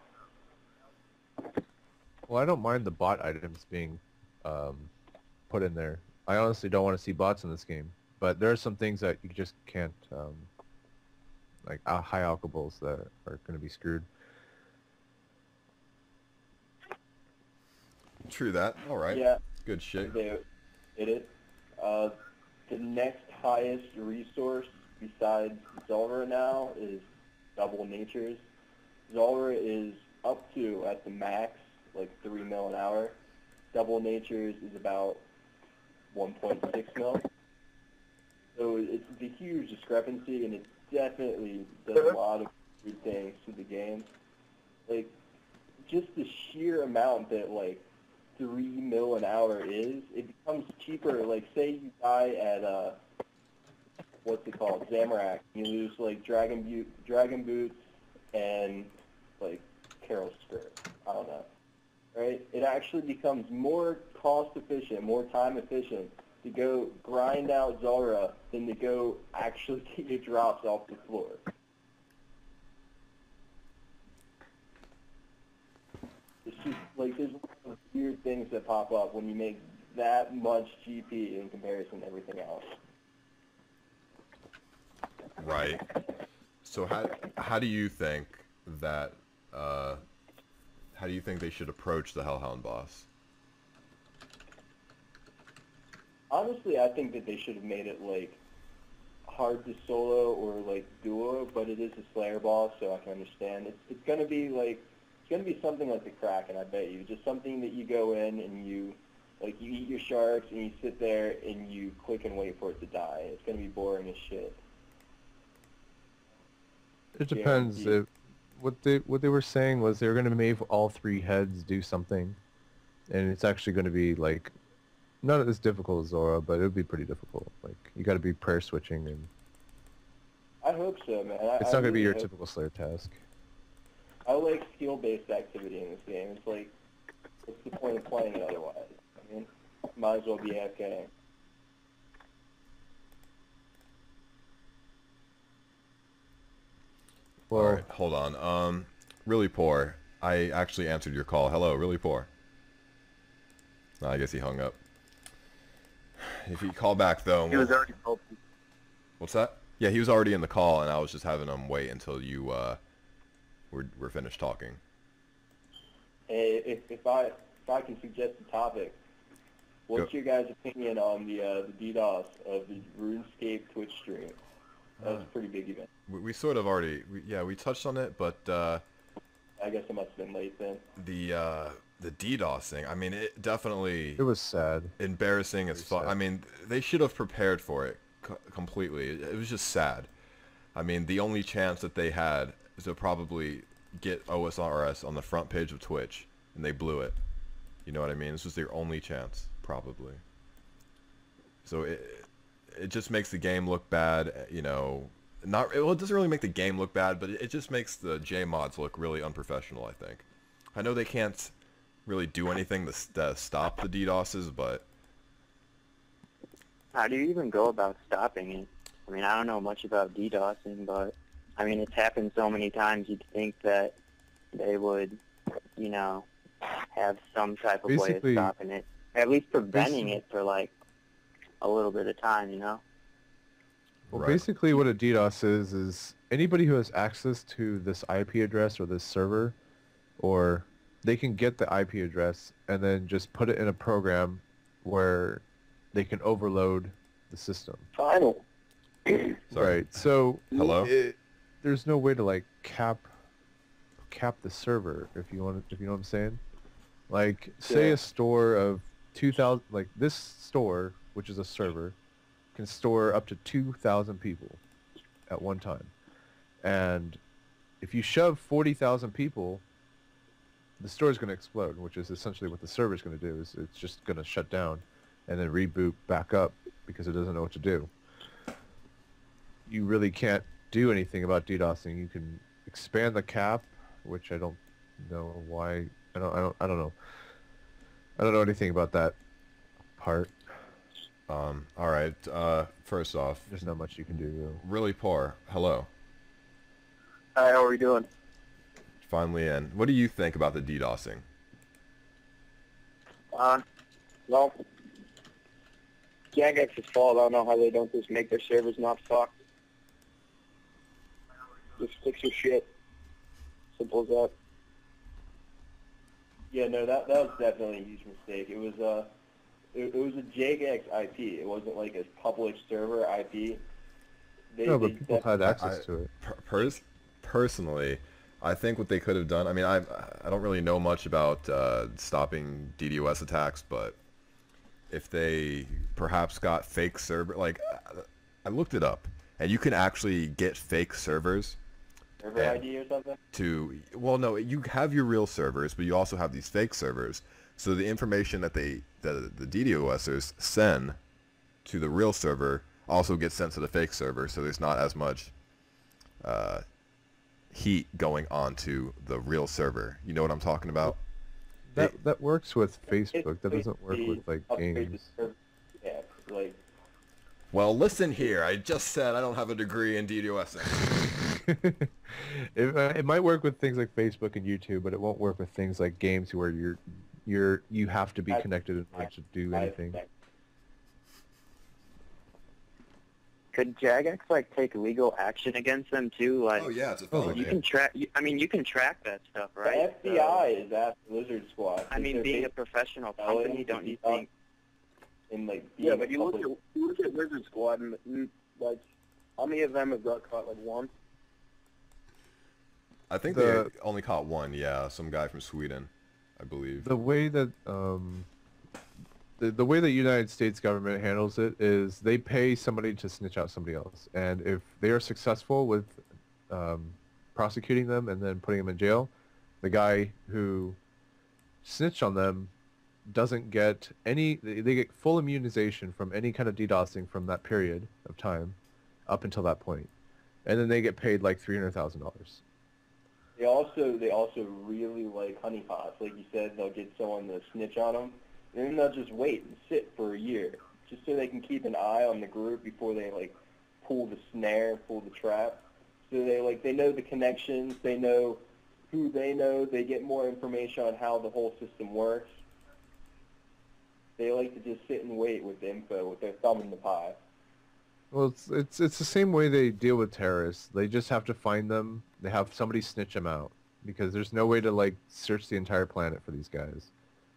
Well, I don't mind the bot items being um, put in there. I honestly don't want to see bots in this game, but there are some things that you just can't, um, like uh, high alkables that are going to be screwed. True that. All right. Yeah, Good shit. they did it. Uh, the next highest resource besides Zulrah now is Double Natures. Zulrah is up to, at the max, like three mil an hour. Double Natures is about one point six mil. So it's a huge discrepancy, and it definitely does a lot of good things to the game. Like, just the sheer amount that, like, three mil an hour is, it becomes cheaper. Like, say you die at, uh, what's it called, Zamorak. You lose, like, Dragon, Bu- Dragon Boots and, like, Carol Skirt. I don't know. Right? It actually becomes more cost efficient, more time efficient to go grind out Zulrah than to go actually get your drops off the floor. It's just like there's a lot of weird things that pop up when you make that much G P in comparison to everything else. Right. So how how do you think that uh, how do you think they should approach the Hellhound boss? Honestly, I think that they should have made it like hard to solo or like duo, but it is a Slayer boss, so I can understand. It's it's gonna be like it's gonna be something like the Kraken, I bet you. Just something that you go in and you like you eat your sharks and you sit there and you click and wait for it to die. It's gonna be boring as shit. It depends. Guaranteed. If, what they what they were saying was they were going to make all three heads do something, and it's actually going to be like not as difficult as Zora, but it would be pretty difficult. Like you got to be prayer switching, and I hope so, man. I, it's I not going to be really your hope- typical Slayer task. I like skill-based activity in this game. It's like, what's the point of playing it otherwise? I mean, might as well be A F K. Well, All right, hold on. Um, really poor. I actually answered your call. Hello, really poor. No, I guess he hung up. If he call back though, He was we'll- already told. what's that? Yeah, he was already in the call, and I was just having him wait until you uh, were were finished talking. Hey, if, if I if I can suggest a topic, what's Go. your guys' opinion on the uh, the DDoS of the RuneScape Twitch stream? That was Uh. a pretty big event. We, we sort of already, we, yeah, we touched on it, but uh, I guess it must have been late then. The uh, the DDoSing. I mean, it definitely It was sad. embarrassing as Very fuck. sad. I mean, they should have prepared for it co- completely. It, it was just sad. I mean, the only chance that they had is to probably get O S R S on the front page of Twitch, and they blew it. You know what I mean? This was their only chance, probably. So it it just makes the game look bad. You know, not well. It doesn't really make the game look bad, but it, it just makes the J mods look really unprofessional. I think. I know they can't really do anything to, s- to stop the DDoSes, but How do you even go about stopping it? I mean, I don't know much about DDoSing, but I mean, it's happened so many times. You'd think that they would, you know, have some type of way of Basically- stopping it, at least preventing basically- it for like a little bit of time. You know? Well, Right. basically what a DDoS is, is anybody who has access to this I P address or this server, or they can get the I P address and then just put it in a program where they can overload the system. Final. sorry. Right. So Hello? it, there's no way to like cap cap the server, if you want if you know what I'm saying. Like say Yeah. a store of two thousand, like this store, which is a server, can store up to two thousand people at one time. And if you shove forty thousand people, the store is going to explode, which is essentially what the server is going to do. Is it's just going to shut down and then reboot back up because it doesn't know what to do. You really can't do anything about DDoSing. You can expand the cap, which I don't know why. I don't. I don't. I don't know. I don't know anything about that part. Um. All right. Uh. First off, There's not much you can do. Though. really poor. Hello. Hi, how are we doing? Finally in. What do you think about the DDoSing? Uh, well, Jagex's fault. I don't know how they don't just make their servers not fucked. Just fix your shit. Simple as that. Yeah, no, that that was definitely a huge mistake. It was uh, it, it was a Jagex I P. It wasn't like a public server I P. They, No, they but people def- had access I- to it. Per- pers- personally, I think what they could have done. I mean, I I don't really know much about uh, stopping DDoS attacks, but if they perhaps got fake server, like I looked it up, and you can actually get fake servers server yeah. I D or something. to. Well, no, you have your real servers, but you also have these fake servers. So the information that they the the DDoSers send to the real server also gets sent to the fake server, so there's not as much uh, heat going onto the real server. You know what I'm talking about? That It- that works with It's Facebook. That doesn't work basically with like upgrade the games. server. Yeah, like Well, listen here. I just said I don't have a degree in DDoSing. it, uh, it might work with things like Facebook and YouTube, but it won't work with things like games where you're you're you have to be I- connected in order to do I anything. expect- Could Jagex like take legal action against them too? Like, Oh yeah, it's a Oh, felony. you can track. you- I mean, you can track that stuff, The right? F B I is after Lizard Squad. I mean, They're being a based professional felons company, don't and you stuff think? in like Yeah, being but you look public- at you look at Lizard Squad and mm, like how many of them have got caught? Like one. I think the- they only caught one. Yeah, some guy from Sweden, I believe. The way that um, the the way the United States government handles it is they pay somebody to snitch out somebody else, and if they are successful with um, prosecuting them and then putting them in jail, the guy who snitched on them doesn't get any. They, they get full immunization from any kind of DDoSing from that period of time up until that point, and then they get paid like three hundred thousand dollars. They also they also really like honeypots. Like you said, they'll get someone to snitch on them, and then they'll just wait and sit for a year, just so they can keep an eye on the group before they like pull the snare, pull the trap. So they like they know the connections, they know who they know, they get more information on how the whole system works. They like to just sit and wait with the info, with their thumb in the pie. Well, it's it's it's the same way they deal with terrorists. They just have to find them. They have somebody snitch them out because there's no way to like search the entire planet for these guys.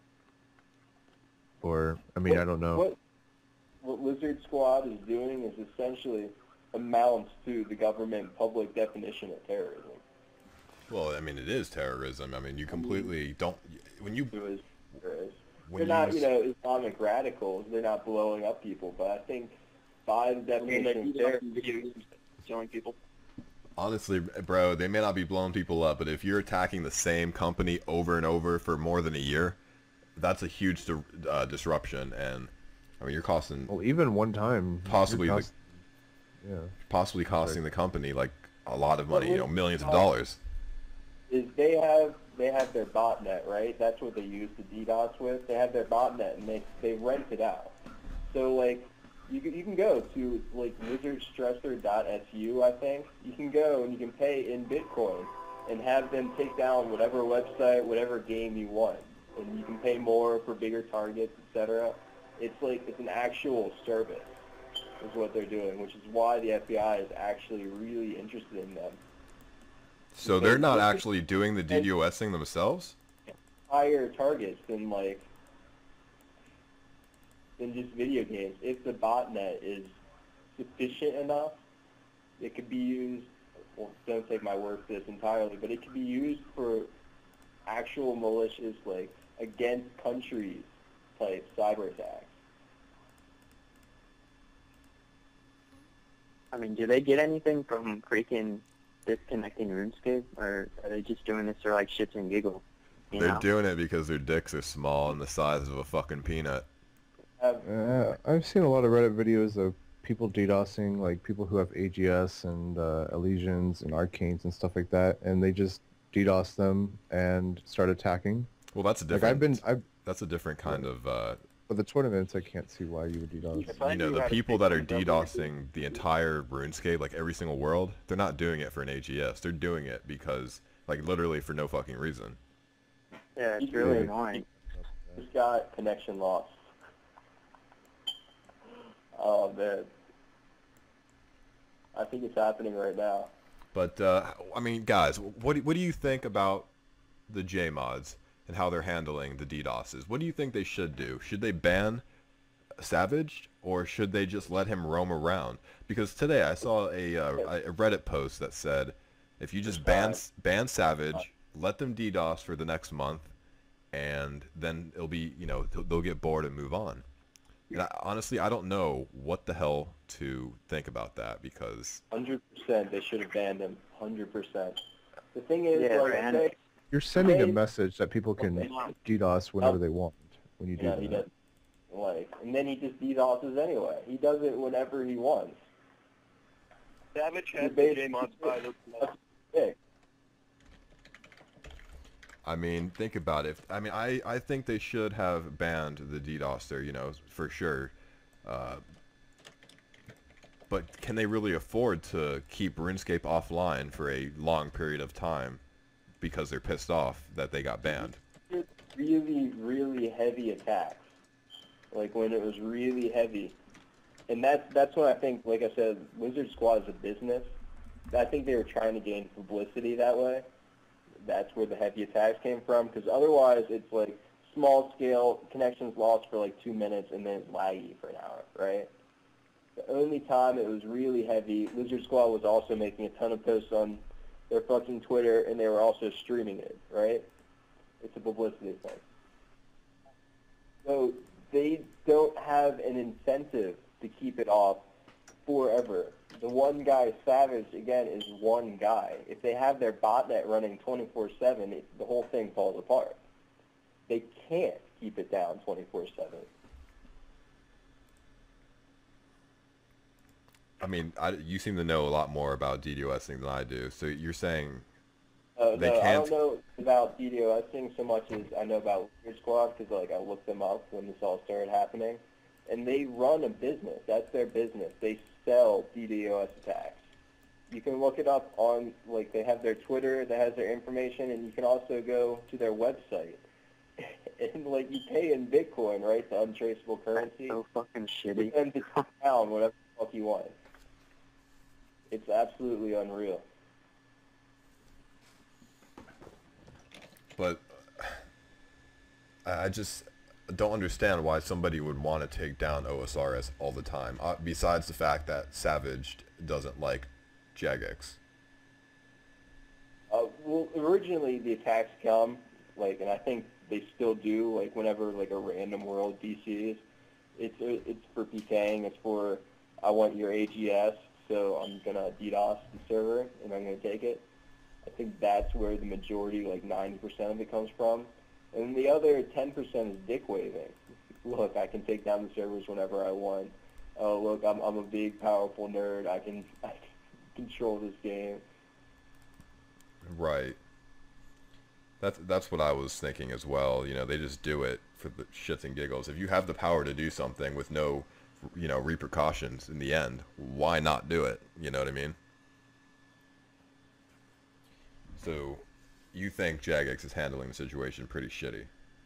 Or I mean, What- I don't know. What, what Lizard Squad is doing is essentially amounts to the government public definition of terrorism. Well, I mean, it is terrorism. I mean, you completely don't when you It was, terrorists. when They're not, use- you know, Islamic radicals. They're not blowing up people. But I think by the I mean, definition of they're terrorism, video games killing people. honestly, bro, they may not be blowing people up, but if you're attacking the same company over and over for more than a year, that's a huge di- uh, disruption. And I mean, you're costing Well, even one time, possibly you're the, cost- yeah. possibly costing the company like a lot of But money, you know, with- millions of dollars. is they have they have their botnet, right? That's what they use the DDoS with. They have their botnet, and they they rent it out. So like, you can, you can go to like wizard stressor dot S U, I think. You can go and you can pay in Bitcoin and have them take down whatever website, whatever game you want, and you can pay more for bigger targets, et cetera. It's like it's an actual service, is what they're doing, which is why the F B I is actually really interested in them. So they're not actually doing the DDoSing themselves? Higher targets than like than just video games. If the botnet is sufficient enough, it could be used. Well, don't take my word for this entirely, but it could be used for actual malicious, like against countries type cyber attacks. I mean, do they get anything from freaking disconnecting RuneScape, or are they just doing this for like shits and giggles? You They're know? doing it because their dicks are small and the size of a fucking peanut. Have, Uh, I've seen a lot of Reddit videos of people DDoSing, like people who have A G S and uh, Elysians and Arcanes and stuff like that, and they just DDoS them and start attacking. Well, that's a Like different. I've been, I've That's a different kind of. Uh, for the tournaments, I can't see why you would DDoS. If I you know, knew the how to people fix that are it, would be- DDoSing the entire RuneScape, like every single world, they're not doing it for an A G S. They're doing it because, like, literally for no fucking reason. Yeah, it's really Yeah. annoying. just got connection lost. Oh man, I think it's happening right now. But uh, I mean, guys, what do, what do you think about the J mods and how they're handling the DDoSes? What do you think they should do? Should they ban Savage, or should they just let him roam around? Because today I saw a, uh, a Reddit post that said, if you just ban ban Savage, let them DDoS for the next month, and then it'll be, you know, they'll get bored and move on. And I, honestly, I don't know what the hell to think about that, because Hundred percent, they should have banned him. Hundred percent. The thing is, Yeah, like, ban they, him. You're sending a They- message that people can DDoS whenever they want when you do you know, he that. does, like, and then he just DDoSes anyway. He does it whenever he wants. Savage He has the basically- J mods by the Yeah. I mean, think about it. I mean, I, I think they should have banned the DDoSer, you know, for sure. Uh, but can they really afford to keep RuneScape offline for a long period of time because they're pissed off that they got banned? Really, really heavy attacks. Like when it was really heavy. And that's that's when I think, like I said, Wizard Squad is a business. I think they were trying to gain publicity that way. That's where the heavy attacks came from, because otherwise it's like small scale connections lost for like two minutes and then it's laggy for an hour, right? The only time it was really heavy, Wizard Squad was also making a ton of posts on their fucking Twitter, and they were also streaming it, right? It's a publicity thing. So they don't have an incentive to keep it off forever. The one guy, Savage, again, is one guy. If they have their botnet running twenty-four seven, it, the whole thing falls apart. They can't keep it down twenty-four seven. I mean, I, you seem to know a lot more about DDoSing than I do. So you're saying Uh, They no, I can't- don't know about DDoSing so much as I know about Wizard Squad, because like I looked them up when this all started happening, and they run a business. That's their business. They sell DDoS attacks. You can look it up on, like, they have their Twitter that has their information, and you can also go to their website. And like you pay in Bitcoin, right, the untraceable currency. So fucking For shitty. them to take down whatever the fuck you want. It's absolutely unreal. But I I just don't understand why somebody would want to take down O S R S all the time, uh, besides the fact that Savage doesn't like Jagex. Uh, well, well, originally the attacks come, like, and I think they still do, like, whenever, like, a random world D Cs, it's, it's for PKing, it's for, I want your A G S, so I'm going to DDoS the server, and I'm going to take it. I think that's where the majority, like, ninety percent of it comes from. And the other ten percent is dick waving. Look, I can take down the servers whenever I want. Oh, look, I'm, I'm a big, powerful nerd. I can, I can control this game. Right. That's that's what I was thinking as well. You know, they just do it for the shits and giggles. If you have the power to do something with no, you know, repercussions in the end, why not do it? You know what I mean? So, you think Jagex is handling the situation pretty shitty?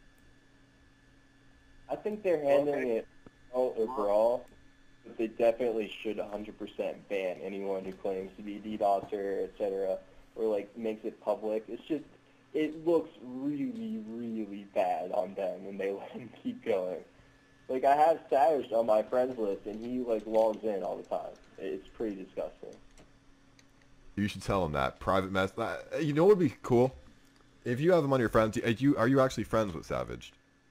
I think they're handling it all overall, but they definitely should one hundred percent ban anyone who claims to be a DDoSer, et cetera, or, like, makes it public. It's just, it looks really, really bad on them when they let him keep going. Like, I have Savage on my friends list, and he, like, logs in all the time. It's pretty disgusting. You should tell him that. Private mess. You know what would be cool? If you have him on your friends, are you, are you actually friends with Savage?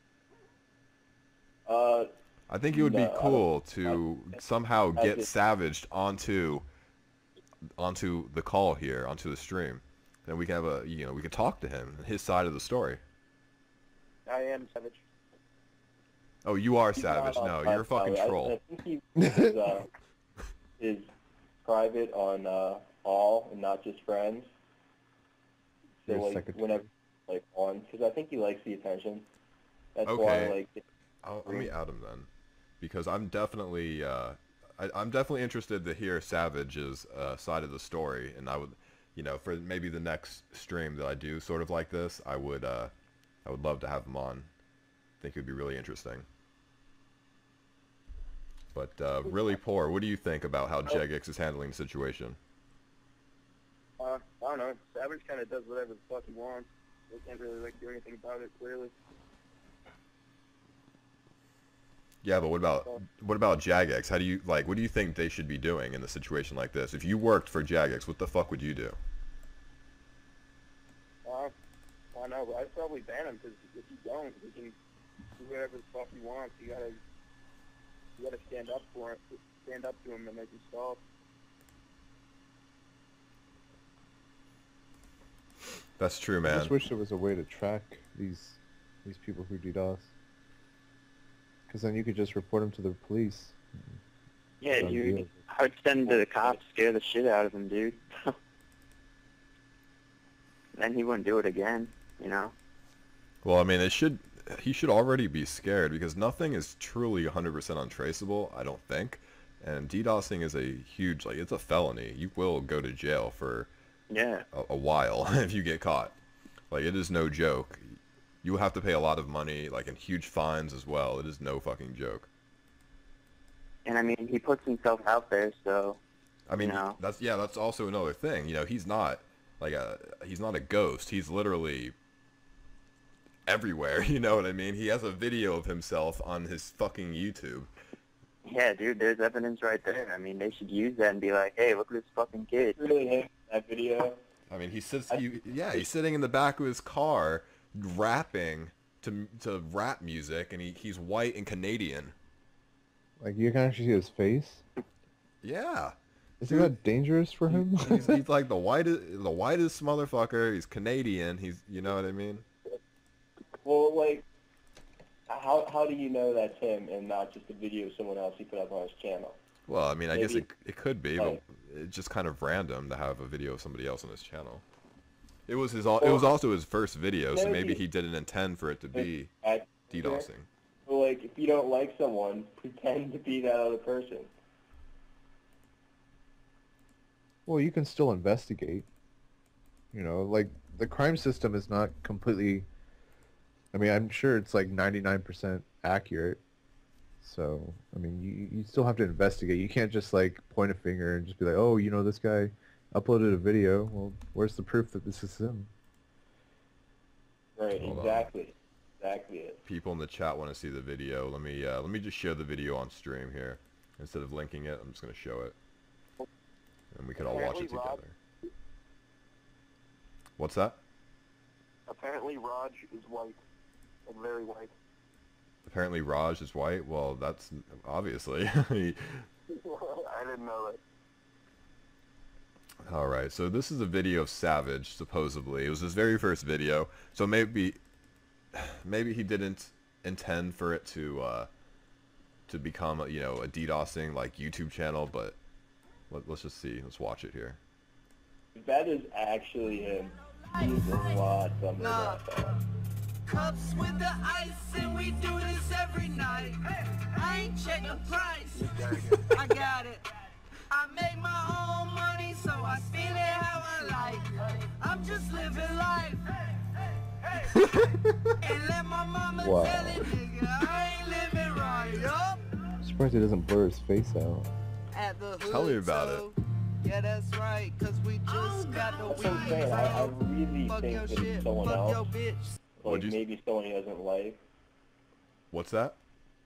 Uh, I think it would no, be cool to I, somehow I get just, Savaged onto onto the call here, onto the stream. Then we can have a, you know, we can talk to him, his side of the story. I am Savage. Oh, you are he's Savage. not No, on you're a fucking I, troll. I think he is, uh, is private on uh, all and not just friends. So, Your like, secretary. whenever, like, on, because I think he likes the attention. That's Okay. why, like, it, I'll, let me add him then, because I'm definitely, uh, I, I'm definitely interested to hear Savage's uh, side of the story, and I would, you know, for maybe the next stream that I do sort of like this, I would, uh, I would love to have him on. I think it would be really interesting. But uh, really poor. What do you think about how Jagex is handling the situation? Uh, I don't know. Savage kind of does whatever the fuck he wants. They can't really, like, do anything about it, clearly. Yeah, but what about what about Jagex? How do you like? What do you think they should be doing in a situation like this? If you worked for Jagex, what the fuck would you do? Uh, I don't know, but I'd probably ban him, because if you don't, he can do whatever the fuck he wants. You gotta, you gotta stand up for him, stand up to him and make him stop. That's true, I man. just wish there was a way to track these these people who DDoS. Because then you could just report them to the police. Yeah, Done dude. deal. I would send him to the cops, scare the shit out of him, dude. Then he wouldn't do it again, you know? Well, I mean, it should he should already be scared because nothing is truly one hundred percent untraceable, I don't think. And DDoSing is a huge, like, it's a felony. You will go to jail for Yeah. a, a while if you get caught. Like, it is no joke. You will have to pay a lot of money, like, in huge fines as well. It is no fucking joke. And I mean, he puts himself out there, so, I mean, you know. that's yeah, that's also another thing. You know, he's not like a he's not a ghost. He's literally everywhere. You know what I mean? He has a video of himself on his fucking YouTube. Yeah, dude, there's evidence right there. I mean, they should use that and be like, hey, look at this fucking kid. really hate that video. I mean, he sits. He, yeah, he's sitting in the back of his car, rapping to to rap music, and he he's white and Canadian. Like, you can actually see his face. Yeah. Isn't that dangerous for him? he's, he's like the whitest, the whitest motherfucker. He's Canadian. He's, you know what I mean? Well, like, how how do you know that's him and not just a video of someone else he put up on his channel? Well, I mean, I guess Maybe. it it could be, but it's just kind of random to have a video of somebody else on his channel. It was his. al- It was also his first video, so maybe he didn't intend for it to be At- DDoSing. Well, like, if you don't like someone, pretend to be that other person. Well, you can still investigate. You know, like, the crime system is not completely... I mean, I'm sure it's like ninety-nine percent accurate. So, I mean, you, you still have to investigate. You can't just, like, point a finger and just be like, oh, you know, this guy uploaded a video. Well, where's the proof that this is him? Right, Hold on. exactly. Exactly it. People in the chat want to see the video. Let me uh, let me just share the video on stream here instead of linking it. I'm just gonna show it, and we can all watch it Apparently, Rob- together. What's that? Apparently Raj is white. Like very white. Apparently Raj is white. Well, that's obviously. I didn't know that. All right, so this is a video of Savage, supposedly. It was his very first video, so maybe, maybe he didn't intend for it to, uh, to become, a, you know, a DDoSing like YouTube channel. But let, let's just see. Let's watch it here. That is actually him. He's a lot under Nah. that. Cups with the ice and we do this every night. I ain't checking the price. I got it. I make my own money, so I spend it how I like. I'm just living life. And let my mama Wow. tell it, nigga, I ain't living right, yup. I'm surprised he doesn't blur his face out. At the hood, Tell me about it. so- Yeah, that's right, cause we just got the That's what I'm weed. saying. I, I really Fuck think your that shit, it's someone fuck your else. bitch. Like What'd you s- maybe someone he doesn't like. What's that?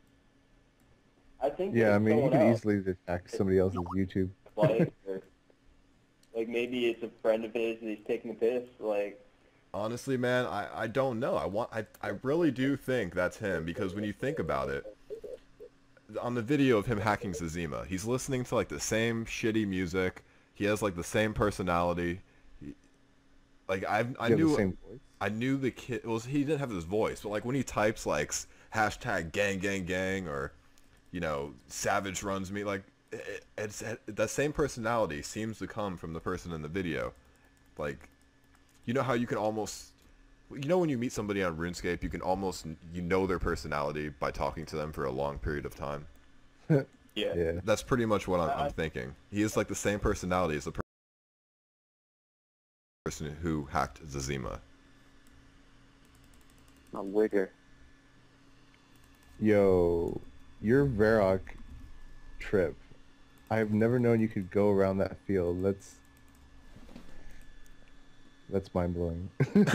I think Yeah, that I it's mean, you someone could else. easily attack somebody else's YouTube. Like, or, like maybe it's a friend of his and he's taking a piss. Like, Honestly, man, I, I don't know. I want I, I really do think that's him, because when you think about it, on the video of him hacking Zazima, he's listening to like the same shitty music. He has like the same personality. He, like I I You have knew the same voice. I knew the kid. Well, he didn't have his voice, but like when he types like s- hashtag gang gang gang, or you know, Savage runs me, like it, it's it, that same personality seems to come from the person in the video. Like, you know how you can almost, you know when you meet somebody on RuneScape, you can almost, you know their personality by talking to them for a long period of time. yeah. Yeah. That's pretty much what I'm, I- I'm thinking. He is like the same personality as the per- person who hacked Zazima. A wigger. Yo, your Varrock trip. I've never known you could go around that field. That's that's mind blowing.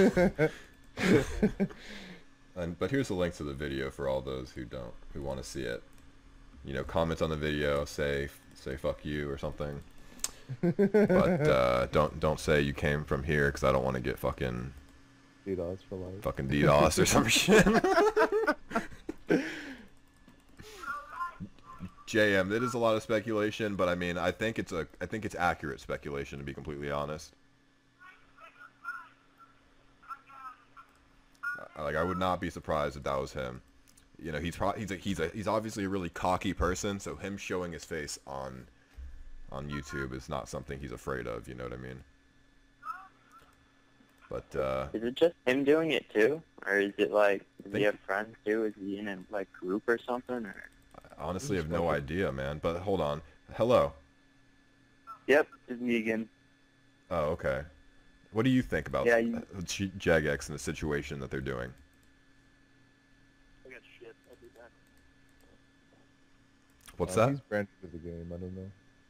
And but here's the link to the video for all those who don't, who want to see it. You know, comment on the video, say say fuck you or something. But uh, don't don't say you came from here, because I don't want to get fucking DDoS for life. fucking DDoS or some shit. J M, that is a lot of speculation, but I mean, I think it's a I think it's accurate speculation, to be completely honest. Uh, Like, I would not be surprised if that was him. You know, he's pro- he's a, he's a, he's obviously a really cocky person, so him showing his face on on YouTube is not something he's afraid of. You know what I mean? But uh, Is it just him doing it too? Or is it like, does he Think- have friends too? Is he in a like group or something? Or? I honestly have no idea, man. But hold on. Hello. Yep, it's me again. Oh, okay. What do you think about Yeah, uh, you- Ch- Jagex and the situation that they're doing? I got shit. I'll be back. What's Uh, that? He's brand new to the game. I don't know.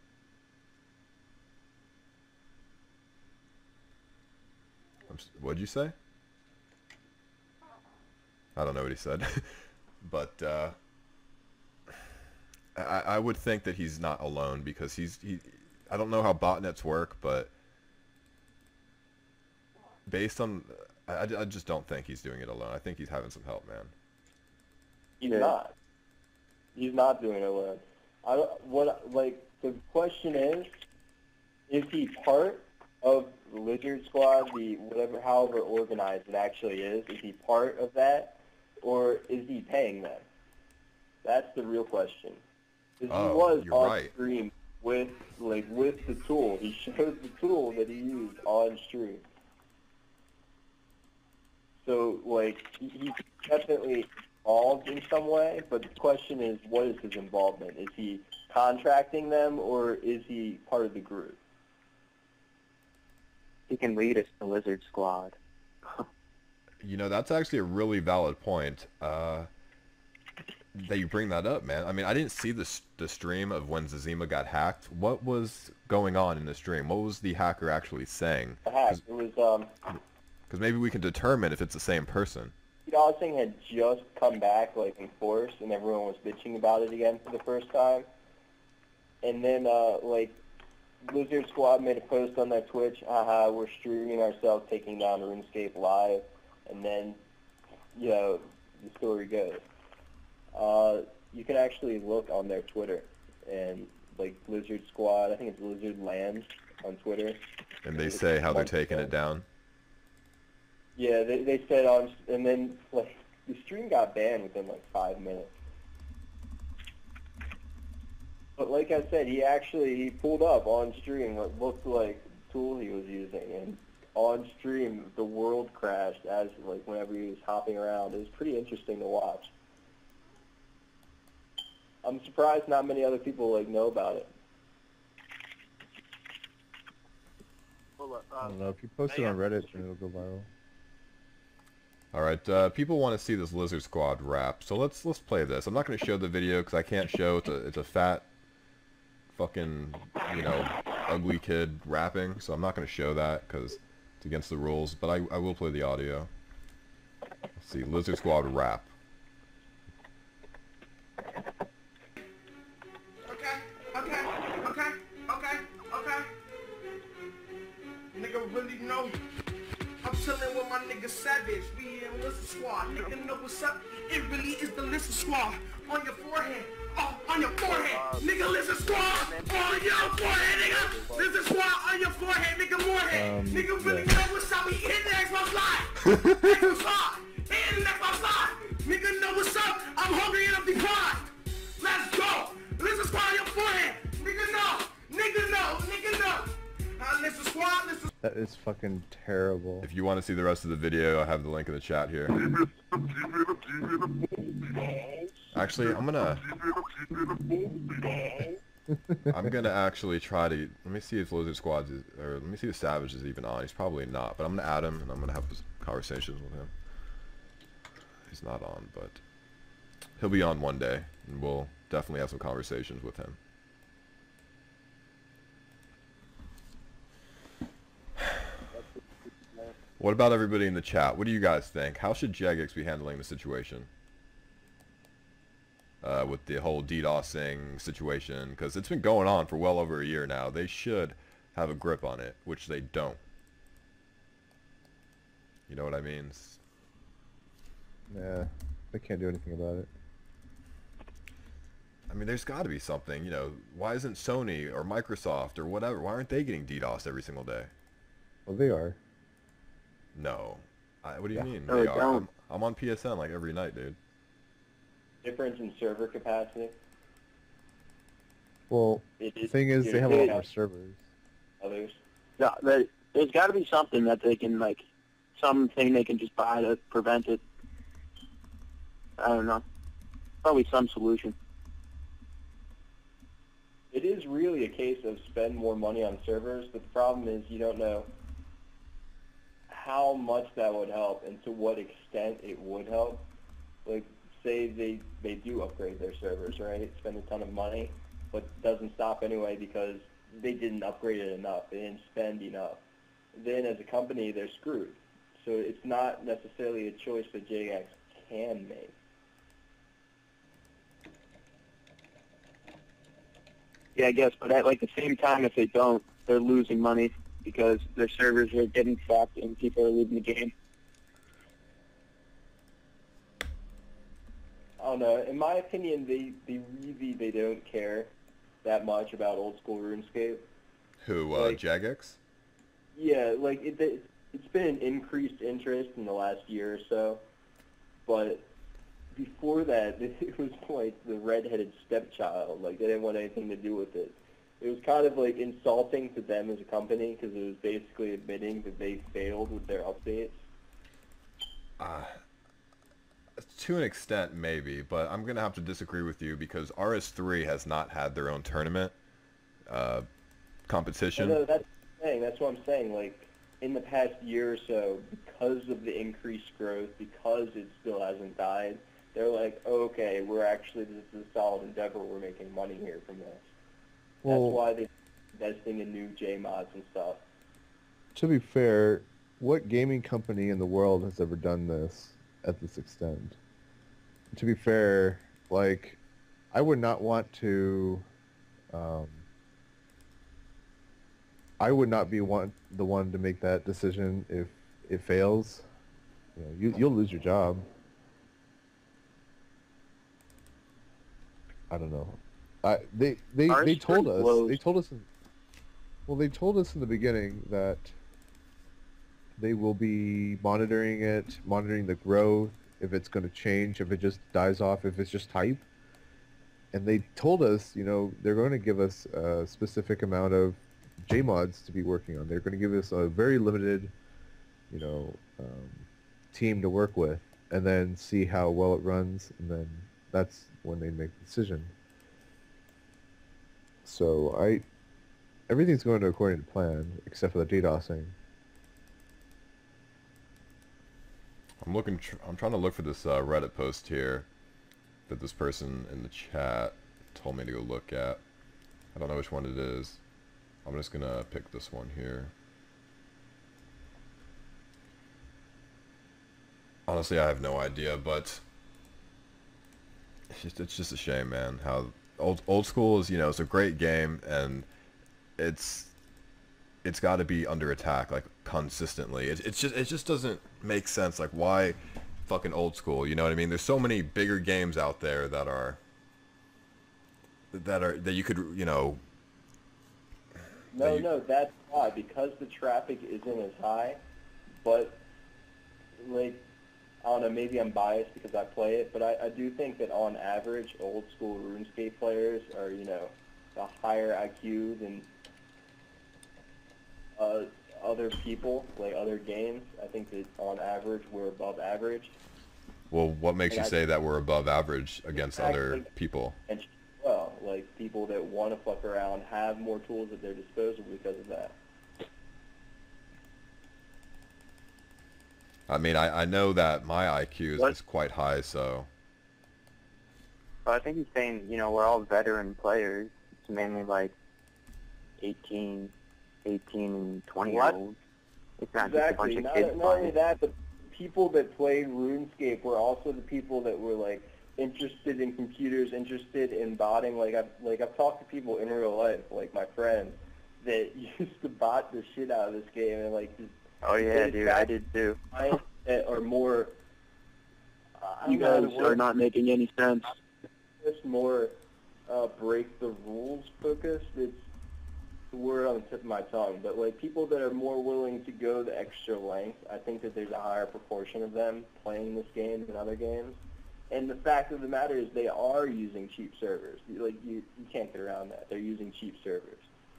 I'm s- What'd you say? I don't know what he said. But uh, I, I would think that he's not alone, because he's he. I don't know how botnets work, but based on, I, I I just don't think he's doing it alone. I think he's having some help, man. He's Yeah. not. He's not doing it alone. I don't, what like the question is, is he part of the Lizard Squad, the whatever, however organized it actually is? Is he part of that, or is he paying them? That's the real question. 'Cause Oh, he was you're on right. stream with like with the tool. He showed the tool that he used on stream. So like he, he's definitely involved in some way, but the question is, what is his involvement? Is he contracting them, or is he part of the group? He can lead us to Lizard Squad. You know, that's actually a really valid point. Uh, that you bring that up, man. I mean, I didn't see the s- the stream of when Zazima got hacked. What was going on in the stream? What was the hacker actually saying? The hack. It was um, Because maybe we can determine if it's the same person. DDoSing had just come back like in force, and everyone was bitching about it again for the first time. And then uh, like Blizzard Squad made a post on their Twitch, haha, we're streaming ourselves taking down RuneScape live, and then, you know, the story goes. Uh, you can actually look on their Twitter, and, like, Blizzard Squad, I think it's Blizzard Lands on Twitter. And they say how they're taking it down. Yeah, they, they said on, and then, like, the stream got banned within, like, five minutes. But like I said, he actually, he pulled up on stream what looked like the tool he was using, and on stream, the world crashed as, like, whenever he was hopping around. It was pretty interesting to watch. I'm surprised not many other people, like, know about it. I don't know. If you post it on Reddit, then it'll go viral. Alright, uh, people want to see this Lizard Squad rap, so let's let's play this. I'm not going to show the video because I can't show. It's a, it's a fat, fucking, you know, ugly kid rapping, so I'm not going to show that because it's against the rules, but I, I will play the audio. Let's see, Lizard Squad rap. Okay, okay, okay, okay, okay. Nigga really know. I'm chillin' with my nigga Savage. We in Lizard Squad. Nigga know what's up. It really is the Lizard Squad. On your forehead. Oh, on your forehead. Nigga Lizard Squad. On your forehead, nigga. Lizard Squad on your forehead, nigga Morehead. Um, nigga really yeah. know what's up. We in the Xbox Live. Xbox Live. In the Xbox Live. Nigga know what's up. I'm hungry and I'm deprived. Let's go. Lizard Squad on your forehead. Nigga know. Nigga know. Nigga know. Uh, Lizard Squad. Lizard That is fucking terrible. If you want to see the rest of the video, I have the link in the chat here. Actually, I'm gonna... I'm gonna actually try to... Let me see if Lizard Squad is... Or let me see if Savage is even on. He's probably not, but I'm gonna add him, and I'm gonna have conversations with him. He's not on, but... He'll be on one day, and we'll definitely have some conversations with him. What about everybody in the chat? What do you guys think? How should Jagex be handling the situation? Uh, with the whole DDoSing situation, because it's been going on for well over a year now. They should have a grip on it, which they don't. You know what I mean? It's... Yeah, they can't do anything about it. I mean, there's got to be something, you know. Why isn't Sony or Microsoft or whatever, why aren't they getting DDoSed every single day? Well, they are. No. I, what do you Yeah. mean? No, They they are. don't. I'm, I'm on P S N like every night, dude. Difference in server capacity. Well, It the is- thing is, it they have a lot is- more servers. Others. Yeah, there, there's got to be something that they can, like, something they can just buy to prevent it. I don't know. Probably some solution. It is really a case of spend more money on servers, but the problem is you don't know how much that would help and to what extent it would help. Like, say they, they do upgrade their servers, right? Spend a ton of money, but doesn't stop anyway because they didn't upgrade it enough. They didn't spend enough. Then as a company, they're screwed. So it's not necessarily a choice that J X can make. Yeah, I guess, but at, like, the same time, if they don't, they're losing money because their servers are getting fucked and people are leaving the game. I don't know. In my opinion, they, they really they don't care that much about old school RuneScape. Who, uh, Like- Jagex? Yeah, like it, it, it's been an increased interest in the last year or so, but before that, it was like the redheaded stepchild. Like they didn't want anything to do with it. It was kind of like insulting to them as a company because it was basically admitting that they failed with their updates. Uh, to an extent, maybe, but I'm going to have to disagree with you because R S three has not had their own tournament uh, competition. No, that's the thing. That's what I'm saying. Like, in the past year or so, because of the increased growth, because it still hasn't died, they're like, oh, okay, we're actually, this is a solid endeavor. We're making money here from this. Well, That's why they're investing in new J mods and stuff. to be fair, what gaming company in the world has ever done this at this extent? To be fair, like, I would not want to, um, I would not be one the one to make that decision if it fails. You know, you you'll lose your job. I don't know. I they they Ours they told pretty us close. they told us in, well they told us in the beginning that they will be monitoring it, monitoring the growth, if it's going to change, if it just dies off, if it's just hype. And they told us, you know, they're going to give us a specific amount of J mods to be working on. They're going to give us a very limited, you know, um, team to work with, and then see how well it runs, and then that's when they make the decision. So I, everything's going according to plan, except for the DDoSing. I'm looking. Tr I'm trying to look for this uh, Reddit post here that this person in the chat told me to go look at. I don't know which one it is. I'm just gonna pick this one here. Honestly, I have no idea, but it's just, it's just a shame, man. How old old school is, you know, it's a great game, and it's it's got to be under attack like consistently. It, it's just it just doesn't make sense. Like, why fucking old school? You know what I mean? There's so many bigger games out there that are that are that you could, you know. No, you, no, that's why, because the traffic isn't as high, but, like, I don't know, maybe I'm biased because I play it, but I, I do think that on average, old school RuneScape players are, you know, a higher I Q than uh, other people, like other games. I think that on average, we're above average. Well, what makes And you I say that we're above average against other Actually- people? And well, like people that want to fuck around have more tools at their disposal because of that. I mean, I, I know that my I Q is, What? is quite high, so... Well, I think he's saying, you know, we're all veteran players. It's mainly like eighteen, eighteen and twenty What? year olds. It's not Exactly. just a bunch Not, of kids not only playing. that, but people that played RuneScape were also the people that were like interested in computers, interested in botting. Like I've like I've talked to people in real life, like my friends, that used to bot the shit out of this game and like just Oh yeah, It's dude, got- I did too. that are more. I You don't know how guys to are word not making any sense. this, more uh, break the rules focused. It's the word on the tip of my tongue, but like people that are more willing to go the extra length, I think that there's a higher proportion of them playing this game than other games. And the fact of the matter is they are using cheap servers. You- Like you, you can't get around that. They're using cheap servers.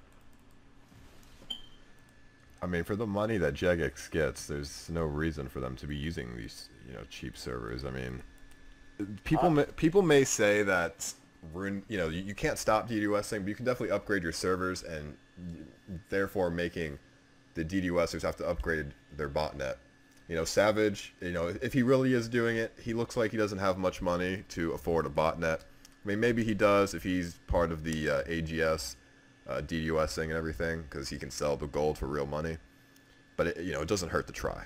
I mean, for the money that Jagex gets, there's no reason for them to be using these, you know, cheap servers. I mean, people Uh, may, people may say that Rune, you know, you, you can't stop DDoSing, but you can definitely upgrade your servers, and therefore making the DDoSers have to upgrade their botnet. You know, Savage, you know, if he really is doing it, he looks like he doesn't have much money to afford a botnet. I mean, maybe he does if he's part of the uh, A G S. Uh, DDoSing and everything, because he can sell the gold for real money, but it, you know, it doesn't hurt to try.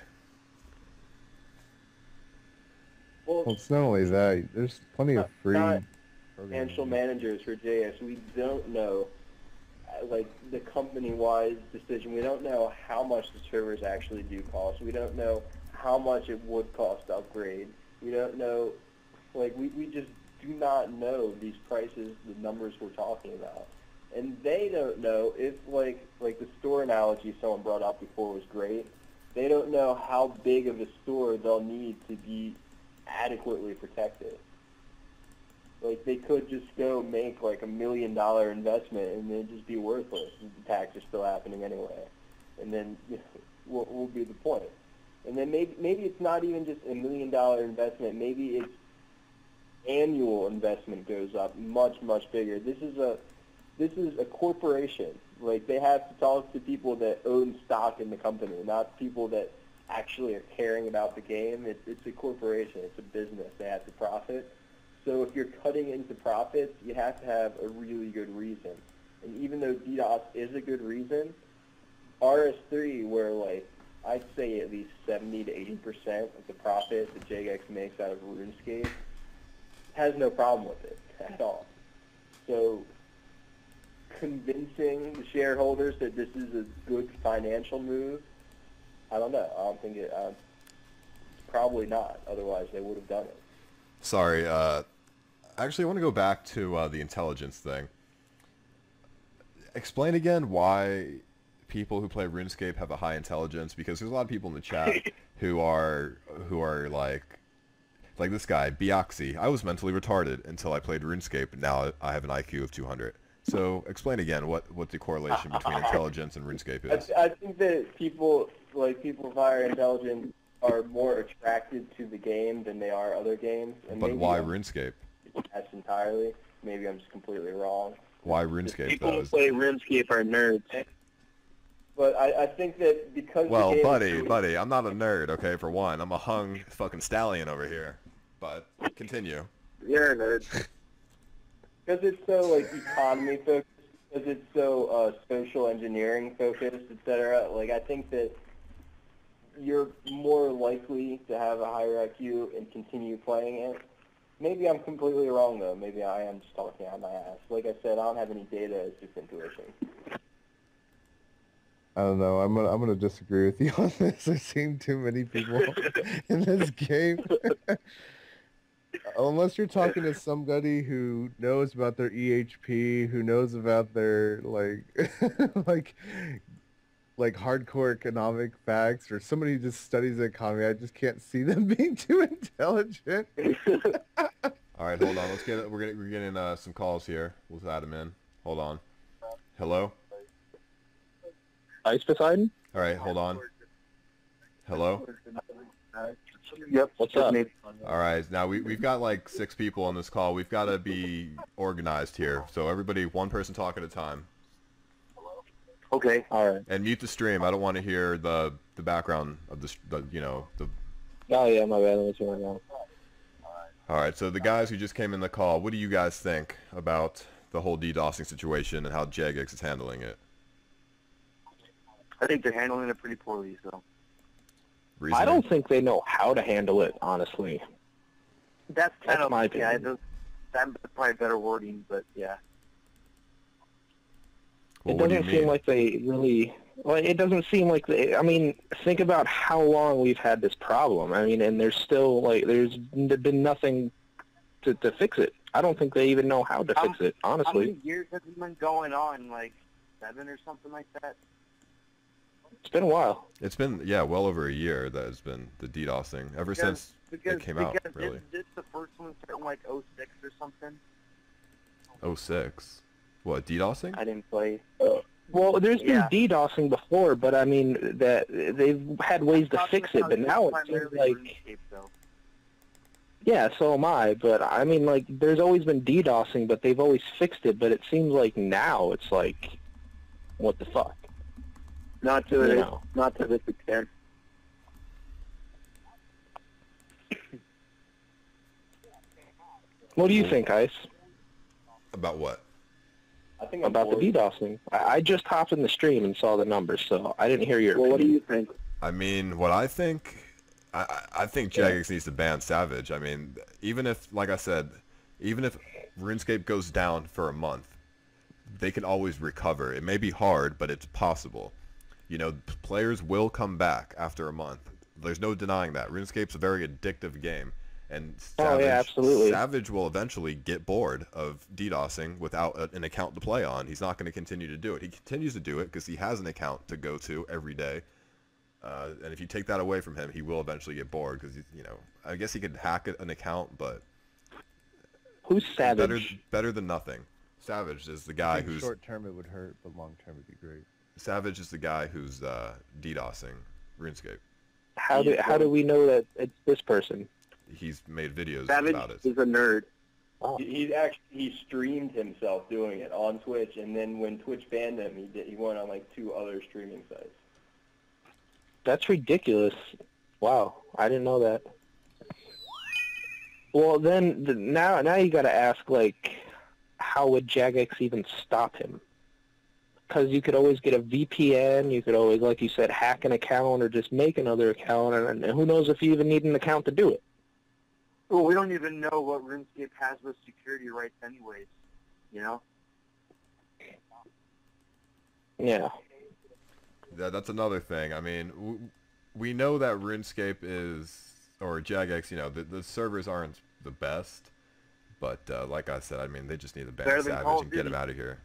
Well, Well, it's not only that. There's plenty of Not- free not programs. financial managers for J S, we don't know, uh, like, the company-wise decision. We don't know how much the servers actually do cost. We don't know how much it would cost to upgrade. We don't know, like, we, we just do not know these prices, the numbers we're talking about. And they don't know if, like, like the store analogy someone brought up before was great. They don't know how big of a store they'll need to be adequately protected. Like, they could just go make, like, a million dollar investment and then just be worthless. The attacks are still happening anyway. And then, you know, what will be the point? And then maybe, maybe it's not even just a million dollar investment. Maybe it's annual investment goes up much, much bigger. This is a, this is a corporation. Like, they have to talk to people that own stock in the company, not people that actually are caring about the game. It's, it's a corporation. It's a business. They have to profit. So if you're cutting into profits, you have to have a really good reason. And even though DDoS is a good reason, R S three, where, like, I'd say at least seventy to eighty percent of the profit that Jagex makes out of RuneScape, has no problem with it at all. So convincing the shareholders that this is a good financial move, I don't know. I don't think it. Uh, probably not. Otherwise, they would have done it. Sorry. Uh, actually, I want to go back to uh, the intelligence thing. Explain again why people who play RuneScape have a high intelligence, because there's a lot of people in the chat who are who are like like this guy Bioxy. I was mentally retarded until I played RuneScape. Now I have an I Q of two hundred. So explain again what what the correlation between intelligence and RuneScape is. I, I think that people like people with higher intelligence are more attracted to the game than they are other games. And But maybe why I'm- RuneScape? That's entirely. Maybe I'm just completely wrong. Why RuneScape People though? who Is- play RuneScape are nerds. But I, I think that because Well, the game buddy, is buddy, I'm not a nerd, okay, for one. I'm a hung fucking stallion over here. But continue. You're a nerd. because it's so like economy focused, because it's so uh, social engineering focused, et cetera. Like I think that you're more likely to have a higher I Q and continue playing it. Maybe I'm completely wrong though. Maybe I am just talking out my ass. Like I said, I don't have any data. It's just intuition. I don't know. I'm gonna I'm gonna disagree with you on this. I've seen too many people in this game. Unless you're talking to somebody who knows about their E H P, who knows about their like like like hardcore economic facts, or somebody who just studies the economy, I just can't see them being too intelligent. All right, hold on. Let's get we're getting we're getting uh, some calls here. Let's add them in. Hold on. Hello. Ice Poseidon? All right, hold on. Hello. Yep. What's up? All right, now we we've got like six people on this call. We've got to be organized here. So everybody, one person talk at a time. Okay. All right. And mute the stream. I don't want to hear the the background of the, the you know the. Oh yeah, my bad. What's going on? All right, so the guys who just came in the call, what do you guys think about the whole DDoSing situation and how Jagex is handling it? I think they're handling it pretty poorly, so. Reasoning? I don't think they know how to handle it, honestly. That's kind That's of, my yeah, opinion. those, that's probably better wording, but yeah. Well, It what do you doesn't seem mean? like they really. Well, it doesn't seem like they. I mean, think about how long we've had this problem. I mean, and there's still like there's been nothing to to fix it. I don't think they even know how to Um, fix it, How honestly. many years has it been going on? Like seven or something like that? It's been a while. It's been yeah, well over a year that has been the DDoSing ever since because, it came because out. Really. This, this the first one started in like oh six or something. oh six. What DDoSing? I didn't play. Well, there's been Yeah. DDoSing before, but I mean that they've had ways to Talking fix it. about But now it primarily seems like. RuneScape, though. Yeah, so am I, but I mean, like, there's always been DDoSing, but they've always fixed it, but it seems like now it's like, what the fuck? Not to You this, know. not to this extent. What do you think, Ice, About what? I think I'm about the bored. DDoSing? I, I just hopped in the stream and saw the numbers, so I didn't hear your Well, what do opinion. you think? I mean, what I think, I, I I think Jagex needs to ban Savage. I mean, even if, like I said, even if RuneScape goes down for a month, they can always recover. It may be hard, but it's possible. You know, p- players will come back after a month. There's no denying that. RuneScape's a very addictive game. And Oh, Savage, yeah, absolutely. Savage will eventually get bored of DDoSing without a, an account to play on. He's not going to continue to do it. He continues to do it because he has an account to go to every day. Uh, and if you take that away from him, he will eventually get bored because, you know, I guess he could hack an account, but Who's Savage? better better than nothing. Savage is the I guy think who's short term it would hurt, but long term it'd be great. Savage is the guy who's uh, DDoSing RuneScape. How do how do we know that it's this person? He's made videos Savage about it. is a nerd. Oh. He, he actually he streamed himself doing it on Twitch, and then when Twitch banned him, he did, he went on like two other streaming sites. That's ridiculous. Wow, I didn't know that. Well, then the, now now you got to ask, like, how would Jagex even stop him? Because you could always get a V P N. You could always, like you said, hack an account or just make another account, and, and who knows if you even need an account to do it. Well, we don't even know what RuneScape has with security rights anyways, you know? Yeah. That, that's another thing. I mean, w we know that RuneScape is, or Jagex, you know, the, the servers aren't the best. But uh, like I said, I mean, they just need to ban Better than Savage Call of and get him Duty. out of here.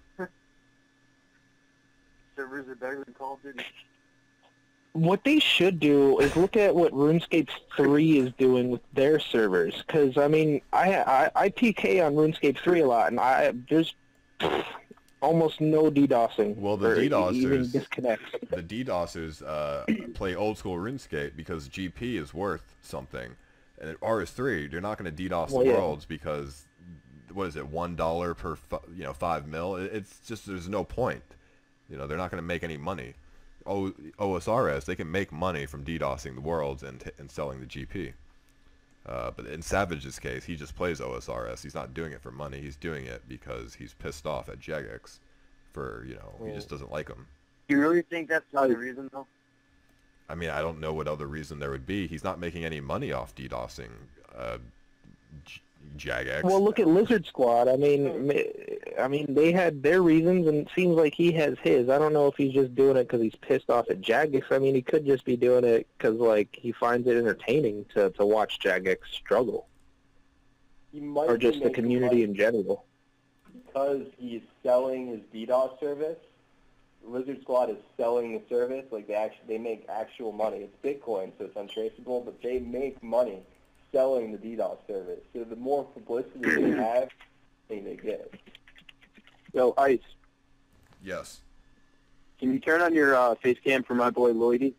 Servers are better than Call of Duty. What they should do is look at what RuneScape three is doing with their servers. Because, I mean, I, I I P K on RuneScape three a lot, and I there's almost no DDoSing. Well, the or DDoSers, even disconnects. the DDoSers uh, play old school RuneScape because G P is worth something. And at R S three, you're not going to DDoS Well, the yeah. worlds because, what is it, one dollar per, fi you know, five mil? It- It's just, there's no point. You know, they're not going to make any money. O OSRS, they can make money from DDoSing the worlds and, t and selling the G P. Uh, but in Savage's case, he just plays O S R S. He's not doing it for money. He's doing it because he's pissed off at Jagex for, you know, he just doesn't like him. Do you really think that's the only reason, though? I mean, I don't know what other reason there would be. He's not making any money off DDoSing uh, J Jagex. Well, look at Lizard Squad. I mean, I mean, they had their reasons, and it seems like he has his. I don't know if he's just doing it because he's pissed off at Jagex. I mean, he could just be doing it because, like, he finds it entertaining to, to watch Jagex struggle, He might or be just the making community money in general. because he's selling his DDoS service. Lizard Squad is selling the service. Like they actually, they make actual money. It's Bitcoin, so it's untraceable, but they make money selling the DDoS service. So the more publicity they have, the money they get. Yo, Ice, Yes. can you turn on your uh, face cam for my boy Lloydie?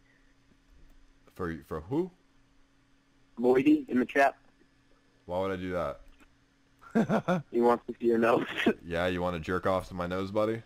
For for who? Lloydie in the chat. Why would I do that? He wants to see your nose. Yeah, you want to jerk off to my nose, buddy?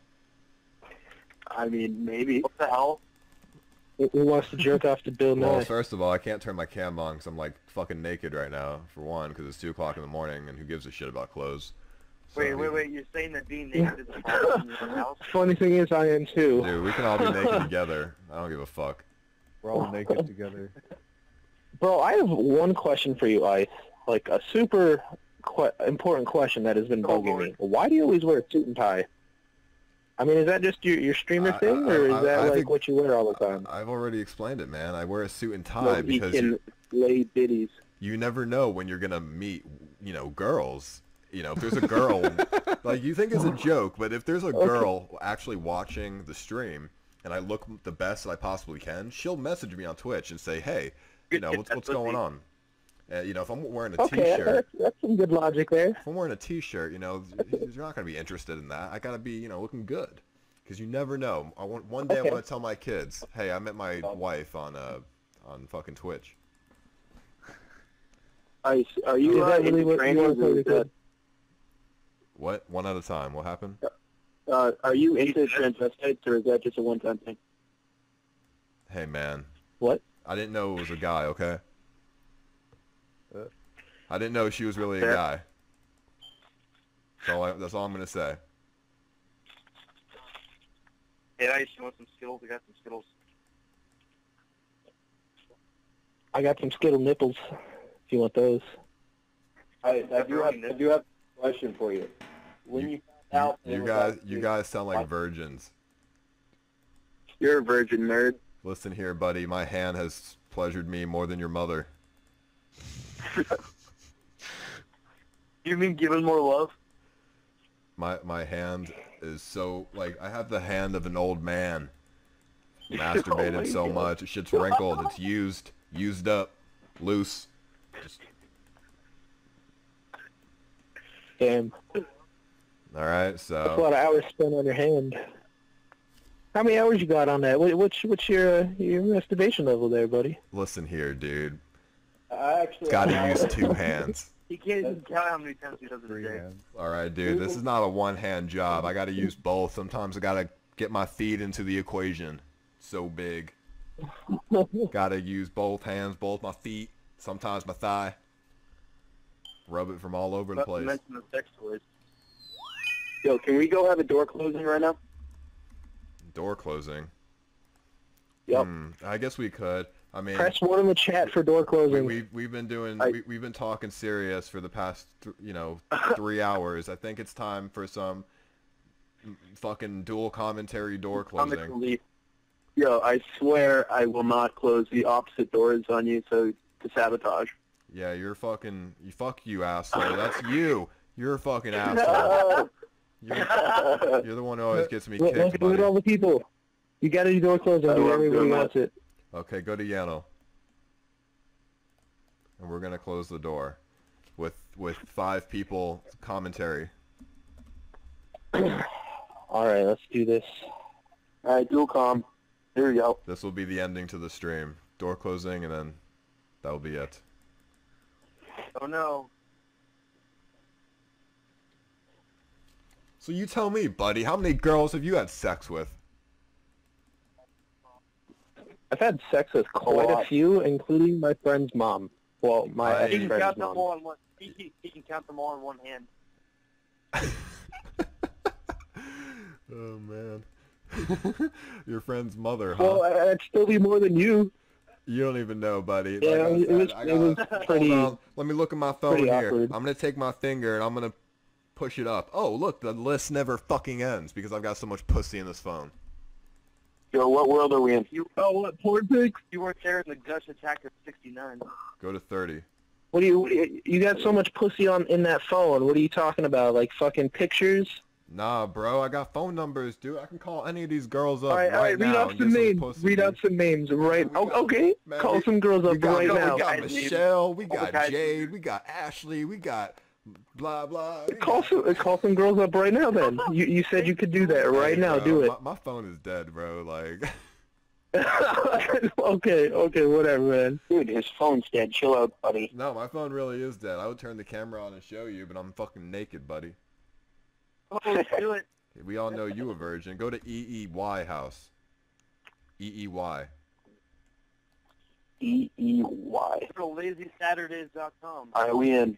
I mean, maybe. What the hell? Who who wants to jerk off to Bill Well, Nye? first of all, I can't turn my cam on because I'm like fucking naked right now, for one, because it's two o'clock in the morning, and who gives a shit about clothes? So, Wait, wait, wait. You're saying that being naked is a problem in your house? Funny thing is, I am too. Dude, we can all be naked together. I don't give a fuck. We're all naked together. Bro, I have one question for you, Ice. Like a super que- important question that has been Oh, bugging Lord. me. Why do you always wear a suit and tie? I mean, is that just your, your streamer I- thing, I- or is I- that I like think- what you wear all the time? I've already explained it, man. I wear a suit and tie No, he because you, can lay ditties. you never know when you're gonna meet, you know, girls. You know, if there's a girl, like you think it's a joke, but if there's a girl actually watching the stream and I look the best that I possibly can, she'll message me on Twitch and say, "Hey, you know, what's what's going on?" Uh, you know, if I'm wearing a Okay, t-shirt, that's, that's some good logic there. if I'm wearing a t-shirt, you know, you're not gonna be interested in that. I gotta be, you know, looking good, because you never know. I want one day Okay. I want to tell my kids, "Hey, I met my wife on uh on fucking Twitch." Ice, are Is you uh, that really into what you training? want to Or say? is that, What? One at a time. What happened? uh, are you into transvestites, or is that just a one-time thing? Hey, man. What? I didn't know it was a guy. Okay. Uh. I didn't know she was really a Fair. guy. That's all, I, that's all I'm gonna say. Hey, Ice, you want some Skittles? I got some Skittles. I got some Skittle nipples, if you want those. I, I do have I do have a question for you. When You- you, found out that it You was guys, actually- you guys sound like virgins. You're a virgin nerd. Listen here, buddy. My hand has pleasured me more than your mother. You mean giving more love? My my hand is so like I have the hand of an old man. Masturbated Oh my so God. much, it shit's wrinkled. It's used, used up, loose. Just, Damn, all right, that's a so lot of hours spent on your hand. How many hours you got on that? What, what's what's your uh, your masturbation level there, buddy? listen here, dude. I actually Got to I- use two hands. He can't even count how many times he does it a Three day. hands. All right, dude. This is not a one-hand job. I got to use both. Sometimes I got to get my feet into the equation. So big. Got to use both hands, both my feet, sometimes my thigh. Rub it from all over the Not to place. mention the sex toys. Yo, can we go have a door closing right now? Door closing. Yep. Hmm, I guess we could. I mean, Press one in the chat for door we, closing. we we've been doing I- we, we've been talking serious for the past th you know three hours. I think it's time for some fucking dual commentary door Comic closing. relief. Yo, I swear I will not close the opposite doors on you so to sabotage. Yeah, you're fucking. You fuck you, asshole. That's you. You're a fucking asshole. You're, you're the one who always gets me Look, kicked, look at buddy. all the people. You got to do door closing. I Do love everybody doing wants it. Okay, go to Yano. And we're gonna close the door with with five people commentary. All right, let's do this. All right, dual com. Here we go. This will be the ending to the stream. Door closing, and then that will be it. Oh no. So you tell me, buddy, how many girls have you had sex with? I've had sex with quite a few, including my friend's mom. Well, my I- He can ex-friend's count them mom. all in one. He, he, he can count them all in one hand. Oh man. Your friend's mother, huh? Well, I- I'd still be more than you. You don't even know, buddy. Yeah, Like I it said, was- I it gotta- was hold pretty- on. Let me look at my phone pretty here. awkward. I'm gonna take my finger and I'm gonna push it up. Oh, look, the list never fucking ends because I've got so much pussy in this phone. Yo, what world are we in? You, oh, what, porn pics? You weren't there in the Gush attack of sixty-nine. Go to thirty. What do you, what do you, you got so much pussy on in that phone. What are you talking about? Like fucking pictures? Nah, bro, I got phone numbers, dude. I can call any of these girls up All right, right all right, read now out and some get names. pussy, Read dude. out some names right. We Oh, got- okay, man, call we- some girls We up got, right no, now. we got Guys, Michelle, we got guys. Jade, we got Ashley, we got blah blah. we Call got- some, call some girls up right now. Then you, you said you could do that right Hey, now. bro, Do it. My, my phone is dead, bro. Like, okay, okay, whatever, man. Dude, his phone's dead. Chill out, buddy. no, my phone really is dead. I would turn the camera on and show you, but I'm fucking naked, buddy. Oh, do it. We all know you a virgin. Go to E E Y house. E E Y. E E Y. Go to lazy saturdays dot com. All right, we in.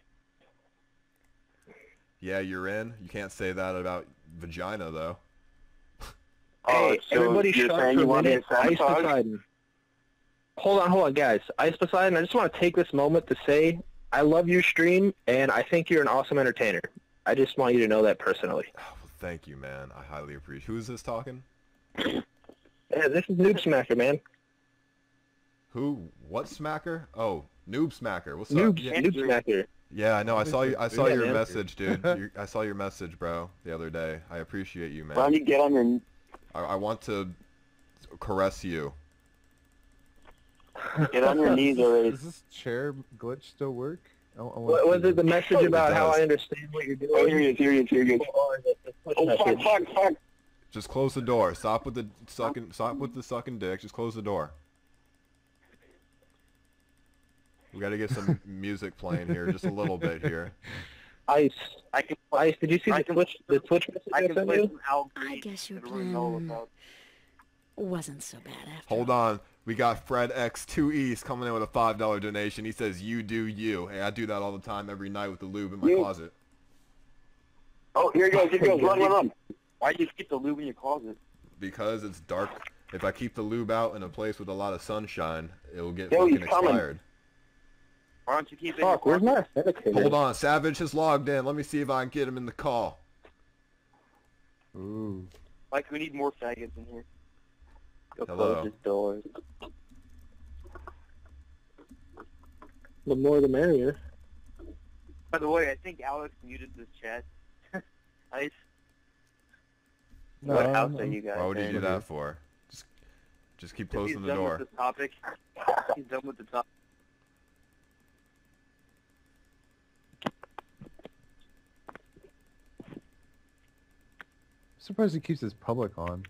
Yeah, you're in. You can't say that about vagina, though. Oh, Hey, so everybody you're shut saying for you a want me minute. to Ice sabotage? Poseidon. Hold on, hold on, guys. Ice Poseidon, I just want to take this moment to say I love your stream, and I think you're an awesome entertainer. I just want you to know that personally. Oh, well, thank you, man. I highly appreciate. Who is this talking? Yeah, this is Noob Smacker, man. Who? What smacker? Oh, noob smacker. What's Noob, up? Yeah, Noob Smacker. yeah, I know. I saw you. I saw Yeah, your man. message, dude. Your, I saw your message, bro, the other day. I appreciate you, Why don't man. you get on your... I, I want to caress you. Get on your knees already. Does this chair glitch still work? I, I wanna What, was see it the message It about how does. I understand what you're doing? Oh, here he is, here he is, here he is. Or the- the push Oh, fuck, message? fuck, fuck. Just close the door. Stop with the sucking. Stop with the sucking dick. Just close the door. We got to get some music playing here, just a little bit here. Ice. I can, Ice, did you see I the can- Twitch, the Twitch message I I can sent play you? some Al I Green. guess your I don't really know plan about. wasn't so bad after Hold all. on. We got Fred X two East coming in with a five dollar donation. He says, "You do you." Hey, I do that all the time, every night with the lube in my You- closet. Oh, here he goes, here he goes. Run, run, run. Why do you keep the lube in your closet? Because it's dark. If I keep the lube out in a place with a lot of sunshine, it will get Yo, he's fucking coming. expired. Why don't you keep it Fuck, in your where's closet? my authenticator? Hold on. Savage has logged in. Let me see if I can get him in the call. Ooh. Like, we need more faggots in here. Go Hello. close his doors. The more the merrier. By the way, I think Alex muted this chat. Ice. No, what I'm- house are I'm- you guys Why would you in? do that for? Just, just keep If he's closing the done door. with the topic. He's done with the topic. surprised he keeps his public on.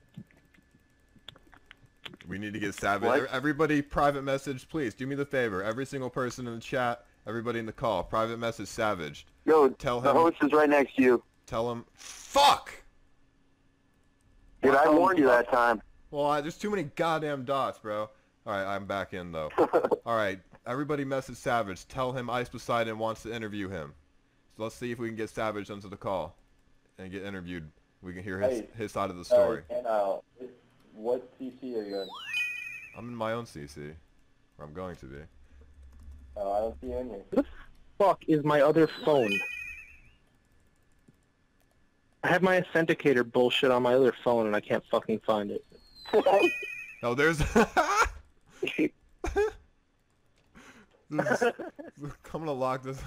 We need to get Savage. What? Everybody, private message, please. Do me the favor. Every single person in the chat, everybody in the call, private message Savage. Yo, Tell the him. host is right next to you. Tell him. Fuck. Dude, I warned you that time. Well, I, there's too many goddamn dots, bro. All right, I'm back in though. All right, everybody, message Savage. Tell him Ice Poseidon wants to interview him. So let's see if we can get Savage onto the call and get interviewed. We can hear his Hey, his side of the story. Uh, and uh, what C C are you in? I'm in my own C C, or I'm going to be. Oh, I don't see you in here. Who the fuck is my other phone? I have my authenticator bullshit on my other phone and I can't fucking find it. Oh, there's... this is, I'm gonna lock this...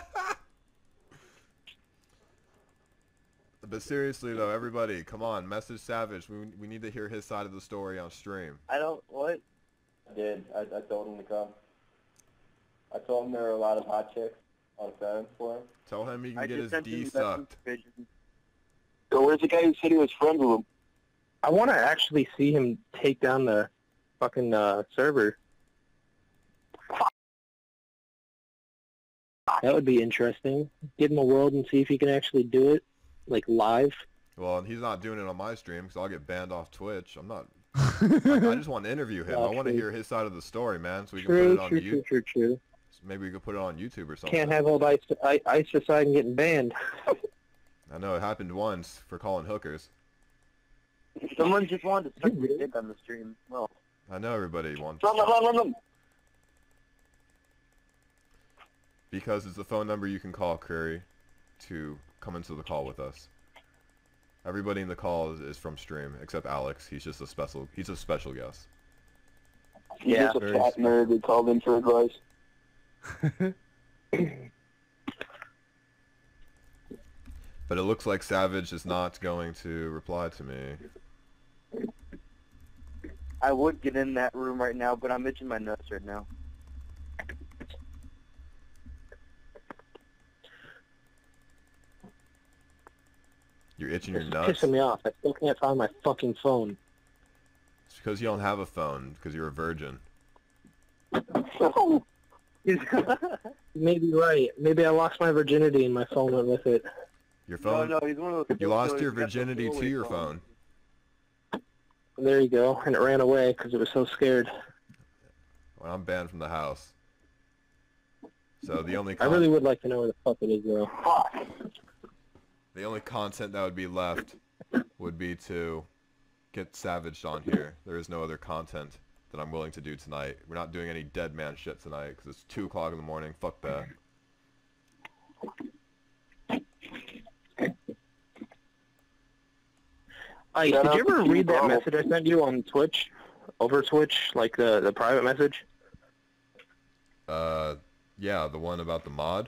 But seriously though, everybody, come on, message Savage. We we need to hear his side of the story on stream. I don't, what? I did. I, I told him to come. I told him there were a lot of hot chicks on the phone for him. Tell him he can I get just his sent D him sucked. messages. So where's the guy who said he was friends with him? I want to actually see him take down the fucking uh, server. That would be interesting. Give him a world and see if he can actually do it, like live. Well, and he's not doing it on my stream because I'll get banned off Twitch. I'm not... I, I just want to interview him. Oh, I want to true. hear his side of the story, man, so we can True, put it on true, YouTube. true, true, true. Maybe we could put it on YouTube or something. Can't have old ice, I, ice Poseidon getting banned. I know, it happened once for calling hookers. Someone just wanted to suck your dick on the stream. Well, I know everybody wants... Run, run, run, run. Because it's the phone number you can call, Curry, to come into the call with us. Everybody in the call is, is from stream, except Alex. He's just a special. He's a special guest. He's Yeah. just a fat nerd who called in for advice. But it looks like Savage is not going to reply to me. I would get in that room right now, but I'm itching my nuts right now. You're itching your It's nuts? pissing me off. I still can't find my fucking phone. It's because you don't have a phone, because you're a virgin. You may be right. Maybe I lost my virginity and my phone went with it. Your No, phone? no, he's one of those. You lost hillbillies your who got the virginity to throwaway your phone. There you go. And it ran away because it was so scared. Well, I'm banned from the house. So the only I con really would like to know where the fuck it is, though. the only content that would be left would be to get savaged on here. There is no other content that I'm willing to do tonight. We're not doing any dead man shit tonight because it's two o'clock in the morning. Fuck that. Ice, Shout did out you to ever Team read that Bravo. message I sent you on Twitch? Over Twitch? Like the, the private message? Uh, yeah, the one about the mod.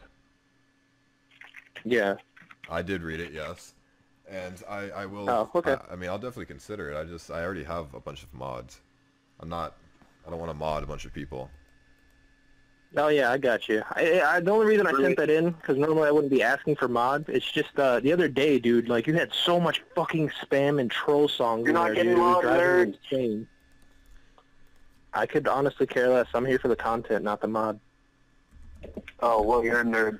Yeah. I did read it, yes. And I, I will, Oh, okay. I, I mean, I'll definitely consider it. I just, I already have a bunch of mods. I'm not, I don't want to mod a bunch of people. Oh, yeah, I got you. I, I, the only reason I sent that in, because normally I wouldn't be asking for mod, it's just uh, the other day, dude, like, you had so much fucking spam and troll songs You're in not there, getting dude. It was mod, driving nerd. me insane. I could honestly care less. I'm here for the content, not the mod. Oh, well, you're a nerd.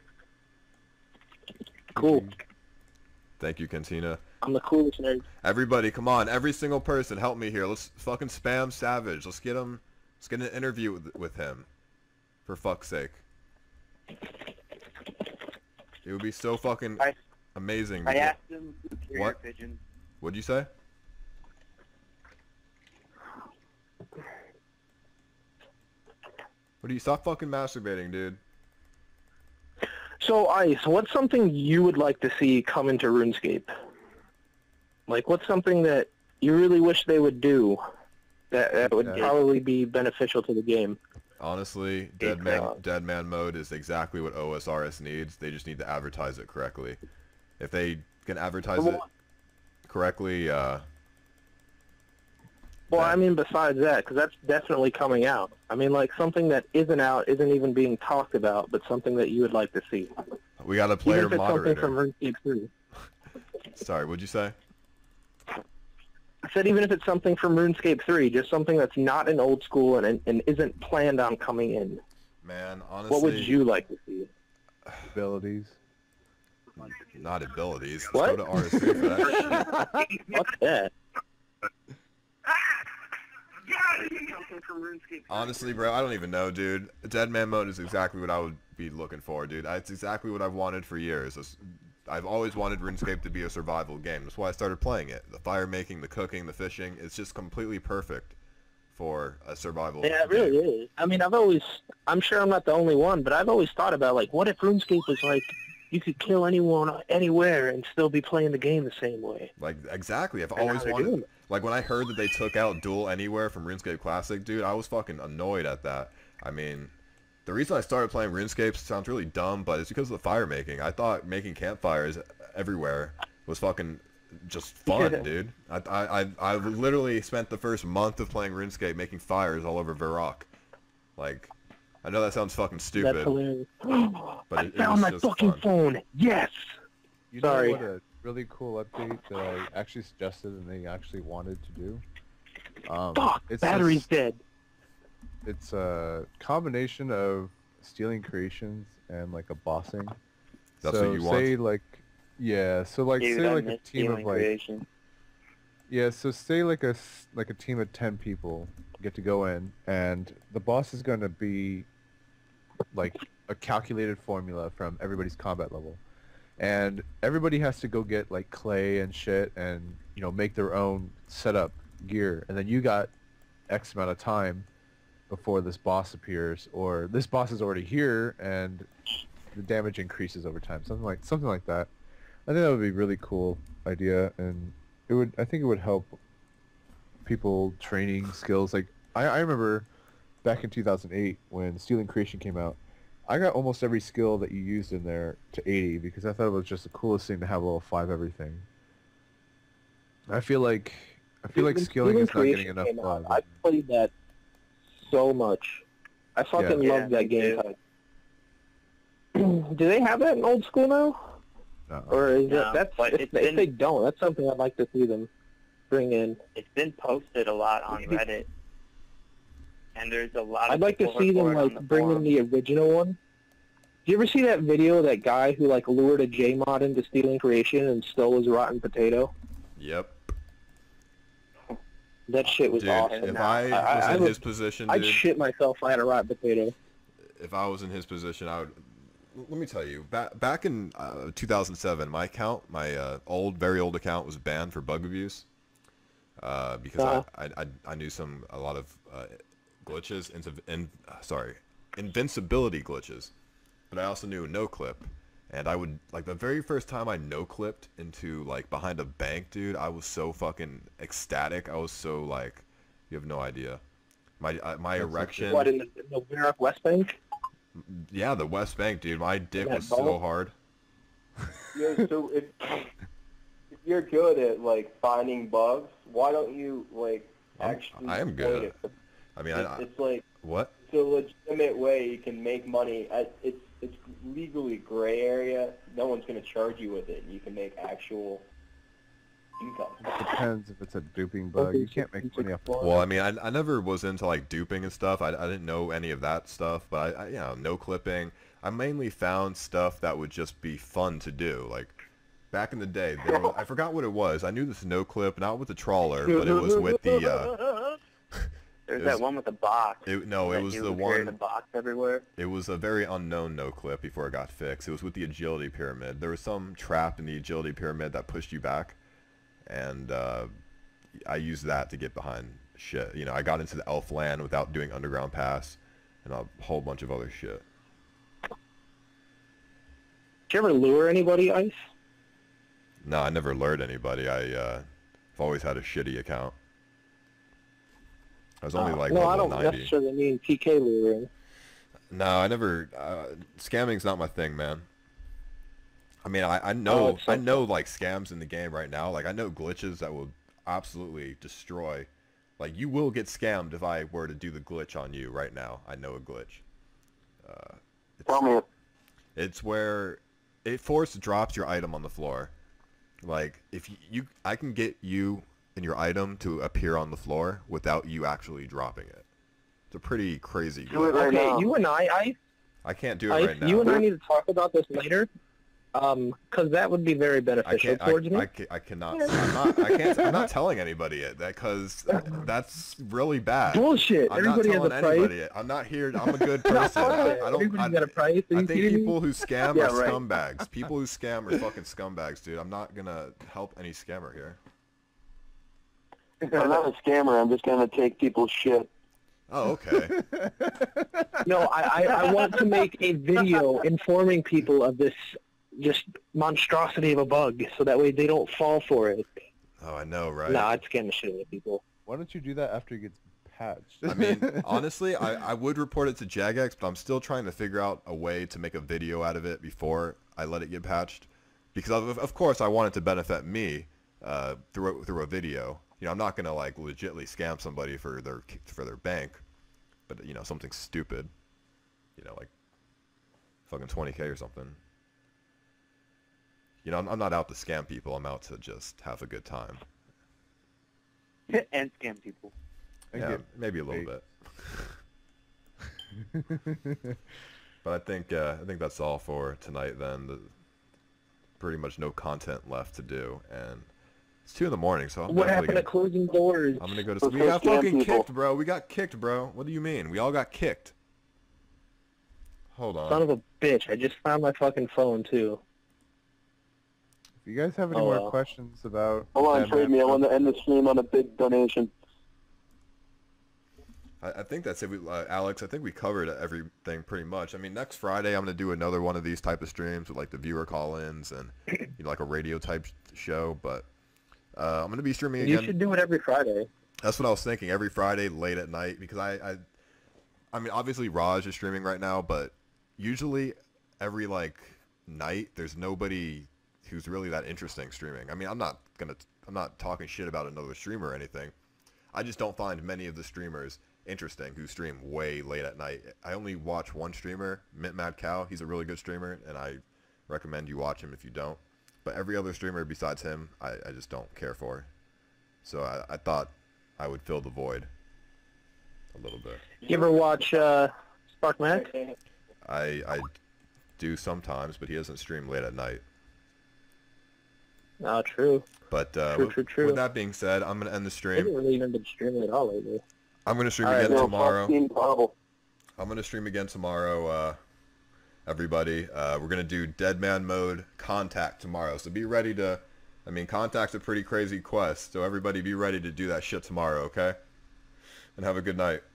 Cool. Thank you, Cantina. I'm the coolest nerd. Everybody, come on. Every single person, help me here. Let's fucking spam Savage. Let's get him, let's get an interview with, with him. For fuck's sake. It would be so fucking I- amazing. I to get- asked him to carry What? your pigeon. What'd you say? What do you stop fucking masturbating, dude? So, Ice, what's something you would like to see come into RuneScape? Like, what's something that you really wish they would do that, that would Yeah. probably be beneficial to the game? Honestly, Big Deadman crowd. Deadman Mode is exactly what O S R S needs. They just need to advertise it correctly. If they can advertise it correctly, uh, Well, that- I mean, besides that, because that's definitely coming out. I mean, like, something that isn't out, isn't even being talked about, but something that you would like to see. we got a Even player if it's moderator. something from RuneScape three. Sorry, what'd you say? I said even if it's something from RuneScape three, just something that's not in old school and, and isn't planned on coming in. Man, honestly, What would you like to see? Abilities. not abilities. Let's What? go to R S three for that shit. Fuck that. Honestly, bro, I don't even know, dude. Deadman Mode is exactly what I would be looking for, dude. It's exactly what I've wanted for years. It's- I've always wanted RuneScape to be a survival game. That's why I started playing it. The fire making, the cooking, the fishing, it's just completely perfect for a survival Yeah, it game. really is. I mean, I've always, I'm sure I'm not the only one, but I've always thought about, like, what if RuneScape was like you could kill anyone anywhere and still be playing the game the same way. Like, exactly. I've And now always they're wanted... doing it. Like, when I heard that they took out Duel Anywhere from RuneScape Classic, dude, I was fucking annoyed at that. I mean, the reason I started playing RuneScape sounds really dumb, but it's because of the fire making. I thought making campfires everywhere was fucking just fun, dude. I, I, I, I literally spent the first month of playing RuneScape making fires all over Varrock. Like, I know that sounds fucking stupid. That's hilarious. But I it, it found was my just fucking fun. phone. Yes. You Sorry. know what a really cool update that I actually suggested and they actually wanted to do? Um, Fuck. it's Battery's a, dead. It's a combination of stealing creations and like a bossing. That's so what you say want? like, yeah. So like Dude, say I like a miss team of stealing like. creation. Yeah, so say like a s- like a team of ten people get to go in, and the boss is going to be like a calculated formula from everybody's combat level, and everybody has to go get like clay and shit, and you know make their own setup gear, and then you got X amount of time before this boss appears, or this boss is already here, and the damage increases over time, something like something like that. I think that would be a really cool idea, and it would. I think it would help people training skills. Like I, I remember back in two thousand eight when Stealing Creation came out, I got almost every skill that you used in there to eighty because I thought it was just the coolest thing to have level five everything. I feel like I feel like When skilling Stealing is not getting Creation enough came out, love. I played that so much. I fucking Yeah. loved that Yeah, game me type. Do they have that in old school now? No. Or is No, it, that's but if, it's if been- they don't, that's something I'd like to see them bring in. It's been posted a lot on Reddit, and there's a lot of I'd like to people see them report on like the bring in forum. the original one. Did you ever see that video of that guy who like lured a J-mod into Stealing Creation and stole his rotten potato? Yep. That shit was Dude, awesome. if I was I- I in would- his position, I'd dude, shit myself if I had a rotten potato. if I was in his position, I would. Let me tell you, back back in uh, two thousand seven, my account, my uh, old, very old account, was banned for bug abuse uh, because Uh-huh. I, I I knew some a lot of uh, glitches, in, in, sorry, invincibility glitches, but I also knew no clip, and I would like the very first time I no clipped into like behind a bank, dude. I was so fucking ecstatic. I was so like, you have no idea. My uh, my erection. What, in the, in the Warrock West Bank? Yeah, the West Bank, dude. My dick That was so ball? hard. Yeah, so if, if you're good at like finding bugs, why don't you like I'm- actually I am good exploit at it? I mean, It's, I, I, it's like what? it's a legitimate way you can make money. I- It's it's legally gray area. No one's gonna charge you with it. You can make actual income. It depends if it's a duping bug. You can't make money off. Well, I mean, I, I never was into like duping and stuff. I, I didn't know any of that stuff, but I, I you know, no clipping. I mainly found stuff that would just be fun to do. Like back in the day, there was, I forgot what it was. I knew this no clip, not with the trawler, but it was with the. Uh, There's it that was- one with the box. it, no, it that was you the would create one. a box everywhere. It was a very unknown no clip before it got fixed. It was with the agility pyramid. There was some trap in the agility pyramid that pushed you back, and uh, I used that to get behind shit. You know, I got into the elf land without doing underground pass, and a whole bunch of other shit. Did you ever lure anybody, Ice? No, I never lured anybody. I, uh, I've always had a shitty account. I was only like no, I level don't ninety. necessarily mean P K luring. No, I never. Uh, scamming's not my thing, man. I mean, I, I Oh, know it's I so know like scams in the game right now. Like I know glitches that will absolutely destroy. Like you will get scammed if I were to do the glitch on you right now. I know a glitch. Uh, it's, Tell me it. it's where it force drops your item on the floor. Like if you, you, I can get you and your item to appear on the floor without you actually dropping it. It's a pretty crazy Do it glitch. right Okay, now. you and I, Ice, I can't do it Ice, right now. you and I need to talk about this later, um, because that would be very I beneficial can't. I, towards me. I, ca- I cannot. I'm not. I can't. I'm not telling anybody it. That because that's really bad. Bullshit. I'm Everybody not has a telling price. anybody it. I'm not here. I'm a good person. I, I don't. Everybody's I, got a price. Are I you think kidding people me? who scam Yeah, are right. scumbags. People who scam are fucking scumbags, dude. I'm not gonna help any scammer here. I'm not a scammer. I'm just gonna take people's shit. Oh, okay. No, I, I, I want to make a video informing people of this just monstrosity of a bug, so that way they don't fall for it. Oh, I know, right? Nah, it's scaring the shit out of people. Why don't you do that after it gets patched? I mean, honestly, I, I would report it to Jagex, but I'm still trying to figure out a way to make a video out of it before I let it get patched. Because, of, of course, I want it to benefit me uh, through, through a video. You know, I'm not going to, like, legitimately scam somebody for their for their bank. But, you know, something stupid. You know, like fucking twenty K or something. You know, I'm, I'm not out to scam people. I'm out to just have a good time. And scam people. Yeah, get maybe a little paid. bit. But I think uh, I think that's all for tonight. Then, the, pretty much no content left to do, and it's two in the morning. So I'm What happened gonna, to closing doors? I'm gonna go to Let's sleep. We go got scam fucking people. kicked, bro. We got kicked, bro. What do you mean? We all got kicked. Hold on. Son of a bitch! I just found my fucking phone too. If you guys have any Oh, more well. questions about... Hold on, Deadman trade me. I want Mode, to end the stream on a big donation. I, I think that's it, we, uh, Alex. I think we covered everything pretty much. I mean, next Friday I'm gonna do another one of these type of streams with like the viewer call-ins and you know, like a radio type show. But uh, I'm gonna be streaming You again. should do it every Friday. That's what I was thinking. Every Friday late at night, because I, I, I mean, obviously Raj is streaming right now, but usually every like night there's nobody who's really that interesting streaming. I mean, I'm not gonna, I'm not talking shit about another streamer or anything. I just don't find many of the streamers interesting who stream way late at night. I only watch one streamer, Mint Mad Cow. He's a really good streamer, and I recommend you watch him if you don't. But every other streamer besides him, I, I just don't care for. So I, I thought I would fill the void a little bit. You ever watch uh, Spark Mac? I I do sometimes, but he doesn't stream late at night. Oh, true. But uh, True, with, true, true. with that being said, I'm gonna end the I stream. haven't really even been streaming at all lately. I'm gonna stream All right, again no, tomorrow. Team Marvel. I'm gonna stream again tomorrow, uh, everybody. Uh, we're gonna do Deadman Mode Contact tomorrow, so be ready to. I mean, Contact's a pretty crazy quest, so everybody be ready to do that shit tomorrow, okay? And have a good night.